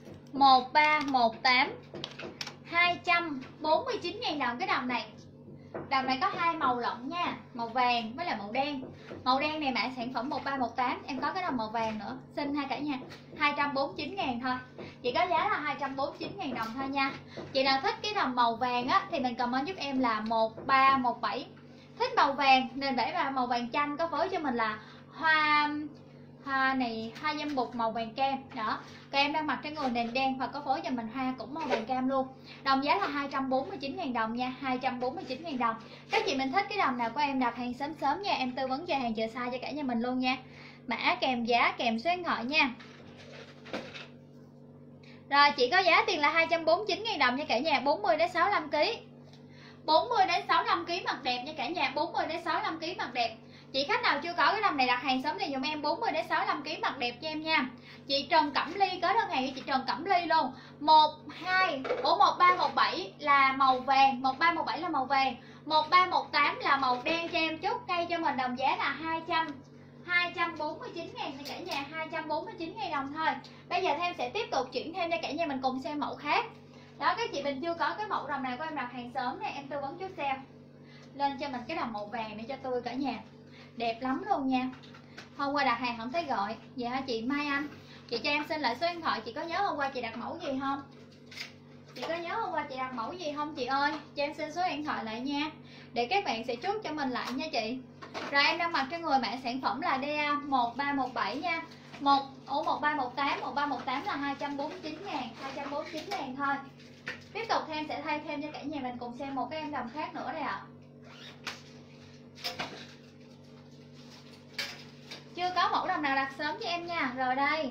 1318. 249.000 đồng cái đầm này. Đầm này có hai màu lộng nha, màu vàng với là màu đen. Màu đen này mã sản phẩm 1318. Em có cái đầm màu vàng nữa, xinh ha cả nhà. 249.000 thôi. Chị có giá là 249.000 đồng thôi nha. Chị nào thích cái đầm màu vàng á thì mình comment giúp em là 1317. Thích màu vàng nên vẽ vào màu vàng chanh, có phối cho mình là hoa này, hoa dâm bụt màu vàng cam đó. Các em đang mặc trên người nền đen và có phối cho mình hoa cũng màu vàng cam luôn. Đồng giá là 249.000 đồng nha, 249.000 đồng. Các chị mình thích cái đầm nào của em đặt hàng sớm sớm nha, em tư vấn cho hàng chờ size cho cả nhà mình luôn nha. Mã kèm giá kèm số điện thoại nha. Rồi chị có giá tiền là 249.000 đồng nha cả nhà, 40 đến 65 kg. 40 đến 65 kg mặt đẹp nha cả nhà, 40 đến 65 kg mặt đẹp. Chị khách nào chưa có cái đầm này đặt hàng sớm thì dùm em 40 đến 65 kg mặt đẹp cho em nha. Chị Trần Cẩm Ly có đơn hàng cho chị Trần Cẩm Ly luôn. 1317 là màu vàng, 1317 là màu vàng, 1318 là màu đen cho em chút. Cây cho mình đồng giá là 249.000 nha cả nhà, 249.000 đồng thôi. Bây giờ thêm sẽ tiếp tục chuyển thêm cho cả nhà mình cùng xem mẫu khác. Đó, các chị mình chưa có cái mẫu đầm nào của em đặt hàng sớm này, em tư vấn chút sale. Lên cho mình cái đầm màu vàng để cho tôi cả nhà. Đẹp lắm luôn nha. Hôm qua đặt hàng không thấy gọi. Dạ hả chị Mai Anh? Chị cho em xin lại số điện thoại. Chị có nhớ hôm qua chị đặt mẫu gì không? Chị có nhớ hôm qua chị đặt mẫu gì không chị ơi? Cho em xin số điện thoại lại nha, để các bạn sẽ chốt cho mình lại nha chị. Rồi em đang mặc trên người mã sản phẩm là DA 1317 nha. 1318, 1318 là 249.000, 249.000 thôi. Tiếp tục thêm sẽ thay thêm cho cả nhà mình cùng xem một cái em đầm khác nữa đây ạ. Chưa có mẫu đầm nào đặt sớm cho em nha. Rồi đây,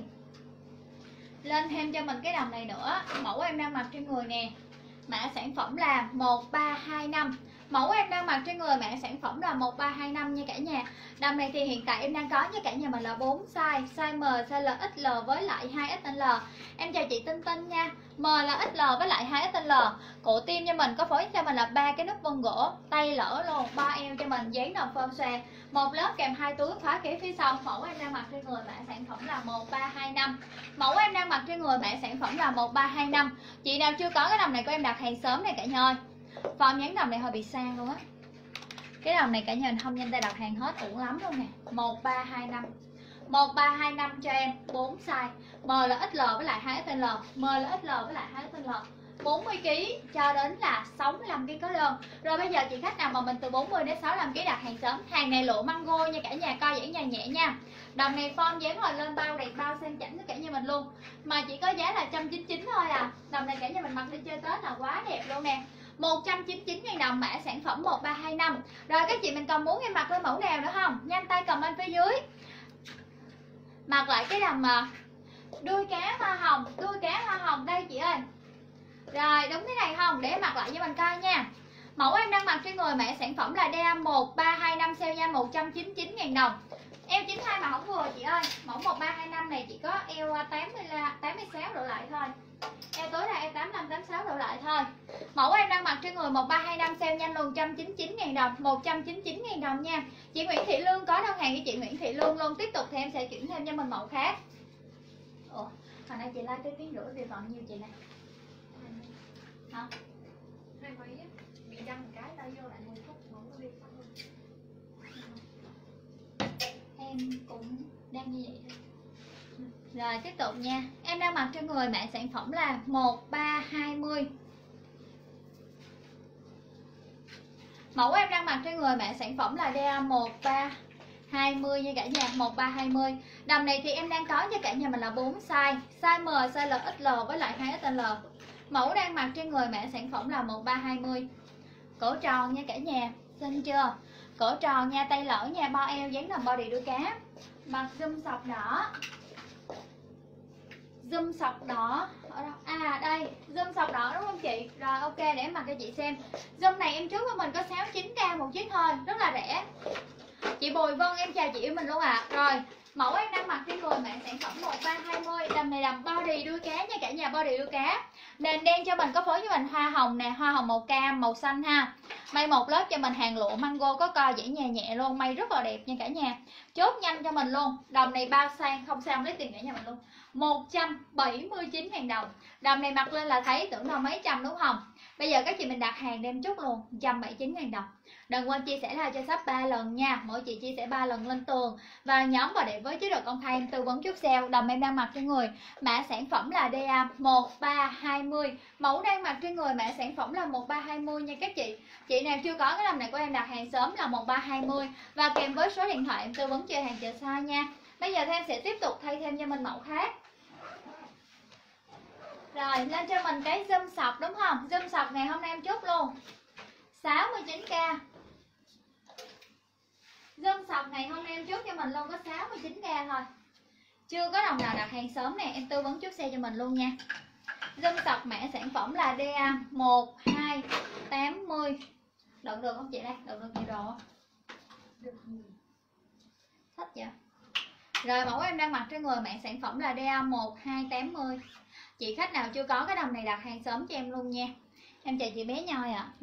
lên thêm cho mình cái đầm này nữa. Mẫu em đang mặc trên người nè, mã sản phẩm là 1325. Mẫu em đang mặc trên người mã sản phẩm là 1325 nha cả nhà. Đầm này thì hiện tại em đang có cho cả nhà mình là 4 size. Size M, size L, XL với lại 2XL. Em chào chị Tinh Tinh nha. M là XL với lại 2XL. Cổ tim cho mình có phối cho mình là 3 cái nút vân gỗ, tay lỡ luôn, 3 eo cho mình, dáng đầm phơm xòe. Một lớp kèm 2 túi khóa kéo phía sau. Mẫu em đang mặc trên người mã sản phẩm là 1325. Mẫu em đang mặc trên người mã sản phẩm là 1325. Chị nào chưa có cái đầm này của em đặt hàng sớm này cả nhà ơi. Form dáng đầm này hơi bị sang luôn á. Cái đầm này cả nhà mình không nhanh tay đặt hàng hết, uổng lắm luôn nè. 1325. 1325 cho em 4 size. M là XL với lại 2XL, M là XL với lại 2XL. 40 kg cho đến là 65 kg có đơn. Rồi bây giờ chị khách nào mà mình từ 40 đến 65 kg đặt hàng sớm. Hàng này lụa mango nha cả nhà, coi giãn nhẹ nhẹ nha. Đầm này form dáng rồi lên bao đẹp, bao sang chảnh cho cả nhà mình luôn. Mà chỉ có giá là 199 thôi à. Đầm này cả nhà mình mặc đi chơi Tết là quá đẹp luôn nè. 199.000 đồng, mã sản phẩm 1325. Rồi các chị mình còn muốn em mặc lên mẫu nào nữa không? Nhanh tay comment phía dưới. Mặc lại cái đầm mà đuôi cá hoa hồng, đuôi cá hoa hồng đây chị ơi. Rồi đúng thế này không? Để em mặc lại cho mình coi nha. Mẫu em đang mặc trên người mã sản phẩm là DA 1325 sale nha, 199.000 đồng. Eo 92 mà không vừa chị ơi. Mẫu 1325 này chỉ có eo 86 độ lại thôi. Eo tối là eo 85 86 độ lại thôi. Mẫu em đang mặc trên người 1325 sale nhanh luôn, 199.000 đồng, 199.000 đồng nha. Chị Nguyễn Thị Lương có đơn hàng với chị Nguyễn Thị Lương luôn. Tiếp tục thì em sẽ chuyển thêm cho mình mẫu khác. Ủa, hồi nãy chị like tới tiếng rưỡi vì còn nhiêu chị này? Hả? 2 mấy á, bị đâm một cái tay vô lại 10 phút không có đi xong luôn. Em cũng đang như vậy thôi. Rồi tiếp tục nha. Em đang mặc trên người mã sản phẩm là 1320. Mẫu em đang mặc trên người mã sản phẩm là DA 1320 nha cả nhà, 1320. Đầm này thì em đang có cho cả nhà mình là 4 size. Size M, size L, XL với lại 2XL. Mẫu đang mặc trên người mã sản phẩm là 1320. Cổ tròn nha cả nhà, xinh chưa? Cổ tròn nha, tay lỡ nha, bo eo dáng đầm body đuôi cá. Mặc zoom sọc đỏ. Zoom sọc đỏ ở đâu? À đây, zoom sọc đỏ đúng không chị? Rồi ok, để em mặc cho chị xem. Zoom này em trước của mình có 69k một chiếc thôi, rất là rẻ. Chị Bùi Vân em chào chị yêu mình luôn ạ. Rồi, mẫu em đang mặc trên người mã sản phẩm 1320. Đầm này đầm body đuôi cá nha cả nhà, body đuôi cá. Nền đen cho mình có phối cho mình hoa hồng nè, hoa hồng màu cam, màu xanh ha. May một lớp cho mình hàng lụa mango có co giãn nhẹ nhẹ luôn, may rất là đẹp nha cả nhà. Chốt nhanh cho mình luôn. Đầm này bao sang không sao lấy tiền cả nhà mình luôn. 179.000 đồng. Đầm này mặc lên là thấy tưởng đâu mấy trăm đúng không? Bây giờ các chị mình đặt hàng đem chút luôn 179.000 đồng. Đừng quên chia sẻ like cho shop 3 lần nha. Mỗi chị chia sẻ 3 lần lên tường. Và nhóm vào để với chế độ công khai em tư vấn chút sale. Đầm em đang mặc trên người, mã sản phẩm là DA 1320. Mẫu đang mặc trên người, mã sản phẩm là 1320 nha các chị. Chị nào chưa có cái đầm này của em đặt hàng sớm là 1320. Và kèm với số điện thoại em tư vấn chơi hàng chờ size nha. Bây giờ thì em sẽ tiếp tục thay thêm cho mình mẫu khác. Rồi lên cho mình cái zoom sọc đúng không? Zoom sọc ngày hôm nay em chốt luôn 69k. Zoom sọc ngày hôm nay em chốt cho mình luôn có 69k thôi. Chưa có đồng nào đặt hàng sớm nè, em tư vấn chốt xe cho mình luôn nha. Zoom sọc mã sản phẩm là DA 1280. Đựng được không chị đây? Đựng được nhiều đồ không? Được. Thích vậy. Rồi mẫu em đang mặc trên người, mã sản phẩm là DA 1280. Chị khách nào chưa có cái đầm này đặt hàng sớm cho em luôn nha. Em chào chị bé Nhoi ạ.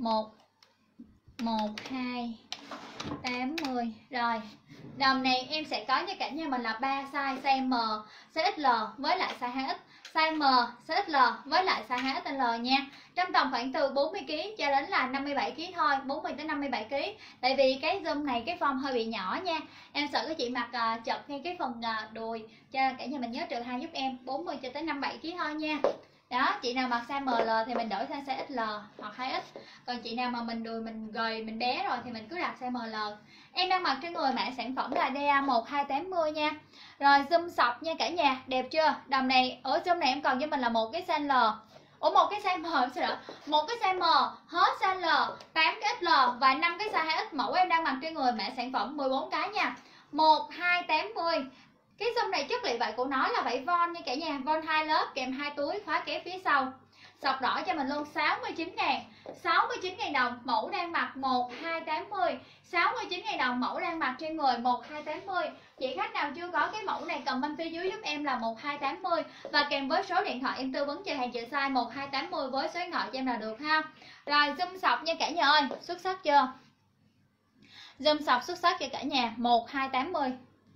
1280. Rồi đầm này em sẽ có cho cả nhà mình là 3 size M, size XL với lại size 2X, size M, size XL với lại size 2XL nha. Trong tầm khoảng từ 40kg cho đến là 57kg thôi, 40 tới 57kg. Tại vì cái zoom này cái form hơi bị nhỏ nha. Em sợ các chị mặc chật ngay cái phần đùi, cho cả nhà mình nhớ trừ 2 giúp em, 40 cho tới 57kg thôi nha. Đó, chị nào mặc size ML thì mình đổi sang size XL hoặc 2X. Còn chị nào mà mình đùi mình gầy mình bé rồi thì mình cứ đặt size ML. Em đang mặc trên người mã sản phẩm là DA 1280 nha. Rồi zoom sọc nha cả nhà, đẹp chưa? Đầm này ở zoom này em còn cho mình là một cái size L. Ủa một cái size M sao đó? Một cái size M, hết size L, 8 cái XL và 5 cái size 2X. Mẫu em đang mặc trên người mã sản phẩm 14 cái nha. 1280. Cái zoom này chất liệu vải của nó là vải von nha cả nhà, von 2 lớp kèm 2 túi khóa kéo phía sau. Sọc đỏ cho mình luôn 69.000. 69.000 đồng, mẫu đang mặc 1280. 69.000 đồng, mẫu đang mặc trên người 1280. Chị khách nào chưa có cái mẫu này comment phía dưới giúp em là 1280 và kèm với số điện thoại em tư vấn chờ hàng chờ size 1280 với số điện thoại cho em là được ha. Rồi zoom sọc nha cả nhà ơi, xuất sắc chưa? Zoom sọc xuất sắc cho cả nhà 1280.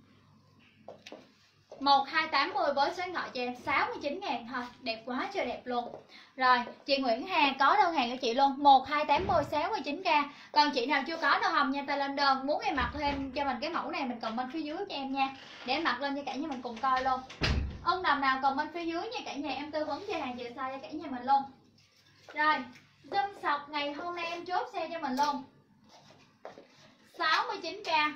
1280 với số điện thoại cho em 69.000 thôi, đẹp quá trời đẹp luôn. Rồi, chị Nguyễn Hà có đơn hàng của chị luôn, 1280 69k. Còn chị nào chưa có đâu hồng nha, tay lên đơn, muốn em mặc thêm cho mình cái mẫu này mình comment phía dưới cho em nha. Để em mặc lên cho cả nhà mình cùng coi luôn. Ông đồng nào comment phía dưới nha cả nhà, em tư vấn cho hàng chị size cho cả nhà mình luôn. Rồi, zoom sọc ngày hôm nay em chốt xe cho mình luôn 69k.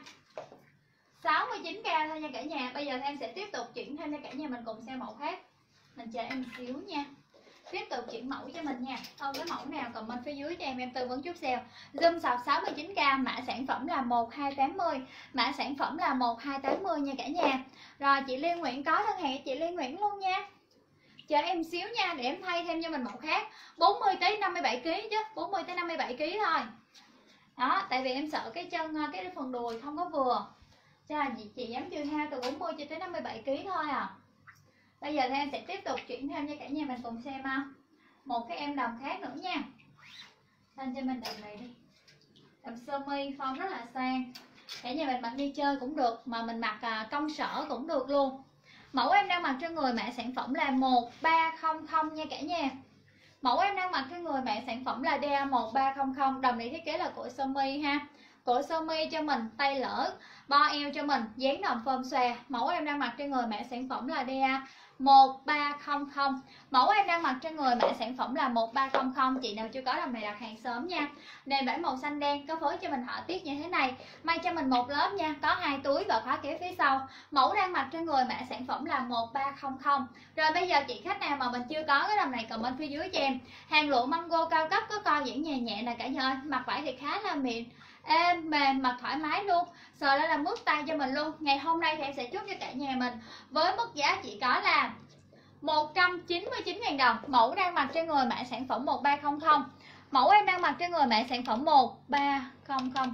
69k thôi nha cả nhà. Bây giờ em sẽ tiếp tục chuyển thêm cho cả nhà mình cùng xem mẫu khác. Mình chờ em xíu nha. Tiếp tục chuyển mẫu cho mình nha. Cái mẫu nào comment phía dưới cho em tư vấn chút sale. Zoom sọc 69k, mã sản phẩm là 1280. Mã sản phẩm là 1280 nha cả nhà. Rồi chị Liên Nguyễn có đơn hàng chị Liên Nguyễn luôn nha. Chờ em xíu nha để em thay thêm cho mình mẫu khác. 40 tới 57 kg chứ, 40 tới 57 kg thôi. Đó, tại vì em sợ cái chân cái phần đùi không có vừa. Cho chị dám chưa ha, từ 40 cho tới 57 kg thôi à. Bây giờ thì em sẽ tiếp tục chuyển thêm cho cả nhà mình cùng xem một cái em đầm khác nữa nha. Lên cho mình đầm này đi. Đầm sơ mi form rất là sang. Cả nhà mình mặc đi chơi cũng được, mà mình mặc công sở cũng được luôn. Mẫu em đang mặc trên người mã sản phẩm là 1300 nha cả nhà. Mẫu em đang mặc trên người mã sản phẩm là DA 1300. Đầm này thiết kế là cổ sơ mi ha. Cổ sơ mi cho mình, tay lỡ, bo eo cho mình, dáng đầm phơm xòe. Mẫu em đang mặc trên người mã sản phẩm là DA 1300. Mẫu em đang mặc trên người mã sản phẩm là 1300. Chị nào chưa có đầm này đặt hàng sớm nha. Nền vải màu xanh đen có phối cho mình họa tiết như thế này. May cho mình một lớp nha, có 2 túi và khóa kéo phía sau. Mẫu đang mặc trên người mã sản phẩm là 1300. Rồi bây giờ chị khách nào mà mình chưa có cái đầm này comment phía dưới cho em. Hàng lụa mango cao cấp có co giãn nhẹ nhẹ nè cả nhà ơi. Mặc vải thì khá là mịn, êm mềm, mặc thoải mái luôn, sờ lên là mướt tay cho mình luôn. Ngày hôm nay thì em sẽ chốt cho cả nhà mình với mức giá chỉ có là 199.000 đồng. Mẫu đang mặc trên người mã sản phẩm 1300. Mẫu em đang mặc trên người mã sản phẩm 1300.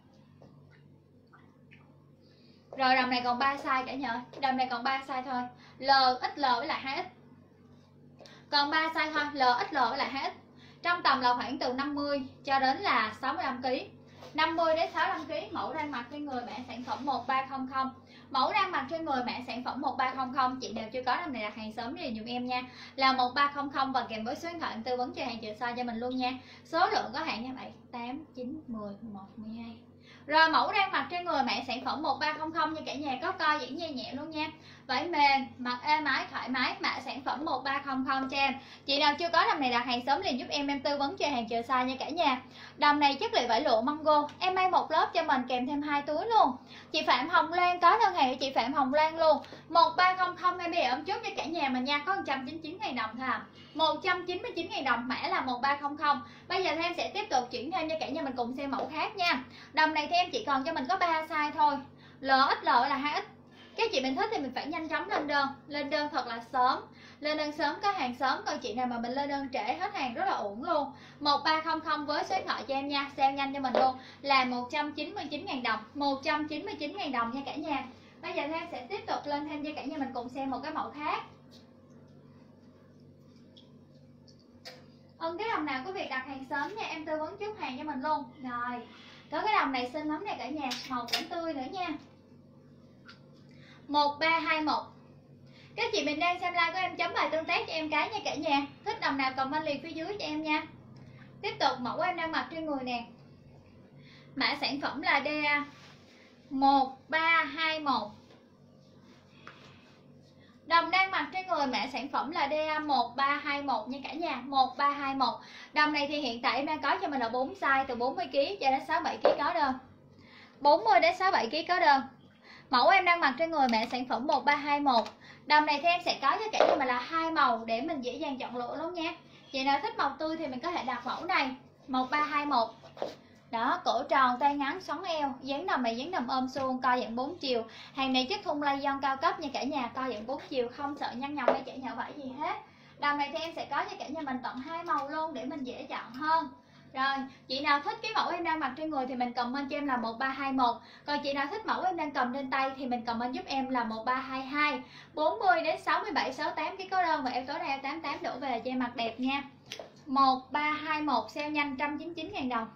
Rồi đầm này còn 3 size cả nhà ơi. Đầm này còn 3 size thôi, L, XL với lại 2X. Còn 3 size thôi, L, XL với lại 2X. Trong tầm là khoảng từ 50 cho đến là 65 kg. 50 đến 65 kg, mẫu đang mặc trên người mã sản phẩm 1300. Mẫu đang mặc trên người mã sản phẩm 1300, chị nào chưa có năm này đặt hàng sớm thì dùm em nha. Là 1300 và kèm với số điện thoại tư vấn chờ hàng chờ size cho mình luôn nha. Số lượng có hạn nha 7, 8, 9, 10, 11, 12. Rồi mẫu đang mặc trên người mã sản phẩm 1300 nha cả nhà, có co giãn nhẹ nhẹ luôn nha. Vải mềm, mặc êm ái thoải mái, mã sản phẩm 1300 cho em. Chị nào chưa có đầm này đặt hàng sớm liền giúp em tư vấn chờ hàng chờ size nha cả nhà. Đầm này chất liệu vải lụa mango, em may một lớp cho mình kèm thêm 2 túi luôn. Chị Phạm Hồng Lan có đơn hàng của chị Phạm Hồng Lan luôn. 1300 em bây giờ ấm chốt cho cả nhà mình nha, có 199.000 đồng thôi à. 199.000 đồng, mã là 1300. Bây giờ thì em sẽ tiếp tục chuyển thêm cho cả nhà mình cùng xem mẫu khác nha. Đầm này thì em chỉ còn cho mình có 3 size thôi. LXL là 2X. Các chị mình thích thì mình phải nhanh chóng lên đơn thật là sớm. Lên đơn sớm có hàng sớm, còn chị nào mà mình lên đơn trễ hết hàng rất là uổng luôn. 1300 với số điện thoại cho em nha, sale nhanh cho mình luôn là 199.000 đồng. 199.000 đồng nha cả nhà. Bây giờ thì em sẽ tiếp tục lên thêm cho cả nhà mình cùng xem một cái mẫu khác. Cái đầm nào có việc đặt hàng sớm nha, em tư vấn trước hàng cho mình luôn. Rồi, có cái đầm này xinh lắm nè cả nhà, màu cũng tươi nữa nha. 1321. Các chị mình đang xem live của em chấm bài tương tác cho em cái nha cả nhà. Thích đầm nào comment liền phía dưới cho em nha. Tiếp tục mẫu em đang mặc trên người nè. Mã sản phẩm là DA 1321. Đầm đang mặc trên người mã sản phẩm là DA 1321 nha cả nhà, 1321. Đầm này thì hiện tại em đang có cho mình là 4 size từ 40kg cho đến 67kg có đơn. 40 đến 67kg có đơn. Mẫu em đang mặc trên người mã sản phẩm 1321. Đầm này thì em sẽ có cho cả nhà mình là 2 màu để mình dễ dàng chọn lựa luôn nha. Chị nào thích màu tươi thì mình có thể đặt mẫu này, 1321. Đó, cổ tròn, tay ngắn, xoắn eo, dáng đầm này dáng đầm ôm suông, co dạng 4 chiều. Hàng này chất thun lay don cao cấp nha cả nhà, co dạng 4 chiều, không sợ nhăn nhồng hay chảy nhỏ vải gì hết. Đầm này thì em sẽ có cho cả nhà mình tận 2 màu luôn để mình dễ chọn hơn. Rồi, chị nào thích cái mẫu em đang mặc trên người thì mình comment cho em là 1321. Còn chị nào thích mẫu em đang cầm trên tay thì mình comment giúp em là 1322. 40 đến 67, 68 cái có đơn và eo tối đeo 88 đổ về cho em mặc đẹp nha. 1321 sale nhanh 199.000 đồng.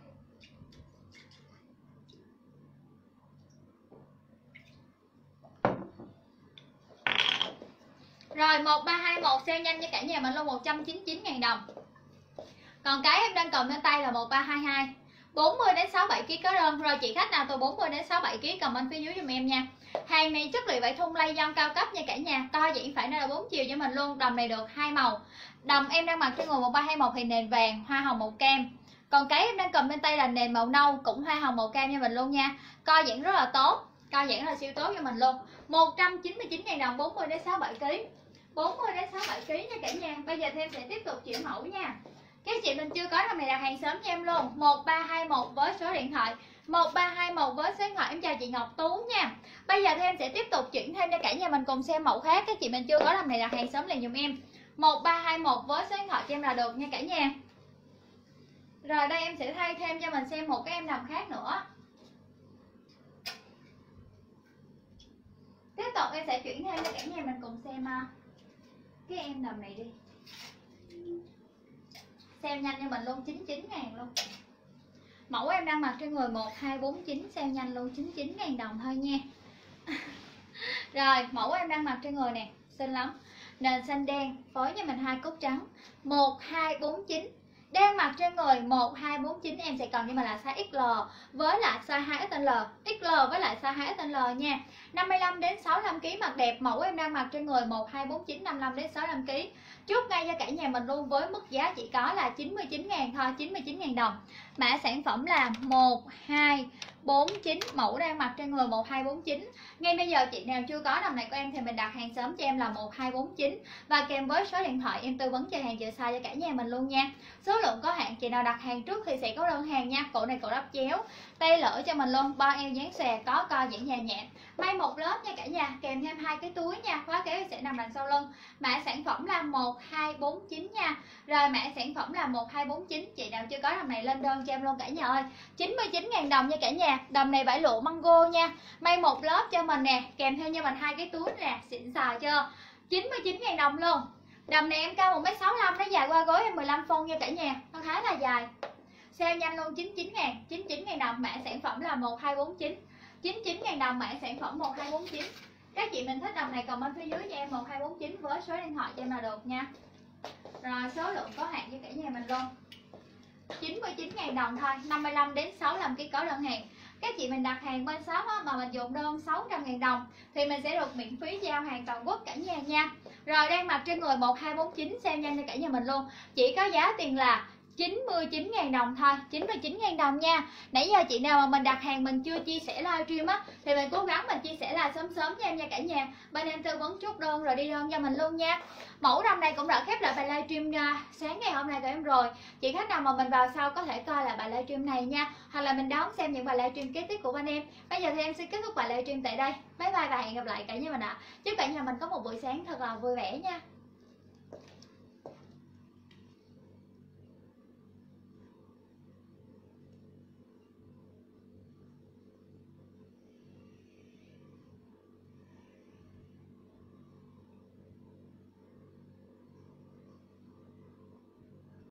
Rồi 1321 sale nhanh cho cả nhà mình luôn 199.000 đồng. Còn cái em đang cầm trên tay là 1322. 40 đến 67 kg có đơn. Rồi chị khách nào từ 40 đến 67 kg comment phía dưới giùm em nha. Hàng này chất liệu vải thun lay don cao cấp nha cả nhà, co giãn phải là 4 chiều cho mình luôn. Đầm này được 2 màu. Đầm em đang mặc trên người 1321 thì nền vàng, hoa hồng màu cam. Còn cái em đang cầm trên tay là nền màu nâu cũng hoa hồng màu cam cho mình luôn nha. Co giãn rất là tốt, co giãn là siêu tốt cho mình luôn. 199.000 đồng 40 đến 67 kg. 40 đến 67 kg nha cả nhà. Bây giờ thêm sẽ tiếp tục chuyển mẫu nha. Các chị mình chưa có đầm này đặt hàng sớm cho em luôn, 1321 với số điện thoại 1321 với số điện thoại. Em chào chị Ngọc Tú nha. Bây giờ thì em sẽ tiếp tục chuyển thêm cho cả nhà mình cùng xem mẫu khác. Các chị mình chưa có đầm này đặt hàng sớm liền dùm em, 1321 với số điện thoại cho em là được nha cả nhà. Rồi đây em sẽ thay thêm cho mình xem một cái em đầm khác nữa. Tiếp tục em sẽ chuyển thêm cho cả nhà mình cùng xem cái em đầm này đi. Sale nhanh cho mình luôn 99.000 luôn. Mẫu em đang mặc trên người 1249, sale nhanh luôn 99.000 đồng thôi nha. Rồi mẫu em đang mặc trên người nè, xinh lắm. Nền xanh đen, phối cho mình 2 cúc trắng, 1249. Đang mặc trên người 1249 em sẽ còn cho mình là size XL với lại size 2XL, XL với lại size 2XL nha. 55 đến 65 kg mặc đẹp. Mẫu em đang mặc trên người 1249, 55 đến 65 kg. Chốt ngay cho cả nhà mình luôn với mức giá chỉ có là 99.000 thôi, 99.000 đồng. Mã sản phẩm là 1249, mẫu đang mặc trên người 1249. Ngay bây giờ chị nào chưa có đầm này của em thì mình đặt hàng sớm cho em là 1249 và kèm với số điện thoại em tư vấn chờ hàng chờ size cho cả nhà mình luôn nha. Số lượng có hạn, chị nào đặt hàng trước thì sẽ có đơn hàng nha. Cổ này cổ đắp chéo, tay lỡ cho mình luôn, bo eo dáng xòe, có co giãn nhẹ nhẹ. May một lớp nha cả nhà, kèm thêm 2 cái túi nha, khóa kéo sẽ nằm đằng sau lưng. Mã sản phẩm là 1249 nha. Rồi mã sản phẩm là 1249. Chị nào chưa có đầm này lên đơn cho em luôn cả nhà ơi. 99.000 đồng nha cả nhà. Đầm này vải lụa mango nha. May một lớp cho mình nè, kèm theo cho mình 2 cái túi nè, xịn xò chưa. 99.000 đồng luôn. Đầm này em cao 1m65, nó dài qua gối em 15 phân nha cả nhà. Nó khá là dài. Sale nhanh luôn 99.000, 99.000 đồng, mã sản phẩm là 1249. 99.000 đồng, mã sản phẩm 1249. Các chị mình thích đồng này comment phía dưới cho em 1249 với số điện thoại cho em là được nha. Rồi số lượng có hạn cho cả nhà mình luôn. 99.000 đồng thôi, 55 đến 65 kg có đơn hàng. Các chị mình đặt hàng bên shop á, mà mình dùng đơn 600.000 đồng thì mình sẽ được miễn phí giao hàng toàn quốc cả nhà nha. Rồi đang mặc trên người 1249, xem nhanh cho cả nhà mình luôn. Chỉ có giá tiền là 99.000 đồng thôi, 99.000 đồng nha. Nãy giờ chị nào mà mình đặt hàng mình chưa chia sẻ livestream á thì mình cố gắng mình chia sẻ là sớm sớm cho em nha cả nhà. Bên em tư vấn chốt đơn rồi đi đơn cho mình luôn nha. Mẫu đầm này cũng đã khép lại bài livestream sáng ngày hôm nay của em rồi. Chị khách nào mà mình vào sau có thể coi lại bài livestream này nha, hoặc là mình đón xem những bài livestream kế tiếp của bên em. Bây giờ thì em sẽ kết thúc bài livestream tại đây. Bye bye và hẹn gặp lại cả nhà mình ạ. Chúc cả nhà mình có một buổi sáng thật là vui vẻ nha.